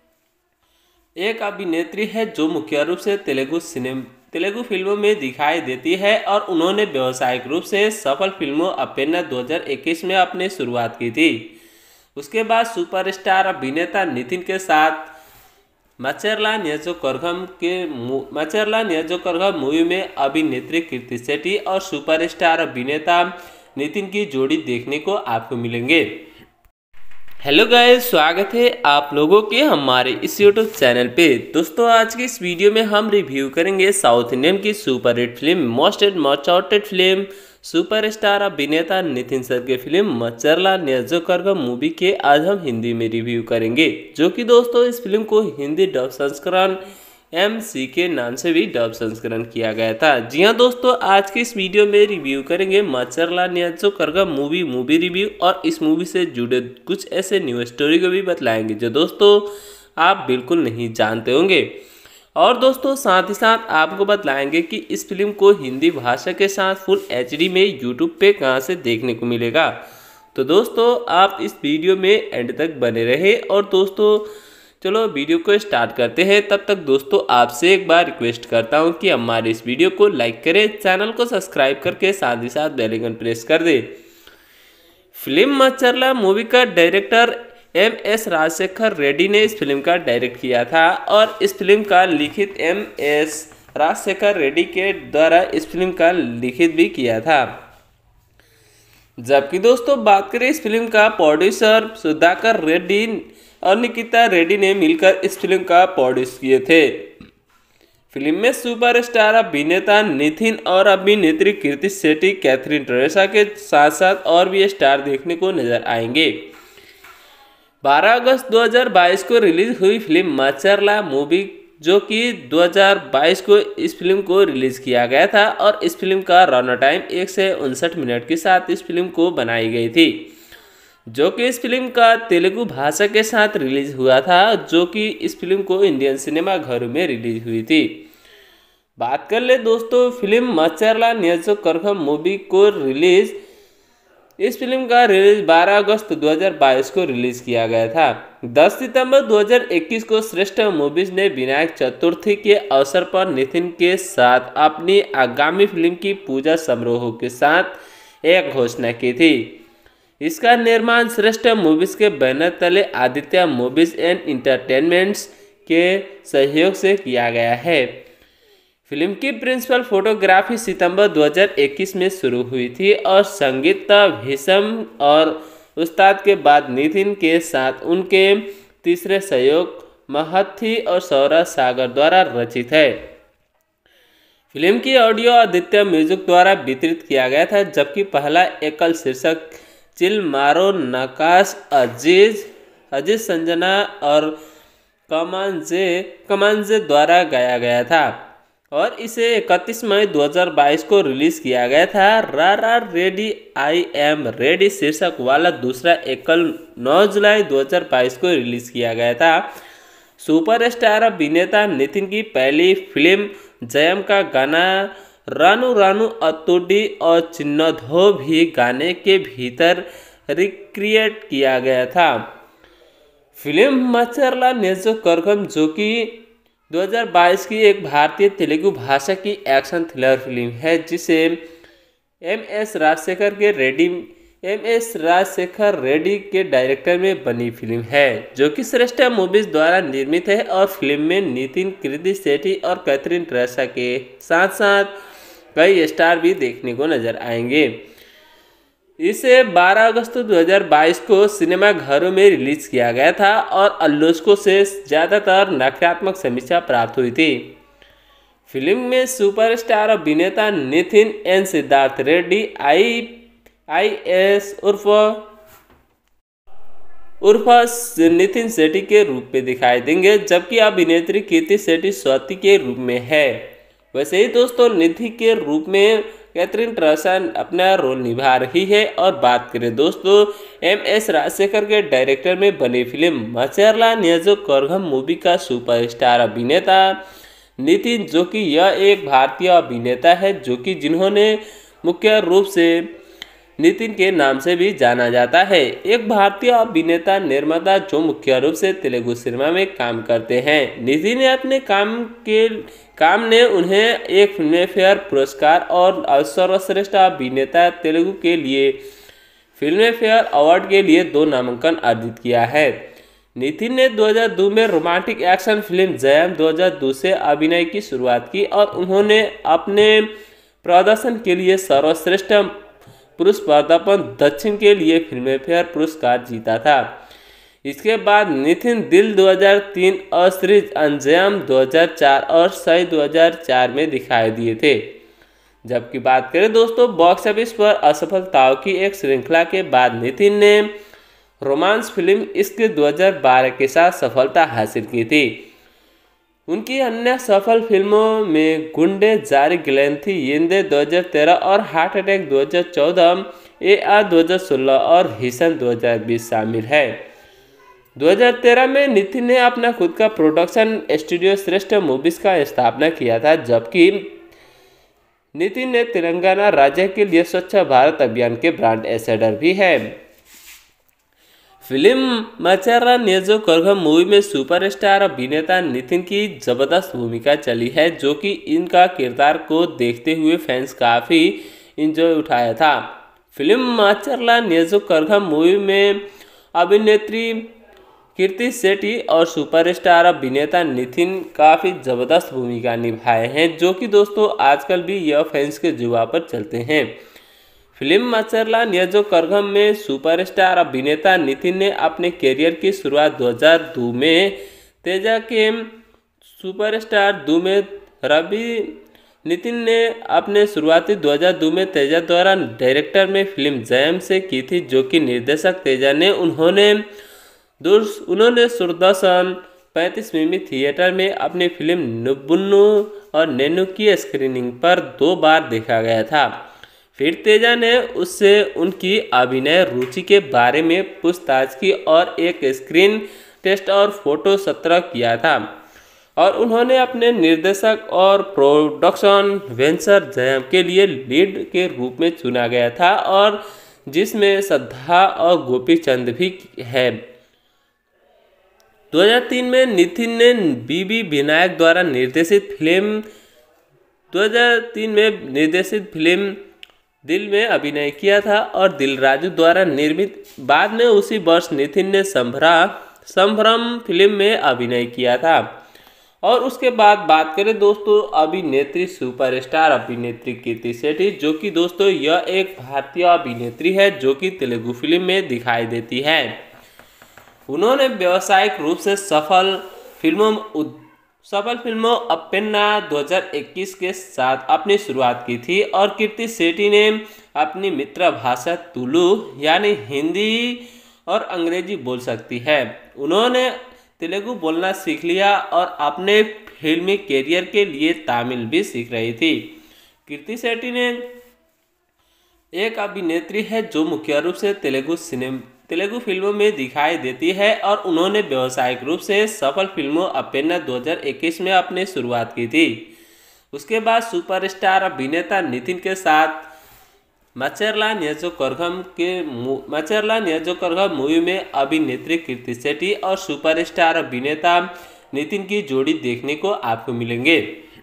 एक अभिनेत्री है जो मुख्य रूप से तेलुगु सिनेमा तेलुगु फिल्मों में दिखाई देती है और उन्होंने व्यावसायिक रूप से सफल फिल्मों अप्पेन्ना दो हज़ार इक्कीस में अपनी शुरुआत की थी। उसके बाद सुपरस्टार अभिनेता नितिन के साथ मचर्ला नियोजकवर्गम के मचर्ला नियोजकवर्गम मूवी में अभिनेत्री कीर्ति सेठी और सुपरस्टार अभिनेता नितिन की जोड़ी देखने को आपको मिलेंगे। हेलो गाइस, स्वागत है आप लोगों के हमारे इस यूट्यूब चैनल पे। दोस्तों आज की इस वीडियो में हम रिव्यू करेंगे साउथ इंडियन की super hit film most and much awaited film superstar अभिनेता नितिन सर की फिल्म मचर्ला नियोजकवर्गम मूवी के आज हम हिंदी में रिव्यू करेंगे, जो कि दोस्तों इस फिल्म को हिंदी डब संस्करण एम सी के नाम से भी डब संस्करण किया गया था। जी हाँ दोस्तों, आज के इस वीडियो में रिव्यू करेंगे Macherla Niyojakavargam movie movie review और इस मूवी से जुड़े कुछ ऐसे न्यू स्टोरी को भी बतलाएंगे जो दोस्तों आप बिल्कुल नहीं जानते होंगे। और दोस्तों साथ ही साथ आपको बतलाएंगे कि इस फिल्म को हिंदी भाषा के साथ फुल एच डी में यूट्यूब पे कहाँ से देखने को मिलेगा। तो दोस्तों आप इस वीडियो में एंड तक बने रहे। और दोस्तों चलो वीडियो को स्टार्ट करते हैं। तब तक दोस्तों आपसे एक बार रिक्वेस्ट करता हूं कि हमारे इस वीडियो को लाइक करें, चैनल को सब्सक्राइब करके साथ ही साथ बेल आइकन प्रेस कर दे। फिल्म मचर्ला मूवी का director M S Rajasekhar Reddy ने इस फिल्म का डायरेक्ट किया था और इस फिल्म का लिखित एम एस राजशेखर रेड्डी के द्वारा इस फिल्म का लिखित भी किया था। जबकि दोस्तों बात करें इस फिल्म का प्रोड्यूसर सुधाकर रेड्डी और निकिता रेड्डी ने मिलकर इस फिल्म का प्रोड्यूस किए थे। फिल्म में सुपरस्टार अभिनेता नितिन और अभिनेत्री कीर्ति शेट्टी, कैथरीन टेरेसा के साथ साथ और भी स्टार देखने को नजर आएंगे। बारह अगस्त दो हज़ार बाईस को रिलीज हुई फिल्म मचरला मूवी, जो कि दो हज़ार बाईस को इस फिल्म को रिलीज किया गया था और इस फिल्म का रन टाइम एक से उनसठ मिनट के साथ इस फिल्म को बनाई गई थी, जो कि इस फिल्म का तेलुगु भाषा के साथ रिलीज हुआ था, जो कि इस फिल्म को इंडियन सिनेमा घरों में रिलीज हुई थी। बात कर ले दोस्तों फिल्म मचरला नियोजकवर्गम मूवी को रिलीज इस फिल्म का रिलीज बारह अगस्त दो हज़ार बाईस को रिलीज किया गया था। दस सितंबर दो हज़ार इक्कीस को श्रेष्ठ मूवीज ने विनायक चतुर्थी के अवसर पर नितिन के साथ अपनी आगामी फिल्म की पूजा समारोह के साथ एक घोषणा की थी। इसका निर्माण श्रेष्ठ मूवीज के बैनर तले आदित्य मूवीज एंड इंटरटेनमेंट्स के सहयोग से किया गया है। फिल्म की प्रिंसिपल फोटोग्राफी सितंबर दो हज़ार इक्कीस में शुरू हुई थी और संगीत भीषम और उस्ताद के बाद नितिन के साथ उनके तीसरे सहयोग महथी और सौरभ सागर द्वारा रचित है। फिल्म की ऑडियो आदित्य म्यूजिक द्वारा वितरित किया गया था, जबकि पहला एकल शीर्षक चिल मारो नकाश अजीज अजीज संजना और कमांजे कमांजे द्वारा गाया गया था और इसे इकतीस मई दो हज़ार बाईस को रिलीज किया गया था। रा रा रेडी आई एम रेडी शीर्षक वाला दूसरा एकल नौ जुलाई दो हज़ार बाईस को रिलीज किया गया था। सुपरस्टार अभिनेता नितिन की पहली फिल्म जयम का गाना रानू रानू अतुडी और चिन्नधो भी गाने के भीतर रिक्रिएट किया गया था। फिल्म मचरला नियोजकवर्गम, जो कि दो हज़ार बाईस की एक भारतीय तेलुगु भाषा की एक्शन थ्रिलर फिल्म है, जिसे एम एस राजशेखर के रेड्डी एम एस राजशेखर रेड्डी के डायरेक्टर में बनी फिल्म है, जो कि श्रेष्ठ मूवीज द्वारा निर्मित है और फिल्म में नितिन, कीर्ति शेट्टी और कैथरीन टेरेसा के साथ साथ कई स्टार भी देखने को नजर आएंगे। इसे बारह अगस्त दो हज़ार बाईस को सिनेमा घरों में रिलीज किया गया था और आलोचकों से ज़्यादातर नकारात्मक समीक्षा प्राप्त हुई थी। फिल्म में सुपरस्टार अभिनेता Nitin N Siddharth Reddy I I S उर्फ उर्फ नितिन शेट्टी के रूप में दिखाई देंगे, जबकि अभिनेत्री कीर्ति शेट्टी स्वाति के रूप में है। वैसे ही दोस्तों निधि के रूप में कैथरीन टेरेसा अपना रोल निभा रही है। और बात करें दोस्तों एम एस राजशेखर के डायरेक्टर में बनी फिल्म मचरला नियोजकवर्गम मूवी का सुपरस्टार अभिनेता नितिन, जो कि यह एक भारतीय अभिनेता है, जो कि जिन्होंने मुख्य रूप से नितिन के नाम से भी जाना जाता है, एक भारतीय अभिनेता निर्माता जो मुख्य रूप से तेलुगु सिनेमा में काम करते हैं। नितिन ने अपने काम के काम ने उन्हें एक फिल्म फेयर पुरस्कार और सर्वश्रेष्ठ अभिनेता तेलुगु के लिए फिल्म फेयर अवार्ड के लिए दो नामांकन अर्जित किया है। नितिन ने दो हज़ार दो में रोमांटिक एक्शन फिल्म जयम दो हज़ार दो से अभिनय की शुरुआत की और उन्होंने अपने प्रदर्शन के लिए सर्वश्रेष्ठ पुरुष पदार्पण दक्षिण के लिए फिल्म फेयर पुरस्कार जीता था। इसके बाद नितिन दिल दो हज़ार तीन और सीरीज अंजाम दो हज़ार चार और सई दो हज़ार चार में दिखाई दिए थे। जबकि बात करें दोस्तों बॉक्स ऑफिस पर असफलताओं की एक श्रृंखला के बाद नितिन ने रोमांस फिल्म इश्क दो हज़ार बारह के साथ सफलता हासिल की थी। उनकी अन्य सफल फिल्मों में गुंडे जारी गिलेंथी येंदे दो हज़ार तेरह और हार्ट अटैक दो हज़ार चौदह, ए आर दो हज़ार सोलह और हिसन दो हज़ार बीस शामिल है। दो हज़ार तेरह में नितिन ने अपना खुद का प्रोडक्शन स्टूडियो श्रेष्ठ मूवीज का स्थापना किया था, जबकि नितिन ने तेलंगाना राज्य के लिए स्वच्छ भारत अभियान के ब्रांड एम्बेसडर भी है। फिल्म मचरला नियोजकवर्गम मूवी में सुपरस्टार अभिनेता नितिन की जबरदस्त भूमिका चली है, जो कि इनका किरदार को देखते हुए फैंस काफ़ी इंजॉय उठाया था। फिल्म मचरला नियोजकवर्गम मूवी में अभिनेत्री कीर्ति शेट्टी और सुपरस्टार अभिनेता नितिन काफ़ी ज़बरदस्त भूमिका निभाए हैं, जो कि दोस्तों आजकल भी यह फैंस के जुआ पर चलते हैं। फिल्म मचरला नियोजकवर्गम में सुपरस्टार अभिनेता नितिन ने अपने करियर की शुरुआत दो हज़ार दो में तेजा के सुपरस्टार दो में रवि नितिन ने अपने शुरुआती दो हज़ार दो में तेजा द्वारा डायरेक्टर में फिल्म जयम से की थी, जो कि निर्देशक तेजा ने उन्होंने दूर उन्होंने दूरदर्शन पैंतीस मिमी थिएटर में अपनी फिल्म नुब्बुन्नु और नेनु की स्क्रीनिंग पर दो बार देखा गया था। फिर तेजा ने उससे उनकी अभिनय रुचि के बारे में पूछताछ की और एक स्क्रीन टेस्ट और फोटो सत्र किया था, और उन्होंने अपने निर्देशक और प्रोडक्शन वेंचर जयम के लिए लीड के रूप में चुना गया था, और जिसमें श्रद्धा और गोपी चंद भी है। दो हज़ार तीन में नितिन ने बीबी विनायक द्वारा निर्देशित फिल्म दो हज़ार तीन में निर्देशित फिल्म दिल में अभिनय किया था और दिल राजू द्वारा निर्मित। बाद में उसी वर्ष नितिन ने संभरा संभ्रम फिल्म में अभिनय किया था। और उसके बाद बात करें दोस्तों अभिनेत्री सुपरस्टार अभिनेत्री कीर्ति शेट्टी, जो कि दोस्तों यह एक भारतीय अभिनेत्री है जो कि तेलुगु फिल्म में दिखाई देती है। उन्होंने व्यावसायिक रूप से सफल फिल्मों सफल फिल्मों अप्पेन्ना दो हज़ार इक्कीस के साथ अपनी शुरुआत की थी, और कीर्ति शेट्टी ने अपनी मित्र भाषा तुलु यानी हिंदी और अंग्रेजी बोल सकती है। उन्होंने तेलुगु बोलना सीख लिया और अपने फिल्मी कैरियर के लिए तमिल भी सीख रही थी। कीर्ति शेट्टी ने एक अभिनेत्री है जो मुख्य रूप से तेलुगु सिनेमा तेलुगु फिल्मों में दिखाई देती है, और उन्होंने व्यावसायिक रूप से सफल फिल्मों अप्पेन्ना दो हज़ार इक्कीस में अपनी शुरुआत की थी। उसके बाद सुपरस्टार अभिनेता नितिन के साथ मचरला नियोजकवर्गम के मचरला नियोजकवर्गम मूवी में अभिनेत्री कीर्ति शेट्टी और सुपरस्टार अभिनेता नितिन की जोड़ी देखने को आपको मिलेंगे।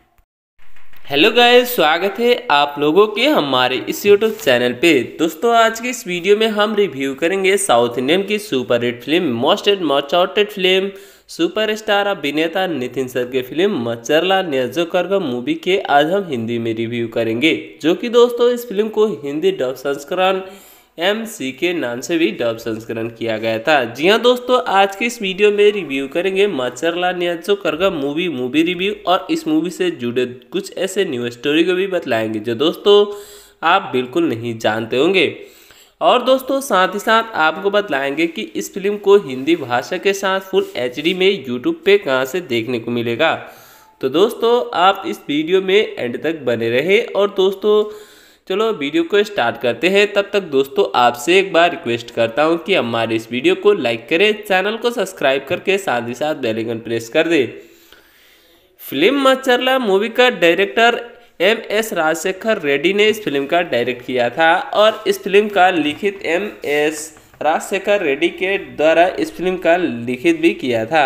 हेलो गाइस, स्वागत है आप लोगों के हमारे इस यूट्यूब चैनल पे। दोस्तों आज की इस वीडियो में हम रिव्यू करेंगे साउथ इंडियन की super hit film most and most awaited film superstar अभिनेता नितिन सर की फिल्म मचरला नियोजकवर्गम मूवी के आज हम हिंदी में रिव्यू करेंगे, जो कि दोस्तों इस फिल्म को हिंदी डब संस्करण एम सी के नाम से भी डब संस्करण किया गया था। जी हाँ दोस्तों, आज की इस वीडियो में रिव्यू करेंगे Macherla Niyojakavargam movie movie review, और इस मूवी से जुड़े कुछ ऐसे न्यू स्टोरी को भी बतलाएंगे जो दोस्तों आप बिल्कुल नहीं जानते होंगे। और दोस्तों साथ ही साथ आपको बतलाएंगे कि इस फिल्म को हिंदी भाषा के साथ फुल एच डी में यूट्यूब पे कहाँ से देखने को मिलेगा। तो दोस्तों आप इस वीडियो में एंड तक बने रहे। और दोस्तों चलो वीडियो को स्टार्ट करते हैं। तब तक दोस्तों आपसे एक बार रिक्वेस्ट करता हूं कि हमारे इस वीडियो को लाइक करें, चैनल को सब्सक्राइब करके साथ ही साथ बेल आइकन प्रेस कर दे। फिल्म मचरला मूवी का director M S Rajasekhar Reddy ने इस फिल्म का डायरेक्ट किया था, और इस फिल्म का लिखित एम एस राजशेखर रेड्डी के द्वारा इस फिल्म का लिखित भी किया था।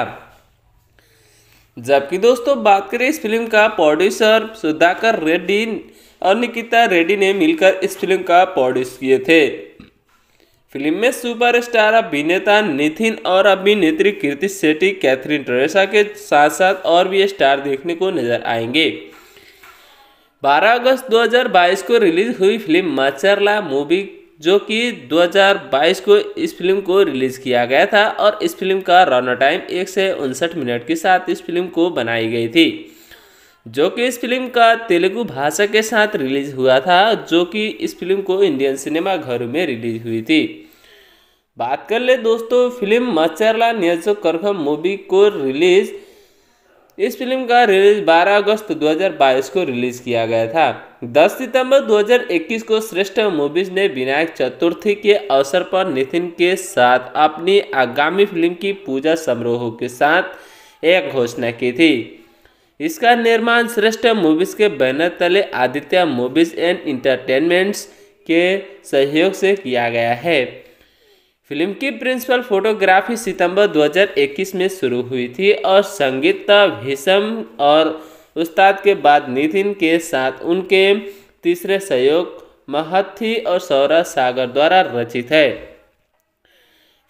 जबकि दोस्तों बात करें इस फिल्म का प्रोड्यूसर सुधाकर रेड्डी और निकिता रेड्डी ने मिलकर इस फिल्म का प्रोड्यूस किए थे। फिल्म में सुपरस्टार अभिनेता नितिन और अभिनेत्री कीर्ति शेट्टी, कैथरीन टेरेसा के साथ साथ और भी स्टार देखने को नजर आएंगे। बारह अगस्त दो हज़ार बाईस को रिलीज हुई फिल्म मचरला मूवी, जो कि दो हज़ार बाईस को इस फिल्म को रिलीज किया गया था, और इस फिल्म का रन टाइम एक से उनसठ मिनट के साथ इस फिल्म को बनाई गई थी, जो कि इस फिल्म का तेलुगु भाषा के साथ रिलीज हुआ था, जो कि इस फिल्म को इंडियन सिनेमा घरों में रिलीज हुई थी। बात कर ले दोस्तों फिल्म मचरला नियोजकवर्गम मूवी को रिलीज इस फिल्म का रिलीज बारह अगस्त दो हज़ार बाईस को रिलीज किया गया था। दस सितंबर दो हज़ार इक्कीस को श्रेष्ठ मूवीज ने विनायक चतुर्थी के अवसर पर नितिन के साथ अपनी आगामी फिल्म की पूजा समारोह के साथ एक घोषणा की थी। इसका निर्माण श्रेष्ठ मूवीज के बैनर तले आदित्य मूवीज एंड इंटरटेनमेंट्स के सहयोग से किया गया है। फिल्म की प्रिंसिपल फोटोग्राफी सितंबर दो हज़ार इक्कीस में शुरू हुई थी, और संगीत भीषम और उस्ताद के बाद नितिन के साथ उनके तीसरे सहयोग महथी और सौरभ सागर द्वारा रचित है।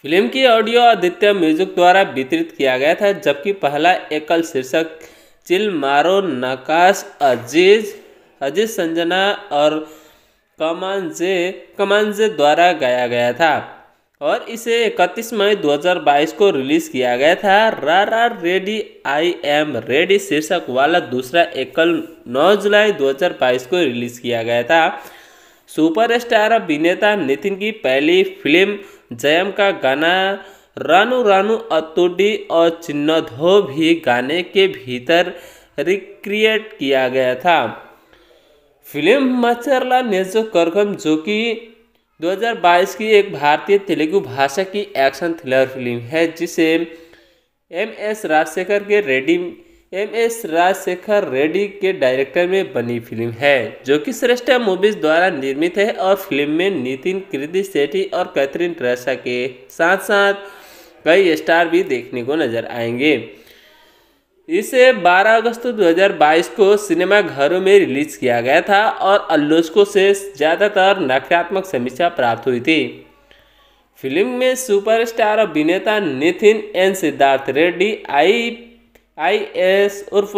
फिल्म की ऑडियो आदित्य म्यूजिक द्वारा वितरित किया गया था, जबकि पहला एकल शीर्षक चिल मारो नकाश अजीज अजीज संजना और कमांजे कमांजे द्वारा गाया गया था और इसे इकतीस मई दो हज़ार बाईस को रिलीज किया गया था। रा रा रेडी आई एम रेडी शीर्षक वाला दूसरा एकल नौ जुलाई दो हज़ार बाईस को रिलीज किया गया था। सुपरस्टार अभिनेता नितिन की पहली फिल्म जयम का गाना रानू रानू अतुडी और चिन्नधो भी गाने के भीतर रिक्रिएट किया गया था। फिल्म मचरला नेजो करगम, जो कि दो हज़ार बाईस की एक भारतीय तेलुगु भाषा की एक्शन थ्रिलर फिल्म है, जिसे एम एस राजशेखर के रेड्डी एम एस राजशेखर रेड्डी के डायरेक्टर में बनी फिल्म है, जो कि श्रेष्ठ मूवीज द्वारा निर्मित है और फिल्म में नितिन, कृति शेट्टी और कैथरीन ट्रेसा के साथ साथ कई स्टार भी देखने को नजर आएंगे। इसे बारह अगस्त दो हज़ार बाईस को सिनेमा घरों में रिलीज किया गया था और आलोचकों से ज़्यादातर नकारात्मक समीक्षा प्राप्त हुई थी। फिल्म में सुपरस्टार अभिनेता Nitin N Siddharth Reddy I I S उर्फ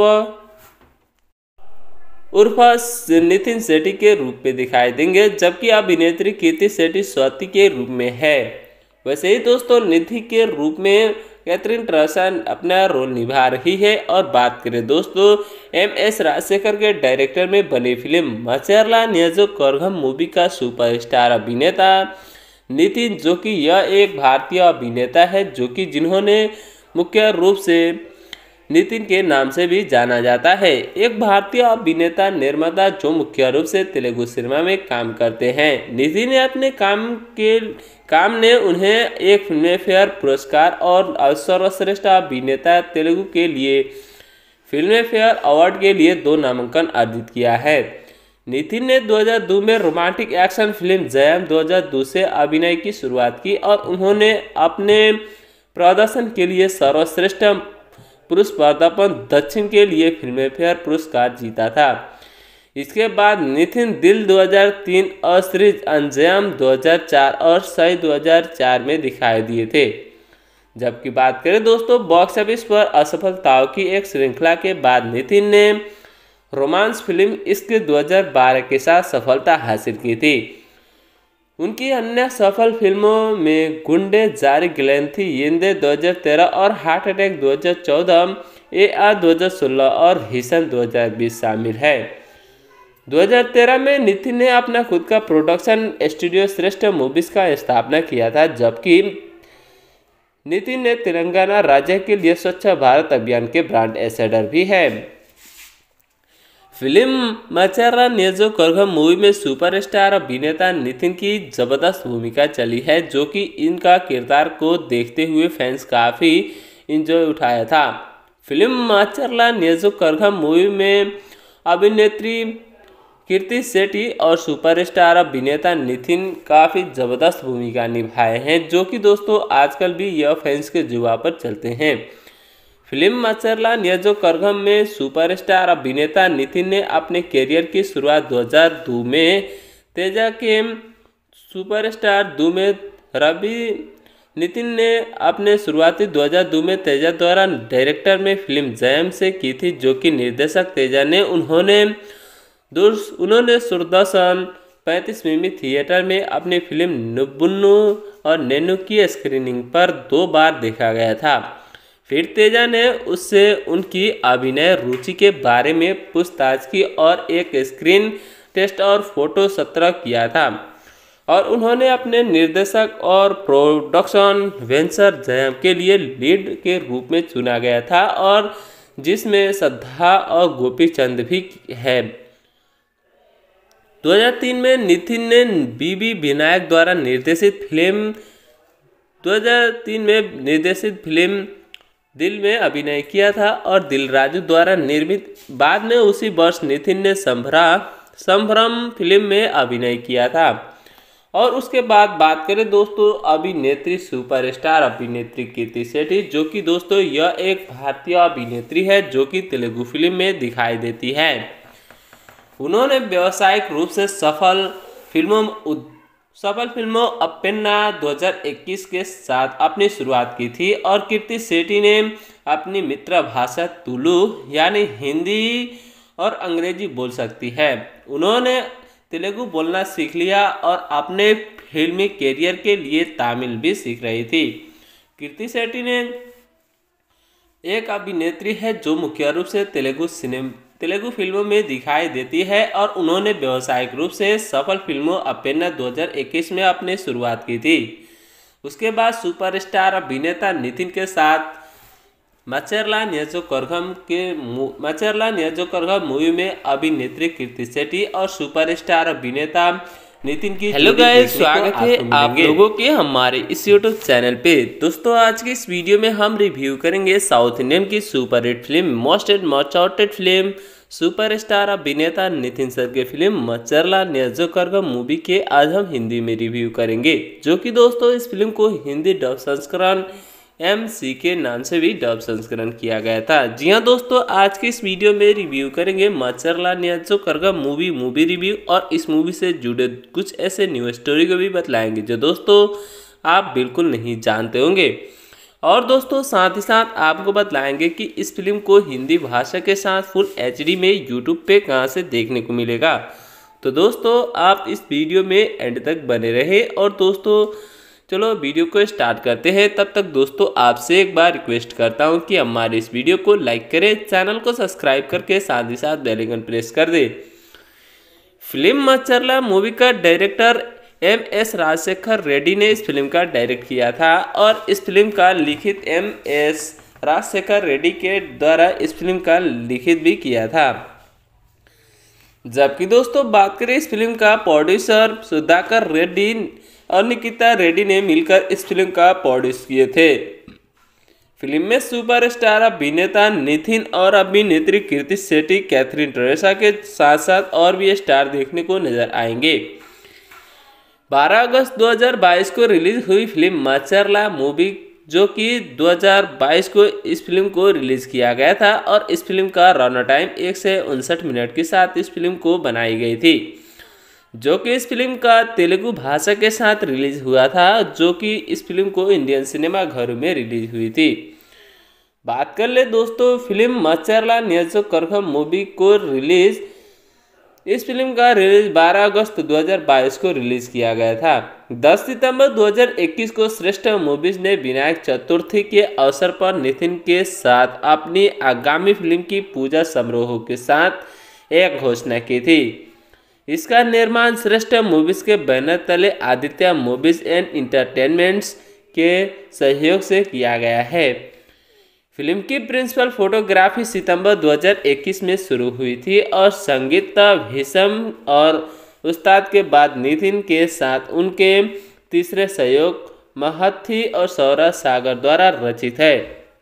उर्फ नितिन शेट्टी के रूप में दिखाई देंगे, जबकि अभिनेत्री कृति शेट्टी स्वाति के रूप में है। वैसे ही दोस्तों, निधि के रूप में कैथरीन ट्रेसा अपना रोल निभा रही है। और बात करें दोस्तों एम एस राजशेखर के डायरेक्टर में बनी film Macherla Niyojakavargam movie का सुपरस्टार अभिनेता नितिन, जो कि यह एक भारतीय अभिनेता है, जो कि जिन्होंने मुख्य रूप से नितिन के नाम से भी जाना जाता है, एक भारतीय अभिनेता निर्माता जो मुख्य रूप से तेलुगु सिनेमा में काम करते हैं। नितिन ने अपने काम के काम ने उन्हें एक फिल्म फेयर पुरस्कार और सर्वश्रेष्ठ अभिनेता तेलुगु के लिए फिल्म फेयर अवार्ड के लिए दो नामांकन अर्जित किया है। नितिन ने दो हज़ार दो में रोमांटिक एक्शन फिल्म जयम दो हज़ार दो से अभिनय की शुरुआत की और उन्होंने अपने प्रदर्शन के लिए सर्वश्रेष्ठ पुरुष पदार्पण दक्षिण के लिए फिल्म फेयर पुरस्कार जीता था। इसके बाद नितिन दिल दो हज़ार तीन और सीरीज अंजयम दो हज़ार चार और सई दो हज़ार चार में दिखाई दिए थे। जबकि बात करें दोस्तों बॉक्स ऑफिस पर असफलताओं की एक श्रृंखला के बाद नितिन ने रोमांस फिल्म इश्क दो हज़ार बारह के साथ सफलता हासिल की थी। उनकी अन्य सफल फिल्मों में गुंडे जारी गिलेंथी येंदे दो हज़ार तेरह और हार्ट अटैक दो हज़ार चौदह, ए आर दो हज़ार सोलह और हिसन दो हज़ार बीस शामिल है। दो हज़ार तेरह में नितिन ने अपना खुद का प्रोडक्शन स्टूडियो श्रेष्ठ मूवीज का स्थापना किया था, जबकि नितिन ने तेलंगाना राज्य के लिए स्वच्छ भारत अभियान के ब्रांड एम्बेसडर भी है। Film Macherla Niyojakavargam movie में सुपरस्टार अभिनेता नितिन की जबरदस्त भूमिका चली है, जो कि इनका किरदार को देखते हुए फैंस काफ़ी इंजॉय उठाया था। Film Macherla Niyojakavargam movie में अभिनेत्री कृति शेट्टी और सुपरस्टार अभिनेता नितिन काफ़ी ज़बरदस्त भूमिका निभाए हैं, जो कि दोस्तों आजकल भी यह फैंस के जुआ पर चलते हैं। फिल्म मचरला नियोजो करगम में सुपरस्टार अभिनेता नितिन ने अपने करियर की शुरुआत दो हज़ार दो में तेजा के सुपरस्टार दो में रवि नितिन ने अपने शुरुआती दो हज़ार दो में तेजा द्वारा डायरेक्टर में फिल्म जयम से की थी, जो कि निर्देशक तेजा ने उन्होंने उन्होंने सुरदर्शन पैंतीस मिमी थिएटर में अपनी फिल्म नुब्बुन्नु और नेनु की स्क्रीनिंग पर दो बार देखा गया था। फिर तेजा ने उससे उनकी अभिनय रुचि के बारे में पूछताछ की और एक स्क्रीन टेस्ट और फोटो सत्र किया था और उन्होंने अपने निर्देशक और प्रोडक्शन वेंचर जयम के लिए लीड के रूप में चुना गया था, और जिसमें श्रद्धा और गोपी चंद भी है। दो हज़ार तीन में नितिन ने बीबी विनायक द्वारा निर्देशित फिल्म दो हज़ार तीन में निर्देशित फिल्म दिल में अभिनय किया था और दिल राजू द्वारा निर्मित। बाद में उसी वर्ष नितिन ने संभरा संभ्रम फिल्म में अभिनय किया था। और उसके बाद बात करें दोस्तों अभिनेत्री सुपरस्टार अभिनेत्री कृति शेट्टी, जो कि दोस्तों यह एक भारतीय अभिनेत्री है जो कि तेलुगु फिल्म में दिखाई देती है। उन्होंने व्यावसायिक रूप से सफल फिल्मों सफल फिल्मों अप्पेन्ना दो हज़ार इक्कीस के साथ अपनी शुरुआत की थी और कीर्ति सेठी ने अपनी मित्र भाषा तुलु यानी हिंदी और अंग्रेजी बोल सकती है। उन्होंने तेलुगु बोलना सीख लिया और अपने फिल्मी कैरियर के लिए तमिल भी सीख रही थी। कीर्ति सेठी ने एक अभिनेत्री है जो मुख्य रूप से तेलुगु सिनेमा तेलुगु फिल्मों में दिखाई देती है और उन्होंने व्यावसायिक रूप से सफल फिल्मों अप्पेन्ना दो हज़ार इक्कीस में अपनी शुरुआत की थी। उसके बाद सुपरस्टार अभिनेता नितिन के साथ मचरला नियोजकवर्गम के मचरला नियोजकवर्गम मूवी में अभिनेत्री कीर्ति सेठी और सुपरस्टार अभिनेता नितिन की हेलो गाइस, स्वागत है आप लोगों के हमारे इस यूट्यूब चैनल पे। दोस्तों आज की इस वीडियो में हम रिव्यू करेंगे साउथ इंडियन की super hit film most and most awaited film superstar अभिनेता नितिन सर की फिल्म मचरला नियोजकवर्गम मूवी के आज हम हिंदी में रिव्यू करेंगे, जो कि दोस्तों इस फिल्म को हिंदी डब संस्करण एम सी के नाम से भी डब संस्करण किया गया था। जी हाँ दोस्तों, आज की इस वीडियो में रिव्यू करेंगे Macherla Niyojakavargam movie movie review और इस मूवी से जुड़े कुछ ऐसे न्यू स्टोरी को भी बतलाएंगे जो दोस्तों आप बिल्कुल नहीं जानते होंगे। और दोस्तों साथ ही साथ आपको बतलाएंगे कि इस फिल्म को हिंदी भाषा के साथ फुल एच डी में यूट्यूब पे कहाँ से देखने को मिलेगा। तो दोस्तों आप इस वीडियो में एंड तक बने रहे। और दोस्तों चलो वीडियो को स्टार्ट करते हैं। तब तक दोस्तों आपसे एक बार रिक्वेस्ट करता हूं कि हमारे इस वीडियो को लाइक करें, चैनल को सब्सक्राइब करके साथ ही साथ बेल आइकन प्रेस कर दें। फिल्म मचरला मूवी का director M S Rajasekhar Reddy ने इस फिल्म का डायरेक्ट किया था और इस फिल्म का लिखित एम एस राजशेखर रेड्डी के द्वारा इस फिल्म का लिखित भी किया था। जबकि दोस्तों बात करें इस फिल्म का प्रोड्यूसर सुधाकर रेड्डी और निकिता रेड्डी ने मिलकर इस फिल्म का प्रोड्यूस किए थे। फिल्म में सुपरस्टार अभिनेता नितिन और अभिनेत्री कीर्ति सेठी, कैथरीन टेरेसा के साथ साथ और भी स्टार देखने को नजर आएंगे। बारह अगस्त दो हज़ार बाईस को रिलीज हुई फिल्म मचरला मूवी, जो कि दो हज़ार बाईस को इस फिल्म को रिलीज किया गया था और इस फिल्म का रन टाइम एक से उनसठ मिनट के साथ इस फिल्म को बनाई गई थी, जो कि इस फिल्म का तेलुगु भाषा के साथ रिलीज हुआ था, जो कि इस फिल्म को इंडियन सिनेमा घरों में रिलीज हुई थी। बात कर ले दोस्तों फिल्म मचरला नियोजकवर्गम मूवी को रिलीज इस फिल्म का रिलीज बारह अगस्त दो हज़ार बाईस को रिलीज किया गया था। दस सितंबर दो हज़ार इक्कीस को श्रेष्ठ मूवीज ने विनायक चतुर्थी के अवसर पर नितिन के साथ अपनी आगामी फिल्म की पूजा समारोह के साथ एक घोषणा की थी। इसका निर्माण श्रेष्ठ मूवीज के बैनर तले आदित्य मूवीज एंड इंटरटेनमेंट्स के सहयोग से किया गया है। फिल्म की प्रिंसिपल फोटोग्राफी सितंबर दो हज़ार इक्कीस में शुरू हुई थी और संगीत भीषम और उस्ताद के बाद नितिन के साथ उनके तीसरे सहयोग महथी और सौरभ सागर द्वारा रचित है।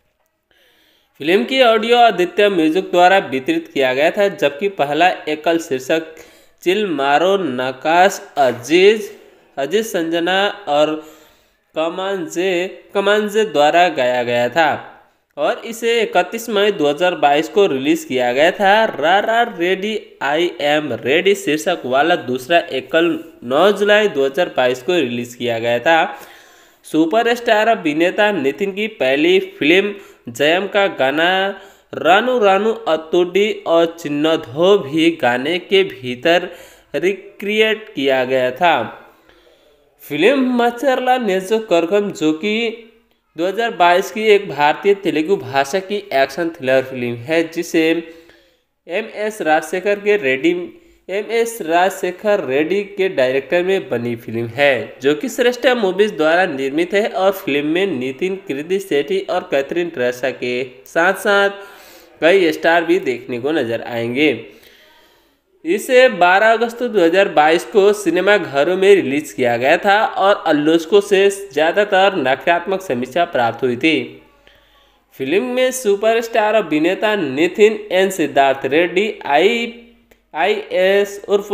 फिल्म की ऑडियो आदित्य म्यूजिक द्वारा वितरित किया गया था, जबकि पहला एकल शीर्षक चिल मारो नकाश अजीज अजीज संजना और कमांजे कमांजे द्वारा गाया गया था और इसे इकतीस मई दो हज़ार बाईस को रिलीज किया गया था। रा रा रेडी आई एम रेडी शीर्षक वाला दूसरा एकल नौ जुलाई दो हज़ार बाईस को रिलीज किया गया था। सुपरस्टार अभिनेता नितिन की पहली फिल्म जयम का गाना रानू रानू अतुडी और चिन्नधो भी गाने के भीतर रिक्रिएट किया गया था। फिल्म मचरला नियोजकवर्गम, जो कि दो हज़ार बाईस की एक भारतीय तेलुगु भाषा की एक्शन थ्रिलर फिल्म है, जिसे एम एस राजशेखर के रेड्डी एम एस राजशेखर रेड्डी के डायरेक्टर में बनी फिल्म है, जो कि श्रेष्ठ मूवीज द्वारा निर्मित है और फिल्म में नितिन, कीर्ति सेठी और कैथरीन टेरेसा के साथ साथ कई स्टार भी देखने को नजर आएंगे। इसे बारह अगस्त दो हज़ार बाईस को सिनेमा घरों में रिलीज किया गया था और आलोचकों से ज़्यादातर नकारात्मक समीक्षा प्राप्त हुई थी। फिल्म में सुपरस्टार अभिनेता Nitin N Siddharth Reddy I I S उर्फ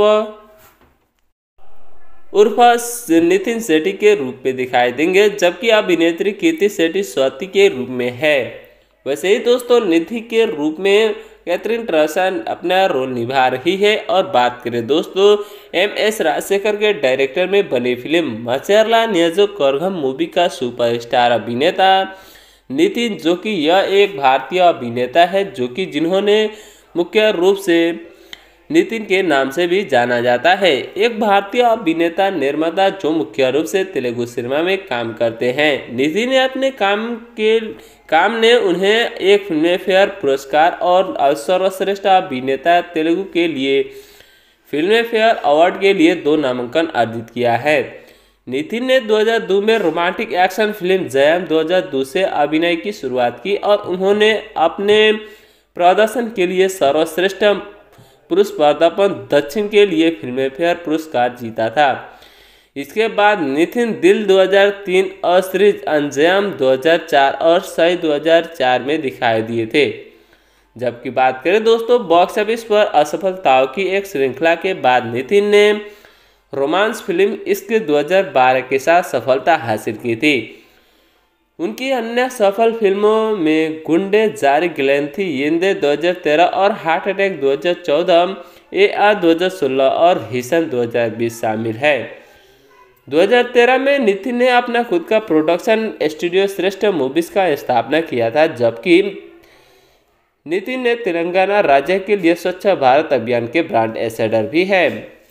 उर्फ नितिन सेठी के रूप में दिखाई देंगे, जबकि अभिनेत्री कीर्ति सेठी स्वाति के रूप में है। वैसे ही दोस्तों निधि के रूप में कैथरीन ट्रसन अपना रोल निभा रही है। और बात करें दोस्तों एम एस राजशेखर के डायरेक्टर में बनी फिल्म मचेरला नियोजकवर्गम मूवी का सुपरस्टार अभिनेता नितिन, जो कि यह एक भारतीय अभिनेता है जो कि जिन्होंने मुख्य रूप से नितिन के नाम से भी जाना जाता है, एक भारतीय अभिनेता निर्माता जो मुख्य रूप से तेलुगु सिनेमा में काम करते हैं। नितिन ने अपने काम के काम ने उन्हें एक फिल्म फेयर पुरस्कार और सर्वश्रेष्ठ अभिनेता तेलुगु के लिए फिल्म फेयर अवार्ड के लिए दो नामांकन अर्जित किया है। नितिन ने दो हज़ार दो में रोमांटिक एक्शन फिल्म जयम दो हज़ार दो से अभिनय की शुरुआत की और उन्होंने अपने प्रदर्शन के लिए सर्वश्रेष्ठ पुरुष पदार्पण दक्षिण के लिए फिल्म फेयर पुरस्कार जीता था। इसके बाद नितिन दिल दो हज़ार तीन और सीरीज अंजयम दो हज़ार चार और सई दो हज़ार चार में दिखाई दिए थे। जबकि बात करें दोस्तों बॉक्स ऑफिस पर असफलताओं की एक श्रृंखला के बाद नितिन ने रोमांस फिल्म इश्क दो हज़ार बारह के साथ सफलता हासिल की थी। उनकी अन्य सफल फिल्मों में गुंडे जारी गिलेंथी येंदे दो हज़ार तेरह और हार्ट अटैक दो हज़ार चौदह, ए आर दो हज़ार सोलह और हिसन दो हज़ार बीस शामिल है। दो हज़ार तेरह में नितिन ने अपना खुद का प्रोडक्शन स्टूडियो श्रेष्ठ मूवीज का स्थापना किया था, जबकि नितिन ने तेलंगाना राज्य के लिए स्वच्छ भारत अभियान के ब्रांड एम्बेसडर भी है।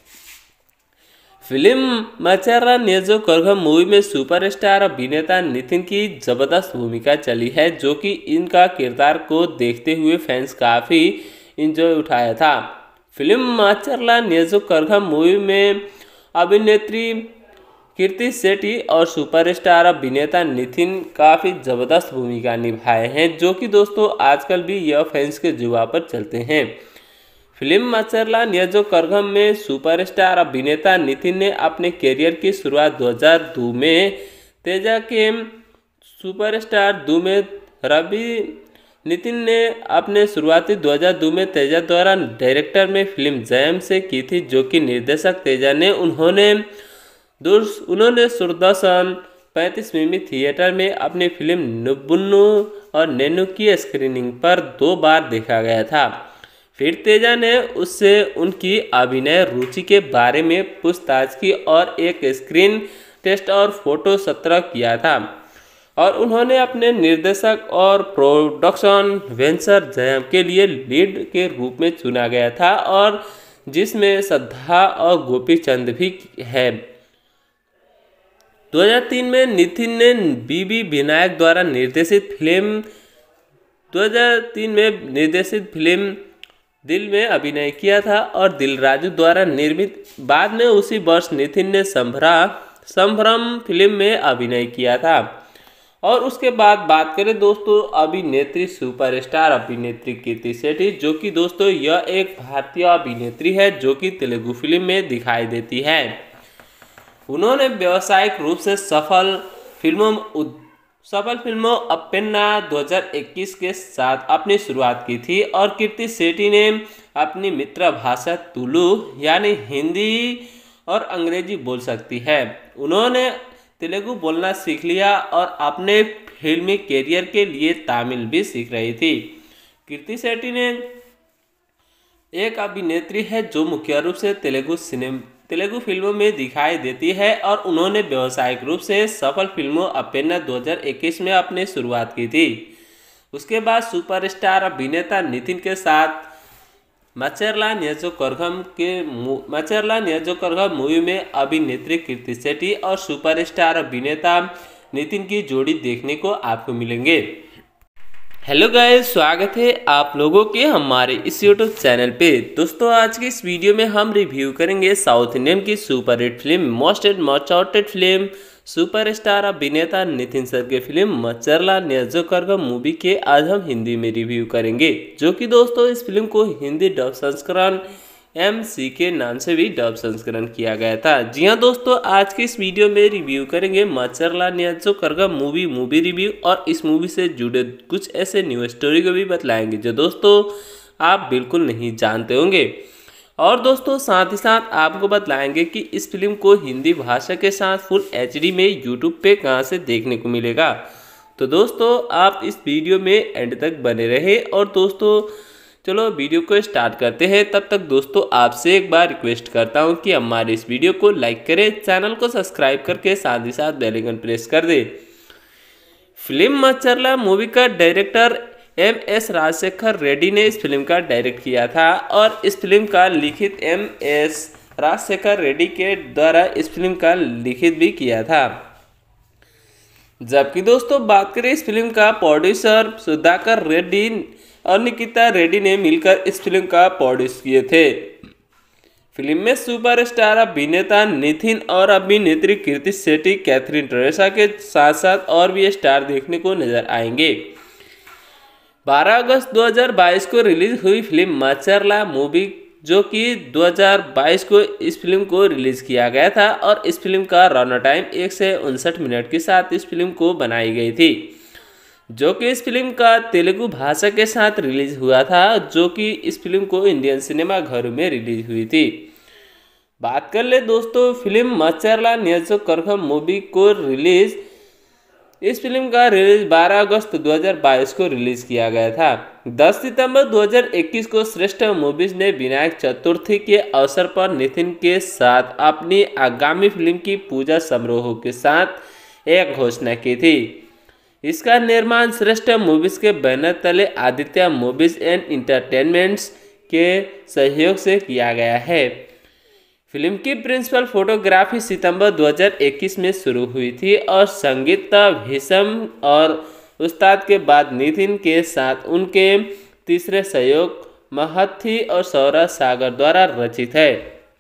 फिल्म मचेरला नियोजकवर्गम मूवी में सुपरस्टार अभिनेता नितिन की जबरदस्त भूमिका चली है, जो कि इनका किरदार को देखते हुए फैंस काफ़ी इंजॉय उठाया था। फिल्म मचेरला नियोजकवर्गम मूवी में अभिनेत्री कीर्ति सेठी और सुपरस्टार अभिनेता नितिन काफ़ी ज़बरदस्त भूमिका निभाए हैं, जो कि दोस्तों आजकल भी यह फैंस के जुआ पर चलते हैं। फिल्म मचेरला नियोजकवर्गम में सुपरस्टार अभिनेता नितिन ने अपने करियर की शुरुआत दो हज़ार दो में तेजा के सुपरस्टार दो में रवि नितिन ने अपने शुरुआती दो हज़ार दो में तेजा द्वारा डायरेक्टर में फिल्म जयम से की थी, जो कि निर्देशक तेजा ने उन्होंने दूर उन्होंने दूरदर्शन पैंतीस मिमी थिएटर में अपनी फिल्म नुब्बुन्नु और नेनु की स्क्रीनिंग पर दो बार देखा गया था। फिर तेजा ने उससे उनकी अभिनय रुचि के बारे में पूछताछ की और एक स्क्रीन टेस्ट और फोटो सत्र किया था और उन्होंने अपने निर्देशक और प्रोडक्शन वेंचर जयम के लिए लीड के रूप में चुना गया था और जिसमें श्रद्धा और गोपी चंद भी है। दो हज़ार तीन में नितिन ने बीबी विनायक द्वारा निर्देशित फिल्म दो हज़ार तीन में निर्देशित फिल्म दिल में अभिनय किया था और दिल राजू द्वारा निर्मित। बाद में उसी वर्ष नितिन ने संभरा संभ्रम फिल्म में अभिनय किया था। और उसके बाद बात करें दोस्तों अभिनेत्री सुपरस्टार अभिनेत्री कीर्ति सेठी, जो कि दोस्तों यह एक भारतीय अभिनेत्री है जो कि तेलुगु फिल्म में दिखाई देती है। उन्होंने व्यावसायिक रूप से सफल फिल्मों सफल फिल्मों अप्पेन्ना दो हज़ार इक्कीस के साथ अपनी शुरुआत की थी और कीर्ति सेठी ने अपनी मित्र भाषा तुलु यानी हिंदी और अंग्रेजी बोल सकती है। उन्होंने तेलुगु बोलना सीख लिया और अपने फिल्मी कैरियर के लिए तमिल भी सीख रही थी। कीर्ति सेठी ने एक अभिनेत्री है जो मुख्य रूप से तेलुगु सिनेमा तेलुगु फिल्मों में दिखाई देती है और उन्होंने व्यावसायिक रूप से सफल फिल्मों अप्पेन्ना दो हज़ार इक्कीस में अपनी शुरुआत की थी। उसके बाद सुपरस्टार अभिनेता नितिन के साथ मचेरला नियोजकवर्गम के मचेरला नियोजकवर्गम मूवी में अभिनेत्री कीर्ति सेठी और सुपरस्टार अभिनेता नितिन की जोड़ी देखने को आपको मिलेंगे। हेलो गाइस, स्वागत है आप लोगों के हमारे इस यूट्यूब चैनल पे। दोस्तों आज की इस वीडियो में हम रिव्यू करेंगे साउथ इंडियन की super hit film most and most awaited film superstar अभिनेता नितिन सर की फिल्म मचेरला नियोजकवर्गम मूवी के आज हम हिंदी में रिव्यू करेंगे, जो कि दोस्तों इस फिल्म को हिंदी डब संस्करण एम सी के नाम से भी डब संस्करण किया गया था। जी हाँ दोस्तों, आज के इस वीडियो में रिव्यू करेंगे Macherla Niyojakavargam movie movie review और इस मूवी से जुड़े कुछ ऐसे न्यू स्टोरी को भी बतलाएंगे जो दोस्तों आप बिल्कुल नहीं जानते होंगे। और दोस्तों साथ ही साथ आपको बतलाएंगे कि इस फिल्म को हिंदी भाषा के साथ फुल एच डी में यूट्यूब पे कहाँ से देखने को मिलेगा। तो दोस्तों आप इस वीडियो में एंड तक बने रहे और दोस्तों चलो वीडियो को स्टार्ट करते हैं। तब तक दोस्तों आपसे एक बार रिक्वेस्ट करता हूं कि हमारे इस वीडियो को लाइक करें, चैनल को सब्सक्राइब करके साथ ही साथ बेल आइकन प्रेस कर दें। फिल्म मचरला मूवी का director M S Rajasekhar Reddy ने इस फिल्म का डायरेक्ट किया था और इस फिल्म का लिखित एम एस राजशेखर रेड्डी के द्वारा इस फिल्म का लिखित भी किया था। जबकि दोस्तों बात करें इस फिल्म का प्रोड्यूसर सुधाकर रेड्डी और निकिता रेड्डी ने मिलकर इस फिल्म का प्रोड्यूस किए थे। फिल्म में सुपरस्टार अभिनेता नितिन और अभिनेत्री कीर्ति शेट्टी, कैथरीन टेरेसा के साथ साथ और भी स्टार देखने को नजर आएंगे। बारह अगस्त दो हज़ार बाईस को रिलीज हुई फिल्म मचरला मूवी, जो कि दो हज़ार बाईस को इस फिल्म को रिलीज किया गया था और इस फिल्म का रन टाइम एक से उनसठ मिनट के साथ इस फिल्म को बनाई गई थी, जो कि इस फिल्म का तेलुगु भाषा के साथ रिलीज हुआ था, जो कि इस फिल्म को इंडियन सिनेमा घरों में रिलीज हुई थी। बात कर ले दोस्तों फिल्म मचरला नियोजकवर्गम मूवी को रिलीज इस फिल्म का रिलीज बारह अगस्त दो हज़ार बाईस को रिलीज किया गया था। दस सितंबर दो हज़ार इक्कीस को श्रेष्ठ मूवीज ने विनायक चतुर्थी के अवसर पर नितिन के साथ अपनी आगामी फिल्म की पूजा समारोह के साथ एक घोषणा की थी। इसका निर्माण श्रेष्ठ मूवीज के बैनर तले आदित्य मूवीज एंड इंटरटेनमेंट्स के सहयोग से किया गया है। फिल्म की प्रिंसिपल फोटोग्राफी सितंबर दो हज़ार इक्कीस में शुरू हुई थी और संगीत भीषम और उस्ताद के बाद नितिन के साथ उनके तीसरे सहयोग महथी और सौरभ सागर द्वारा रचित है।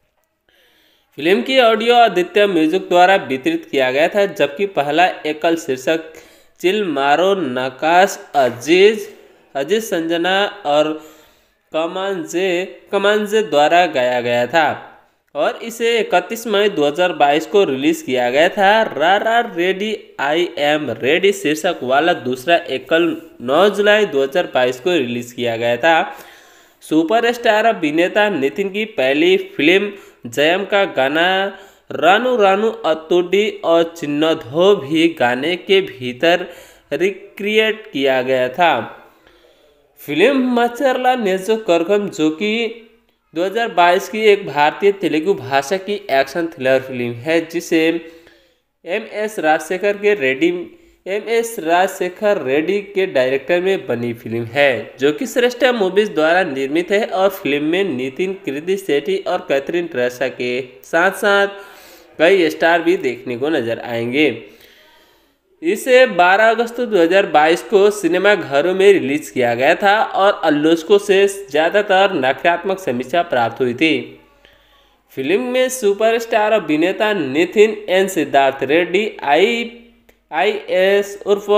फिल्म की ऑडियो आदित्य म्यूजिक द्वारा वितरित किया गया था, जबकि पहला एकल शीर्षक चिल मारो नकाश अजीज अजीज संजना और कमांजे कमांजे द्वारा गाया गया था और इसे इकतीस मई दो हज़ार बाईस को रिलीज किया गया था। रा रा रेडी आई एम रेडी शीर्षक वाला दूसरा एकल नौ जुलाई दो हज़ार बाईस को रिलीज किया गया था। सुपरस्टार अभिनेता नितिन की पहली फिल्म जयम का गाना रानू रानू अतुडी और चिन्नधो भी गाने के भीतर रिक्रिएट किया गया था। फिल्म मचरला नियोजकवर्गम, जो कि दो हज़ार बाईस की एक भारतीय तेलुगु भाषा की एक्शन थ्रिलर फिल्म है, जिसे एम एस राजशेखर के रेड्डी एम एस राजशेखर रेड्डी के डायरेक्टर में बनी फिल्म है, जो कि श्रेष्ठ मूवीज द्वारा निर्मित है और फिल्म में नितिन, कीर्ति शेट्टी और कैथरीन टेरेसा के साथ साथ कई स्टार भी देखने को नजर आएंगे। इसे बारह अगस्त दो हज़ार बाईस को सिनेमा घरों में रिलीज किया गया था और आलोचकों से ज़्यादातर नकारात्मक समीक्षा प्राप्त हुई थी। फिल्म में सुपरस्टार अभिनेता Nitin N Siddharth Reddy I I S उर्फ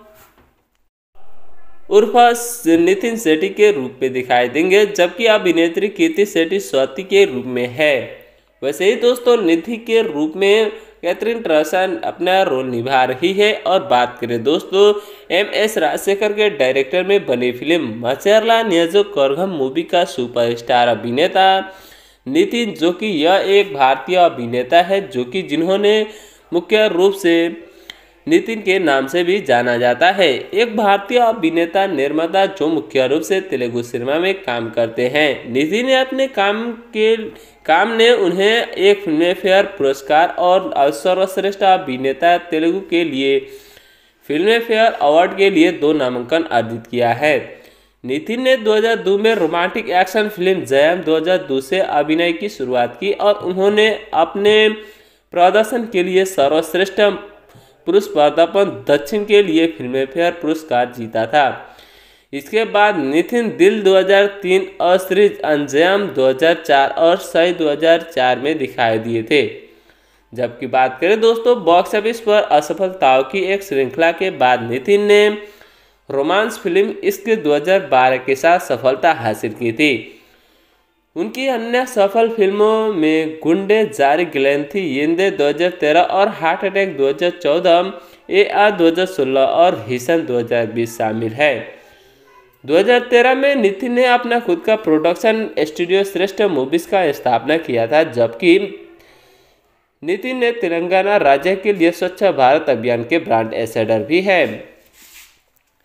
उर्फ नितिन शेट्टी के रूप में दिखाई देंगे, जबकि अभिनेत्री कीर्ति शेट्टी स्वाति के रूप में है। वैसे ही दोस्तों निधि के रूप में कैथरीन टेरेसा अपना रोल निभा रही है। और बात करें दोस्तों एम एस राजशेखर के डायरेक्टर में बनी फिल्म मचरला नियोजकवर्गम मूवी का सुपरस्टार अभिनेता नितिन, जो कि यह एक भारतीय अभिनेता है, जो कि जिन्होंने मुख्य रूप से नितिन के नाम से भी जाना जाता है, एक भारतीय अभिनेता निर्माता जो मुख्य रूप से तेलुगु सिनेमा में काम करते हैं। नितिन ने अपने काम के काम ने उन्हें एक फिल्म फेयर पुरस्कार और सर्वश्रेष्ठ अभिनेता तेलुगु के लिए फिल्म फेयर अवार्ड के लिए दो नामांकन अर्जित किया है। नितिन ने दो हज़ार दो में रोमांटिक एक्शन फिल्म जयम दो हज़ार दो से अभिनय की शुरुआत की और उन्होंने अपने प्रदर्शन के लिए सर्वश्रेष्ठ पुरुष पदार्पण दक्षिण के लिए फिल्म फेयर पुरस्कार जीता था। इसके बाद नितिन दिल दो हज़ार तीन और सीरीज अंजयम दो हज़ार चार और सई दो हज़ार चार में दिखाई दिए थे। जबकि बात करें दोस्तों बॉक्स ऑफिस पर असफलताओं की एक श्रृंखला के बाद नितिन ने रोमांस फिल्म इश्क दो हज़ार बारह के साथ सफलता हासिल की थी। उनकी अन्य सफल फिल्मों में गुंडे जारी गिलेंथी येंदे दो हज़ार तेरह और हार्ट अटैक दो हज़ार चौदह, ए आर दो हज़ार सोलह और हिसन दो हज़ार बीस शामिल है। दो हज़ार तेरह में नितिन ने अपना खुद का प्रोडक्शन स्टूडियो श्रेष्ठ मूवीज का स्थापना किया था, जबकि नितिन ने तेलंगाना राज्य के लिए स्वच्छ भारत अभियान के ब्रांड एम्बेसडर भी है।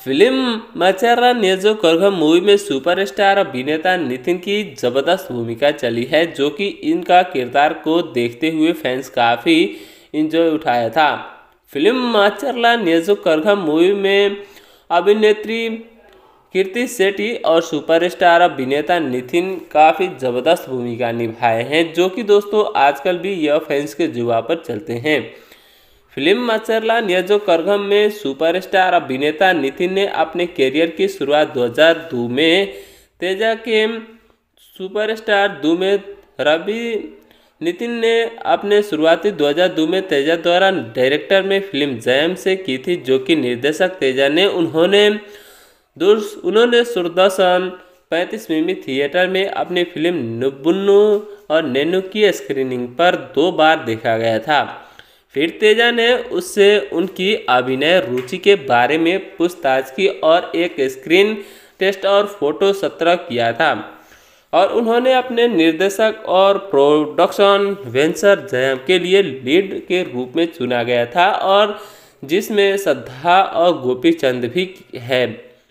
Film Macherla Niyojakavargam movie में सुपरस्टार अभिनेता नितिन की जबरदस्त भूमिका चली है, जो कि इनका किरदार को देखते हुए फैंस काफ़ी इंजॉय उठाया था। Film Macherla Niyojakavargam movie में अभिनेत्री कीर्ति सेठी और सुपरस्टार अभिनेता नितिन काफ़ी ज़बरदस्त भूमिका निभाए हैं, जो कि दोस्तों आजकल भी यह फैंस के जुबान पर चलते हैं। फिल्म मचारा न्याजो करघम में सुपरस्टार अभिनेता नितिन ने अपने करियर की शुरुआत दो हज़ार दो में तेजा के सुपरस्टार दो में रवि नितिन ने अपने शुरुआती दो हज़ार दो में तेजा द्वारा डायरेक्टर में फिल्म जयम से की थी, जो कि निर्देशक तेजा ने उन्होंने दूर उन्होंने दूरदर्शन पैंतीस मिमी थिएटर में अपनी फिल्म नुब्बुन्नु और नेनु की स्क्रीनिंग पर दो बार देखा गया था। फिर तेजा ने उससे उनकी अभिनय रुचि के बारे में पूछताछ की और एक स्क्रीन टेस्ट और फोटो सत्र किया था, और उन्होंने अपने निर्देशक और प्रोडक्शन वेंचर जयम के लिए लीड के रूप में चुना गया था, और जिसमें श्रद्धा और गोपी चंद भी है।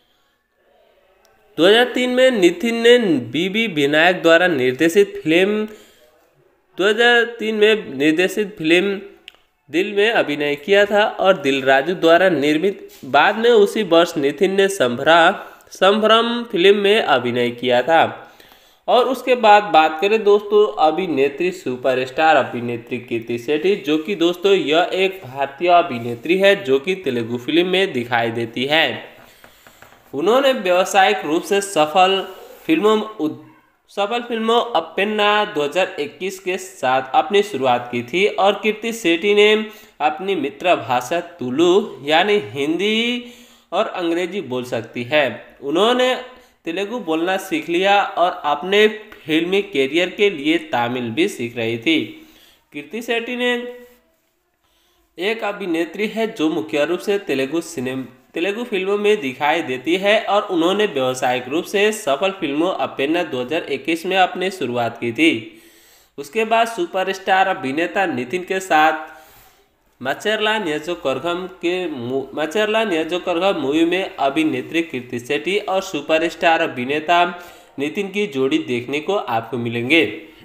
दो हज़ार तीन में नितिन ने बीबी विनायक द्वारा निर्देशित फिल्म दो हज़ार तीन में निर्देशित फिल्म दिल में अभिनय किया था और दिल राजू द्वारा निर्मित। बाद में उसी वर्ष नितिन ने संभ्रा संभ्रम फिल्म में अभिनय किया था। और उसके बाद बात करें दोस्तों अभिनेत्री सुपरस्टार अभिनेत्री कीर्ति सेठी, जो कि दोस्तों यह एक भारतीय अभिनेत्री है जो कि तेलुगु फिल्म में दिखाई देती है। उन्होंने व्यावसायिक रूप से सफल फिल्मों सफल फिल्मों अप्पेन्ना दो हज़ार इक्कीस के साथ अपनी शुरुआत की थी, और कीर्ति सेठी ने अपनी मित्र भाषा तुलु यानी हिंदी और अंग्रेजी बोल सकती है। उन्होंने तेलुगु बोलना सीख लिया और अपने फिल्मी कैरियर के लिए तमिल भी सीख रही थी। कीर्ति सेठी ने एक अभिनेत्री है जो मुख्य रूप से तेलुगु सिनेमा तेलुगु फिल्मों में दिखाई देती है, और उन्होंने व्यावसायिक रूप से सफल फिल्मों अप्पेन्ना दो हज़ार इक्कीस में अपनी शुरुआत की थी। उसके बाद सुपरस्टार अभिनेता नितिन के साथ मचारा न्याजो करघम के मचारा न्याजो करघम मूवी में अभिनेत्री कीर्ति सेठी और सुपरस्टार अभिनेता नितिन की जोड़ी देखने को आपको मिलेंगे।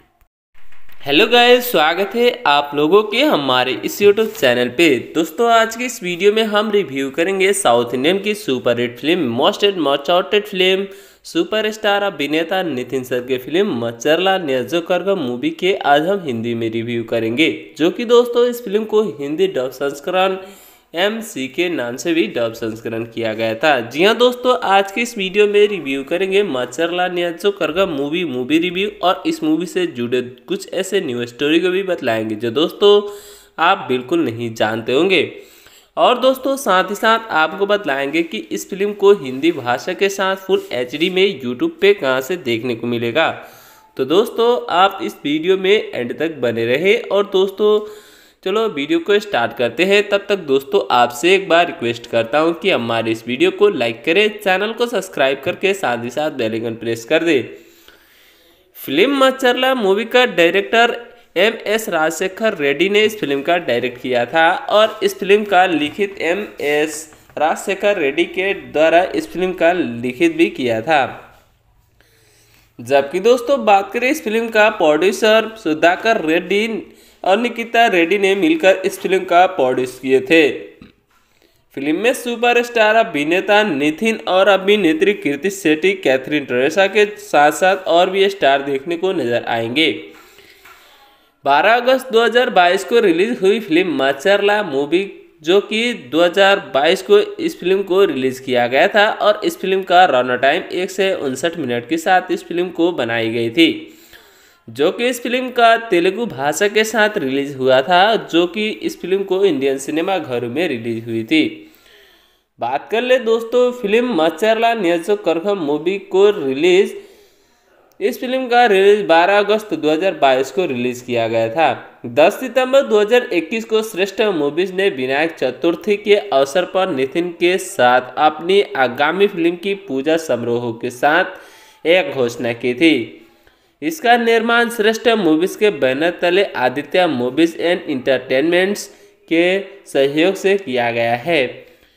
हेलो गाइस, स्वागत है आप लोगों के हमारे इस यूट्यूब चैनल पे। दोस्तों आज की इस वीडियो में हम रिव्यू करेंगे साउथ इंडियन की super hit film most and most awaited film superstar अभिनेता नितिन सर की film Macherla Niyojakavargam movie के आज हम हिंदी में रिव्यू करेंगे, जो कि दोस्तों इस फिल्म को हिंदी डब संस्करण एम सी के नाम से भी डब संस्करण किया गया था। जी हाँ दोस्तों, आज की इस वीडियो में रिव्यू करेंगे Macherla Niyojakavargam movie movie review, और इस मूवी से जुड़े कुछ ऐसे न्यू स्टोरी को भी बतलाएंगे जो दोस्तों आप बिल्कुल नहीं जानते होंगे। और दोस्तों साथ ही साथ आपको बतलाएंगे कि इस फिल्म को हिंदी भाषा के साथ फुल एच डी में यूट्यूब पे कहाँ से देखने को मिलेगा। तो दोस्तों आप इस वीडियो में एंड तक बने रहे। और दोस्तों चलो वीडियो को स्टार्ट करते हैं। तब तक दोस्तों आपसे एक बार रिक्वेस्ट करता हूं कि हमारे इस वीडियो को लाइक करें, चैनल को सब्सक्राइब करके साथ ही साथ बेल आइकन प्रेस कर दें। फिल्म मचारा मूवी का director M S Rajasekhar Reddy ने इस फिल्म का डायरेक्ट किया था, और इस फिल्म का लिखित एम एस राजशेखर रेड्डी के द्वारा इस फिल्म का लिखित भी किया था। जबकि दोस्तों बात करें इस फिल्म का प्रोड्यूसर सुधाकर रेड्डी और निकिता रेड्डी ने मिलकर इस फिल्म का प्रोड्यूस किए थे। फिल्म में सुपरस्टार अभिनेता नितिन और अभिनेत्री कीर्ति सेठी, कैथरीन टेरेसा के साथ साथ और भी स्टार देखने को नजर आएंगे। बारह अगस्त दो हज़ार बाईस को रिलीज हुई फिल्म मचारा मूवी, जो कि दो हज़ार बाईस को इस फिल्म को रिलीज किया गया था, और इस फिल्म का रन टाइम एक से उनसठ मिनट के साथ इस फिल्म को बनाई गई थी, जो कि इस फिल्म का तेलुगु भाषा के साथ रिलीज हुआ था, जो कि इस फिल्म को इंडियन सिनेमा घरों में रिलीज हुई थी। बात कर ले दोस्तों film Macherla Niyojakavargam movie को रिलीज इस फिल्म का रिलीज बारह अगस्त दो हज़ार बाईस को रिलीज किया गया था। दस सितंबर दो हज़ार इक्कीस को श्रेष्ठ मूवीज ने विनायक चतुर्थी के अवसर पर नितिन के साथ अपनी आगामी फिल्म की पूजा समारोह के साथ एक घोषणा की थी। इसका निर्माण श्रेष्ठ मूवीज के बैनर तले आदित्य मूवीज एंड इंटरटेनमेंट्स के सहयोग से किया गया है।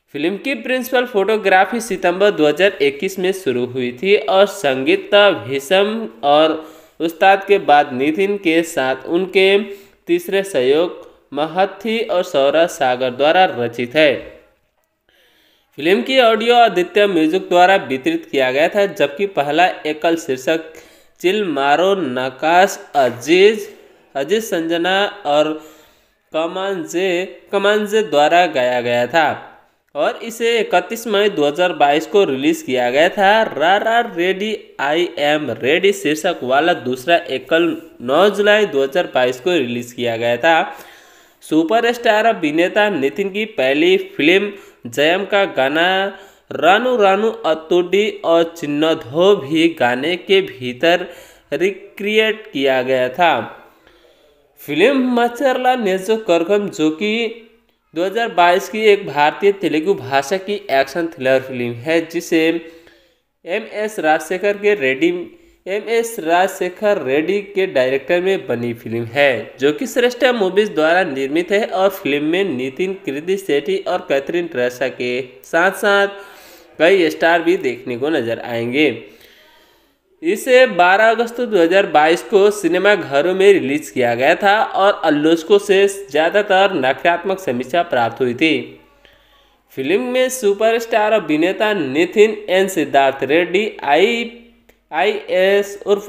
फिल्म की प्रिंसिपल फोटोग्राफी सितंबर दो हज़ार इक्कीस में शुरू हुई थी और संगीत भीषम और उस्ताद के बाद नितिन के साथ उनके तीसरे सहयोग महथी और सौरभ सागर द्वारा रचित है। फिल्म की ऑडियो आदित्य म्यूजिक द्वारा वितरित किया गया था, जबकि पहला एकल शीर्षक चिल मारो नकाश अजीज अजीज संजना और कमांजे कमांजे द्वारा गाया गया था और इसे इकतीस मई दो हज़ार बाईस को रिलीज किया गया था। रा रा रेडी आई एम रेडी शीर्षक वाला दूसरा एकल नौ जुलाई दो हज़ार बाईस को रिलीज किया गया था। सुपरस्टार अभिनेता नितिन की पहली फिल्म जयम का गाना रानू रानू अतुडी और चिन्नधो भी गाने के भीतर रिक्रिएट किया गया था। फिल्म मचरला नेजो करगम, जो कि दो हज़ार बाईस की एक भारतीय तेलुगु भाषा की एक्शन थ्रिलर फिल्म है, जिसे एम एस राजशेखर के रेड्डी एम एस राजशेखर रेड्डी के डायरेक्टर में बनी फिल्म है, जो कि श्रेष्ठ मूवीज द्वारा निर्मित है और फिल्म में नितिन, कृति शेट्टी और कैथरीन ट्रेसा के साथ साथ कई स्टार भी देखने को नजर आएंगे। इसे बारह अगस्त दो हज़ार बाईस को सिनेमा घरों में रिलीज किया गया था और आलोचकों से ज़्यादातर नकारात्मक समीक्षा प्राप्त हुई थी। फिल्म में सुपरस्टार अभिनेता Nitin N Siddharth Reddy I I S उर्फ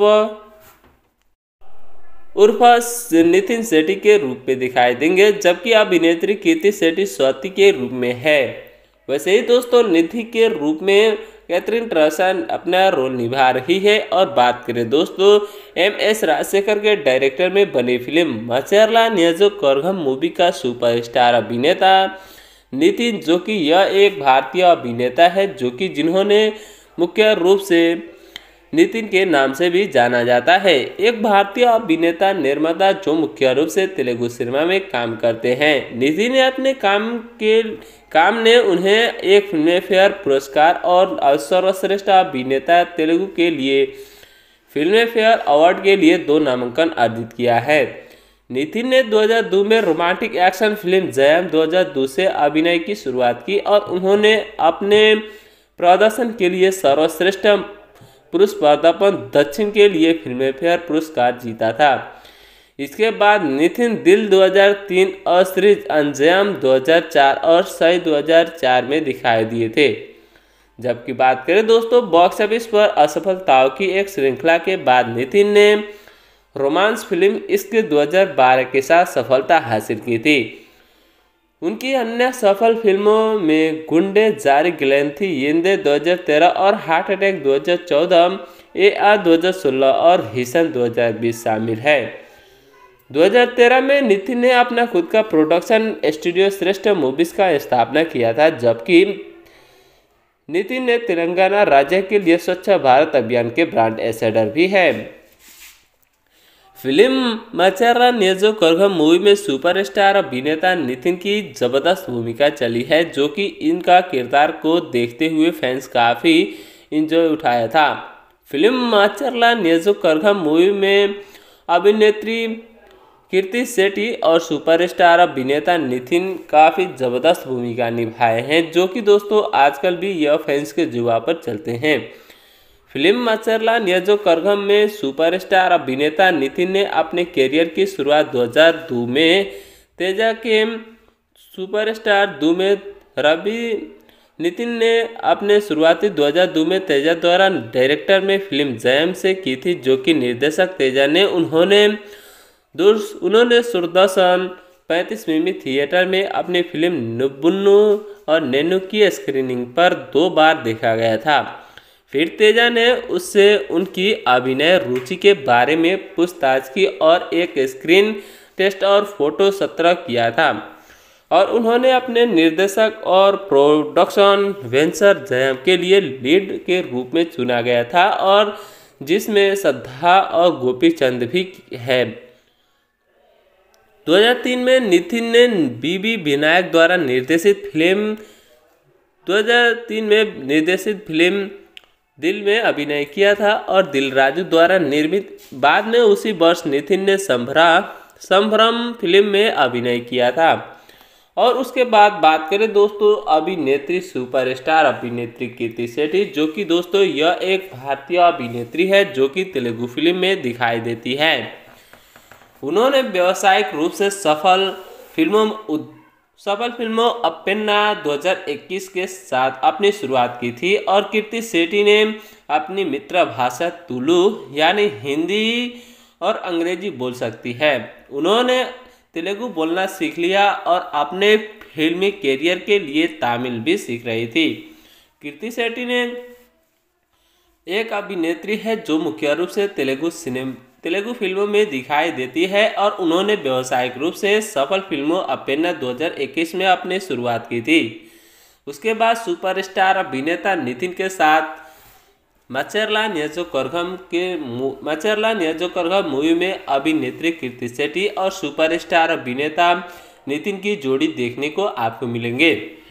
उर्फ नितिन शेट्टी के रूप में दिखाई देंगे, जबकि अभिनेत्री कृति शेट्टी स्वाति के रूप में है। वैसे ही दोस्तों, निधि के रूप में कैथरीन ट्रेसा अपना रोल निभा रही है। और बात करें दोस्तों एम एस राजशेखर के डायरेक्टर में बनी film Macherla Niyojakavargam movie का सुपरस्टार अभिनेता नितिन, जो कि यह एक भारतीय अभिनेता है, जो कि जिन्होंने मुख्य रूप से नितिन के नाम से भी जाना जाता है, एक भारतीय अभिनेता निर्माता जो मुख्य रूप से तेलुगु सिनेमा में काम करते हैं। नितिन ने अपने काम के काम ने उन्हें एक फिल्म फेयर पुरस्कार और सर्वश्रेष्ठ अभिनेता तेलुगु के लिए फिल्म फेयर अवार्ड के लिए दो नामांकन अर्जित किया है। नितिन ने दो हज़ार दो में रोमांटिक एक्शन फिल्म जयम दो हज़ार दो से अभिनय की शुरुआत की और उन्होंने अपने प्रदर्शन के लिए सर्वश्रेष्ठ पुरुष पदार्पण दक्षिण के लिए फिल्म फेयर पुरस्कार जीता था। इसके बाद नितिन दिल दो हज़ार तीन और सीरीज अंजयम दो हज़ार चार और सई दो हज़ार चार में दिखाई दिए थे। जबकि बात करें दोस्तों बॉक्स ऑफिस पर असफलताओं की एक श्रृंखला के बाद नितिन ने रोमांस फिल्म इश्क दो हज़ार बारह के साथ सफलता हासिल की थी। उनकी अन्य सफल फिल्मों में गुंडे जारी गिलेंथी येंदे दो हज़ार तेरह और हार्ट अटैक दो हज़ार चौदह, ए आर दो हज़ार सोलह और हिसन दो हज़ार बीस शामिल है। दो हज़ार तेरह में नितिन ने अपना खुद का प्रोडक्शन स्टूडियो श्रेष्ठ मूवीज का स्थापना किया था, जबकि नितिन ने तेलंगाना राज्य के लिए स्वच्छ भारत अभियान के ब्रांड एम्बेसडर भी है। Film Macherla Niyojakavargam movie में सुपरस्टार अभिनेता नितिन की जबरदस्त भूमिका चली है, जो कि इनका किरदार को देखते हुए फैंस काफ़ी इंजॉय उठाया था। Film Macherla Niyojakavargam movie में अभिनेत्री कृति शेट्टी और सुपरस्टार अभिनेता नितिन काफ़ी ज़बरदस्त भूमिका निभाए हैं, जो कि दोस्तों आजकल भी यह फैंस के जुआ पर चलते हैं। फिल्म मचरला नियोजो करगम में सुपरस्टार अभिनेता नितिन ने अपने करियर की शुरुआत दो हज़ार दो में तेजा के सुपरस्टार दो में रवि नितिन ने अपने शुरुआती दो हज़ार दो में तेजा द्वारा डायरेक्टर में फिल्म जयम से की थी, जो कि निर्देशक तेजा ने उन्होंने उन्होंने सुरदर्शन पैंतीस मिमी थिएटर में अपनी फिल्म नुब्बुन्नु और नेनु की स्क्रीनिंग पर दो बार देखा गया था। फिर तेजा ने उससे उनकी अभिनय रुचि के बारे में पूछताछ की और एक स्क्रीन टेस्ट और फोटो सत्र किया था और उन्होंने अपने निर्देशक और प्रोडक्शन वेंचर जयम के लिए लीड के रूप में चुना गया था, और जिसमें श्रद्धा और गोपी चंद भी है। दो हज़ार तीन में नितिन ने बीबी विनायक द्वारा निर्देशित फिल्म दो हज़ार तीन में निर्देशित फिल्म दिल में अभिनय किया था और दिल राजू द्वारा निर्मित। बाद में उसी वर्ष नितिन ने संभ्रा संभ्रम फिल्म में अभिनय किया था और उसके बाद बात करें दोस्तों अभिनेत्री सुपरस्टार अभिनेत्री कीर्ति सेठी, जो कि दोस्तों यह एक भारतीय अभिनेत्री है जो कि तेलुगु फिल्म में दिखाई देती है। उन्होंने व्यावसायिक रूप से सफल फिल्मों सफल फिल्मों अप्पेन्ना दो हज़ार इक्कीस के साथ अपनी शुरुआत की थी और कीर्ति सेठी ने अपनी मित्र भाषा तुलु यानी हिंदी और अंग्रेजी बोल सकती है। उन्होंने तेलुगु बोलना सीख लिया और अपने फिल्मी कैरियर के लिए तमिल भी सीख रही थी। कीर्ति सेठी ने एक अभिनेत्री है जो मुख्य रूप से तेलुगु सिनेमा तेलुगु फिल्मों में दिखाई देती है और उन्होंने व्यावसायिक रूप से सफल फिल्मों अप्पेन्ना दो हज़ार इक्कीस में अपनी शुरुआत की थी। उसके बाद सुपरस्टार अभिनेता नितिन के साथ मचेरला नियोजकवर्गम के मचेरला नियोजकवर्गम मूवी में अभिनेत्री कीर्ति सेठी और सुपरस्टार अभिनेता नितिन की जोड़ी देखने को आपको मिलेंगे।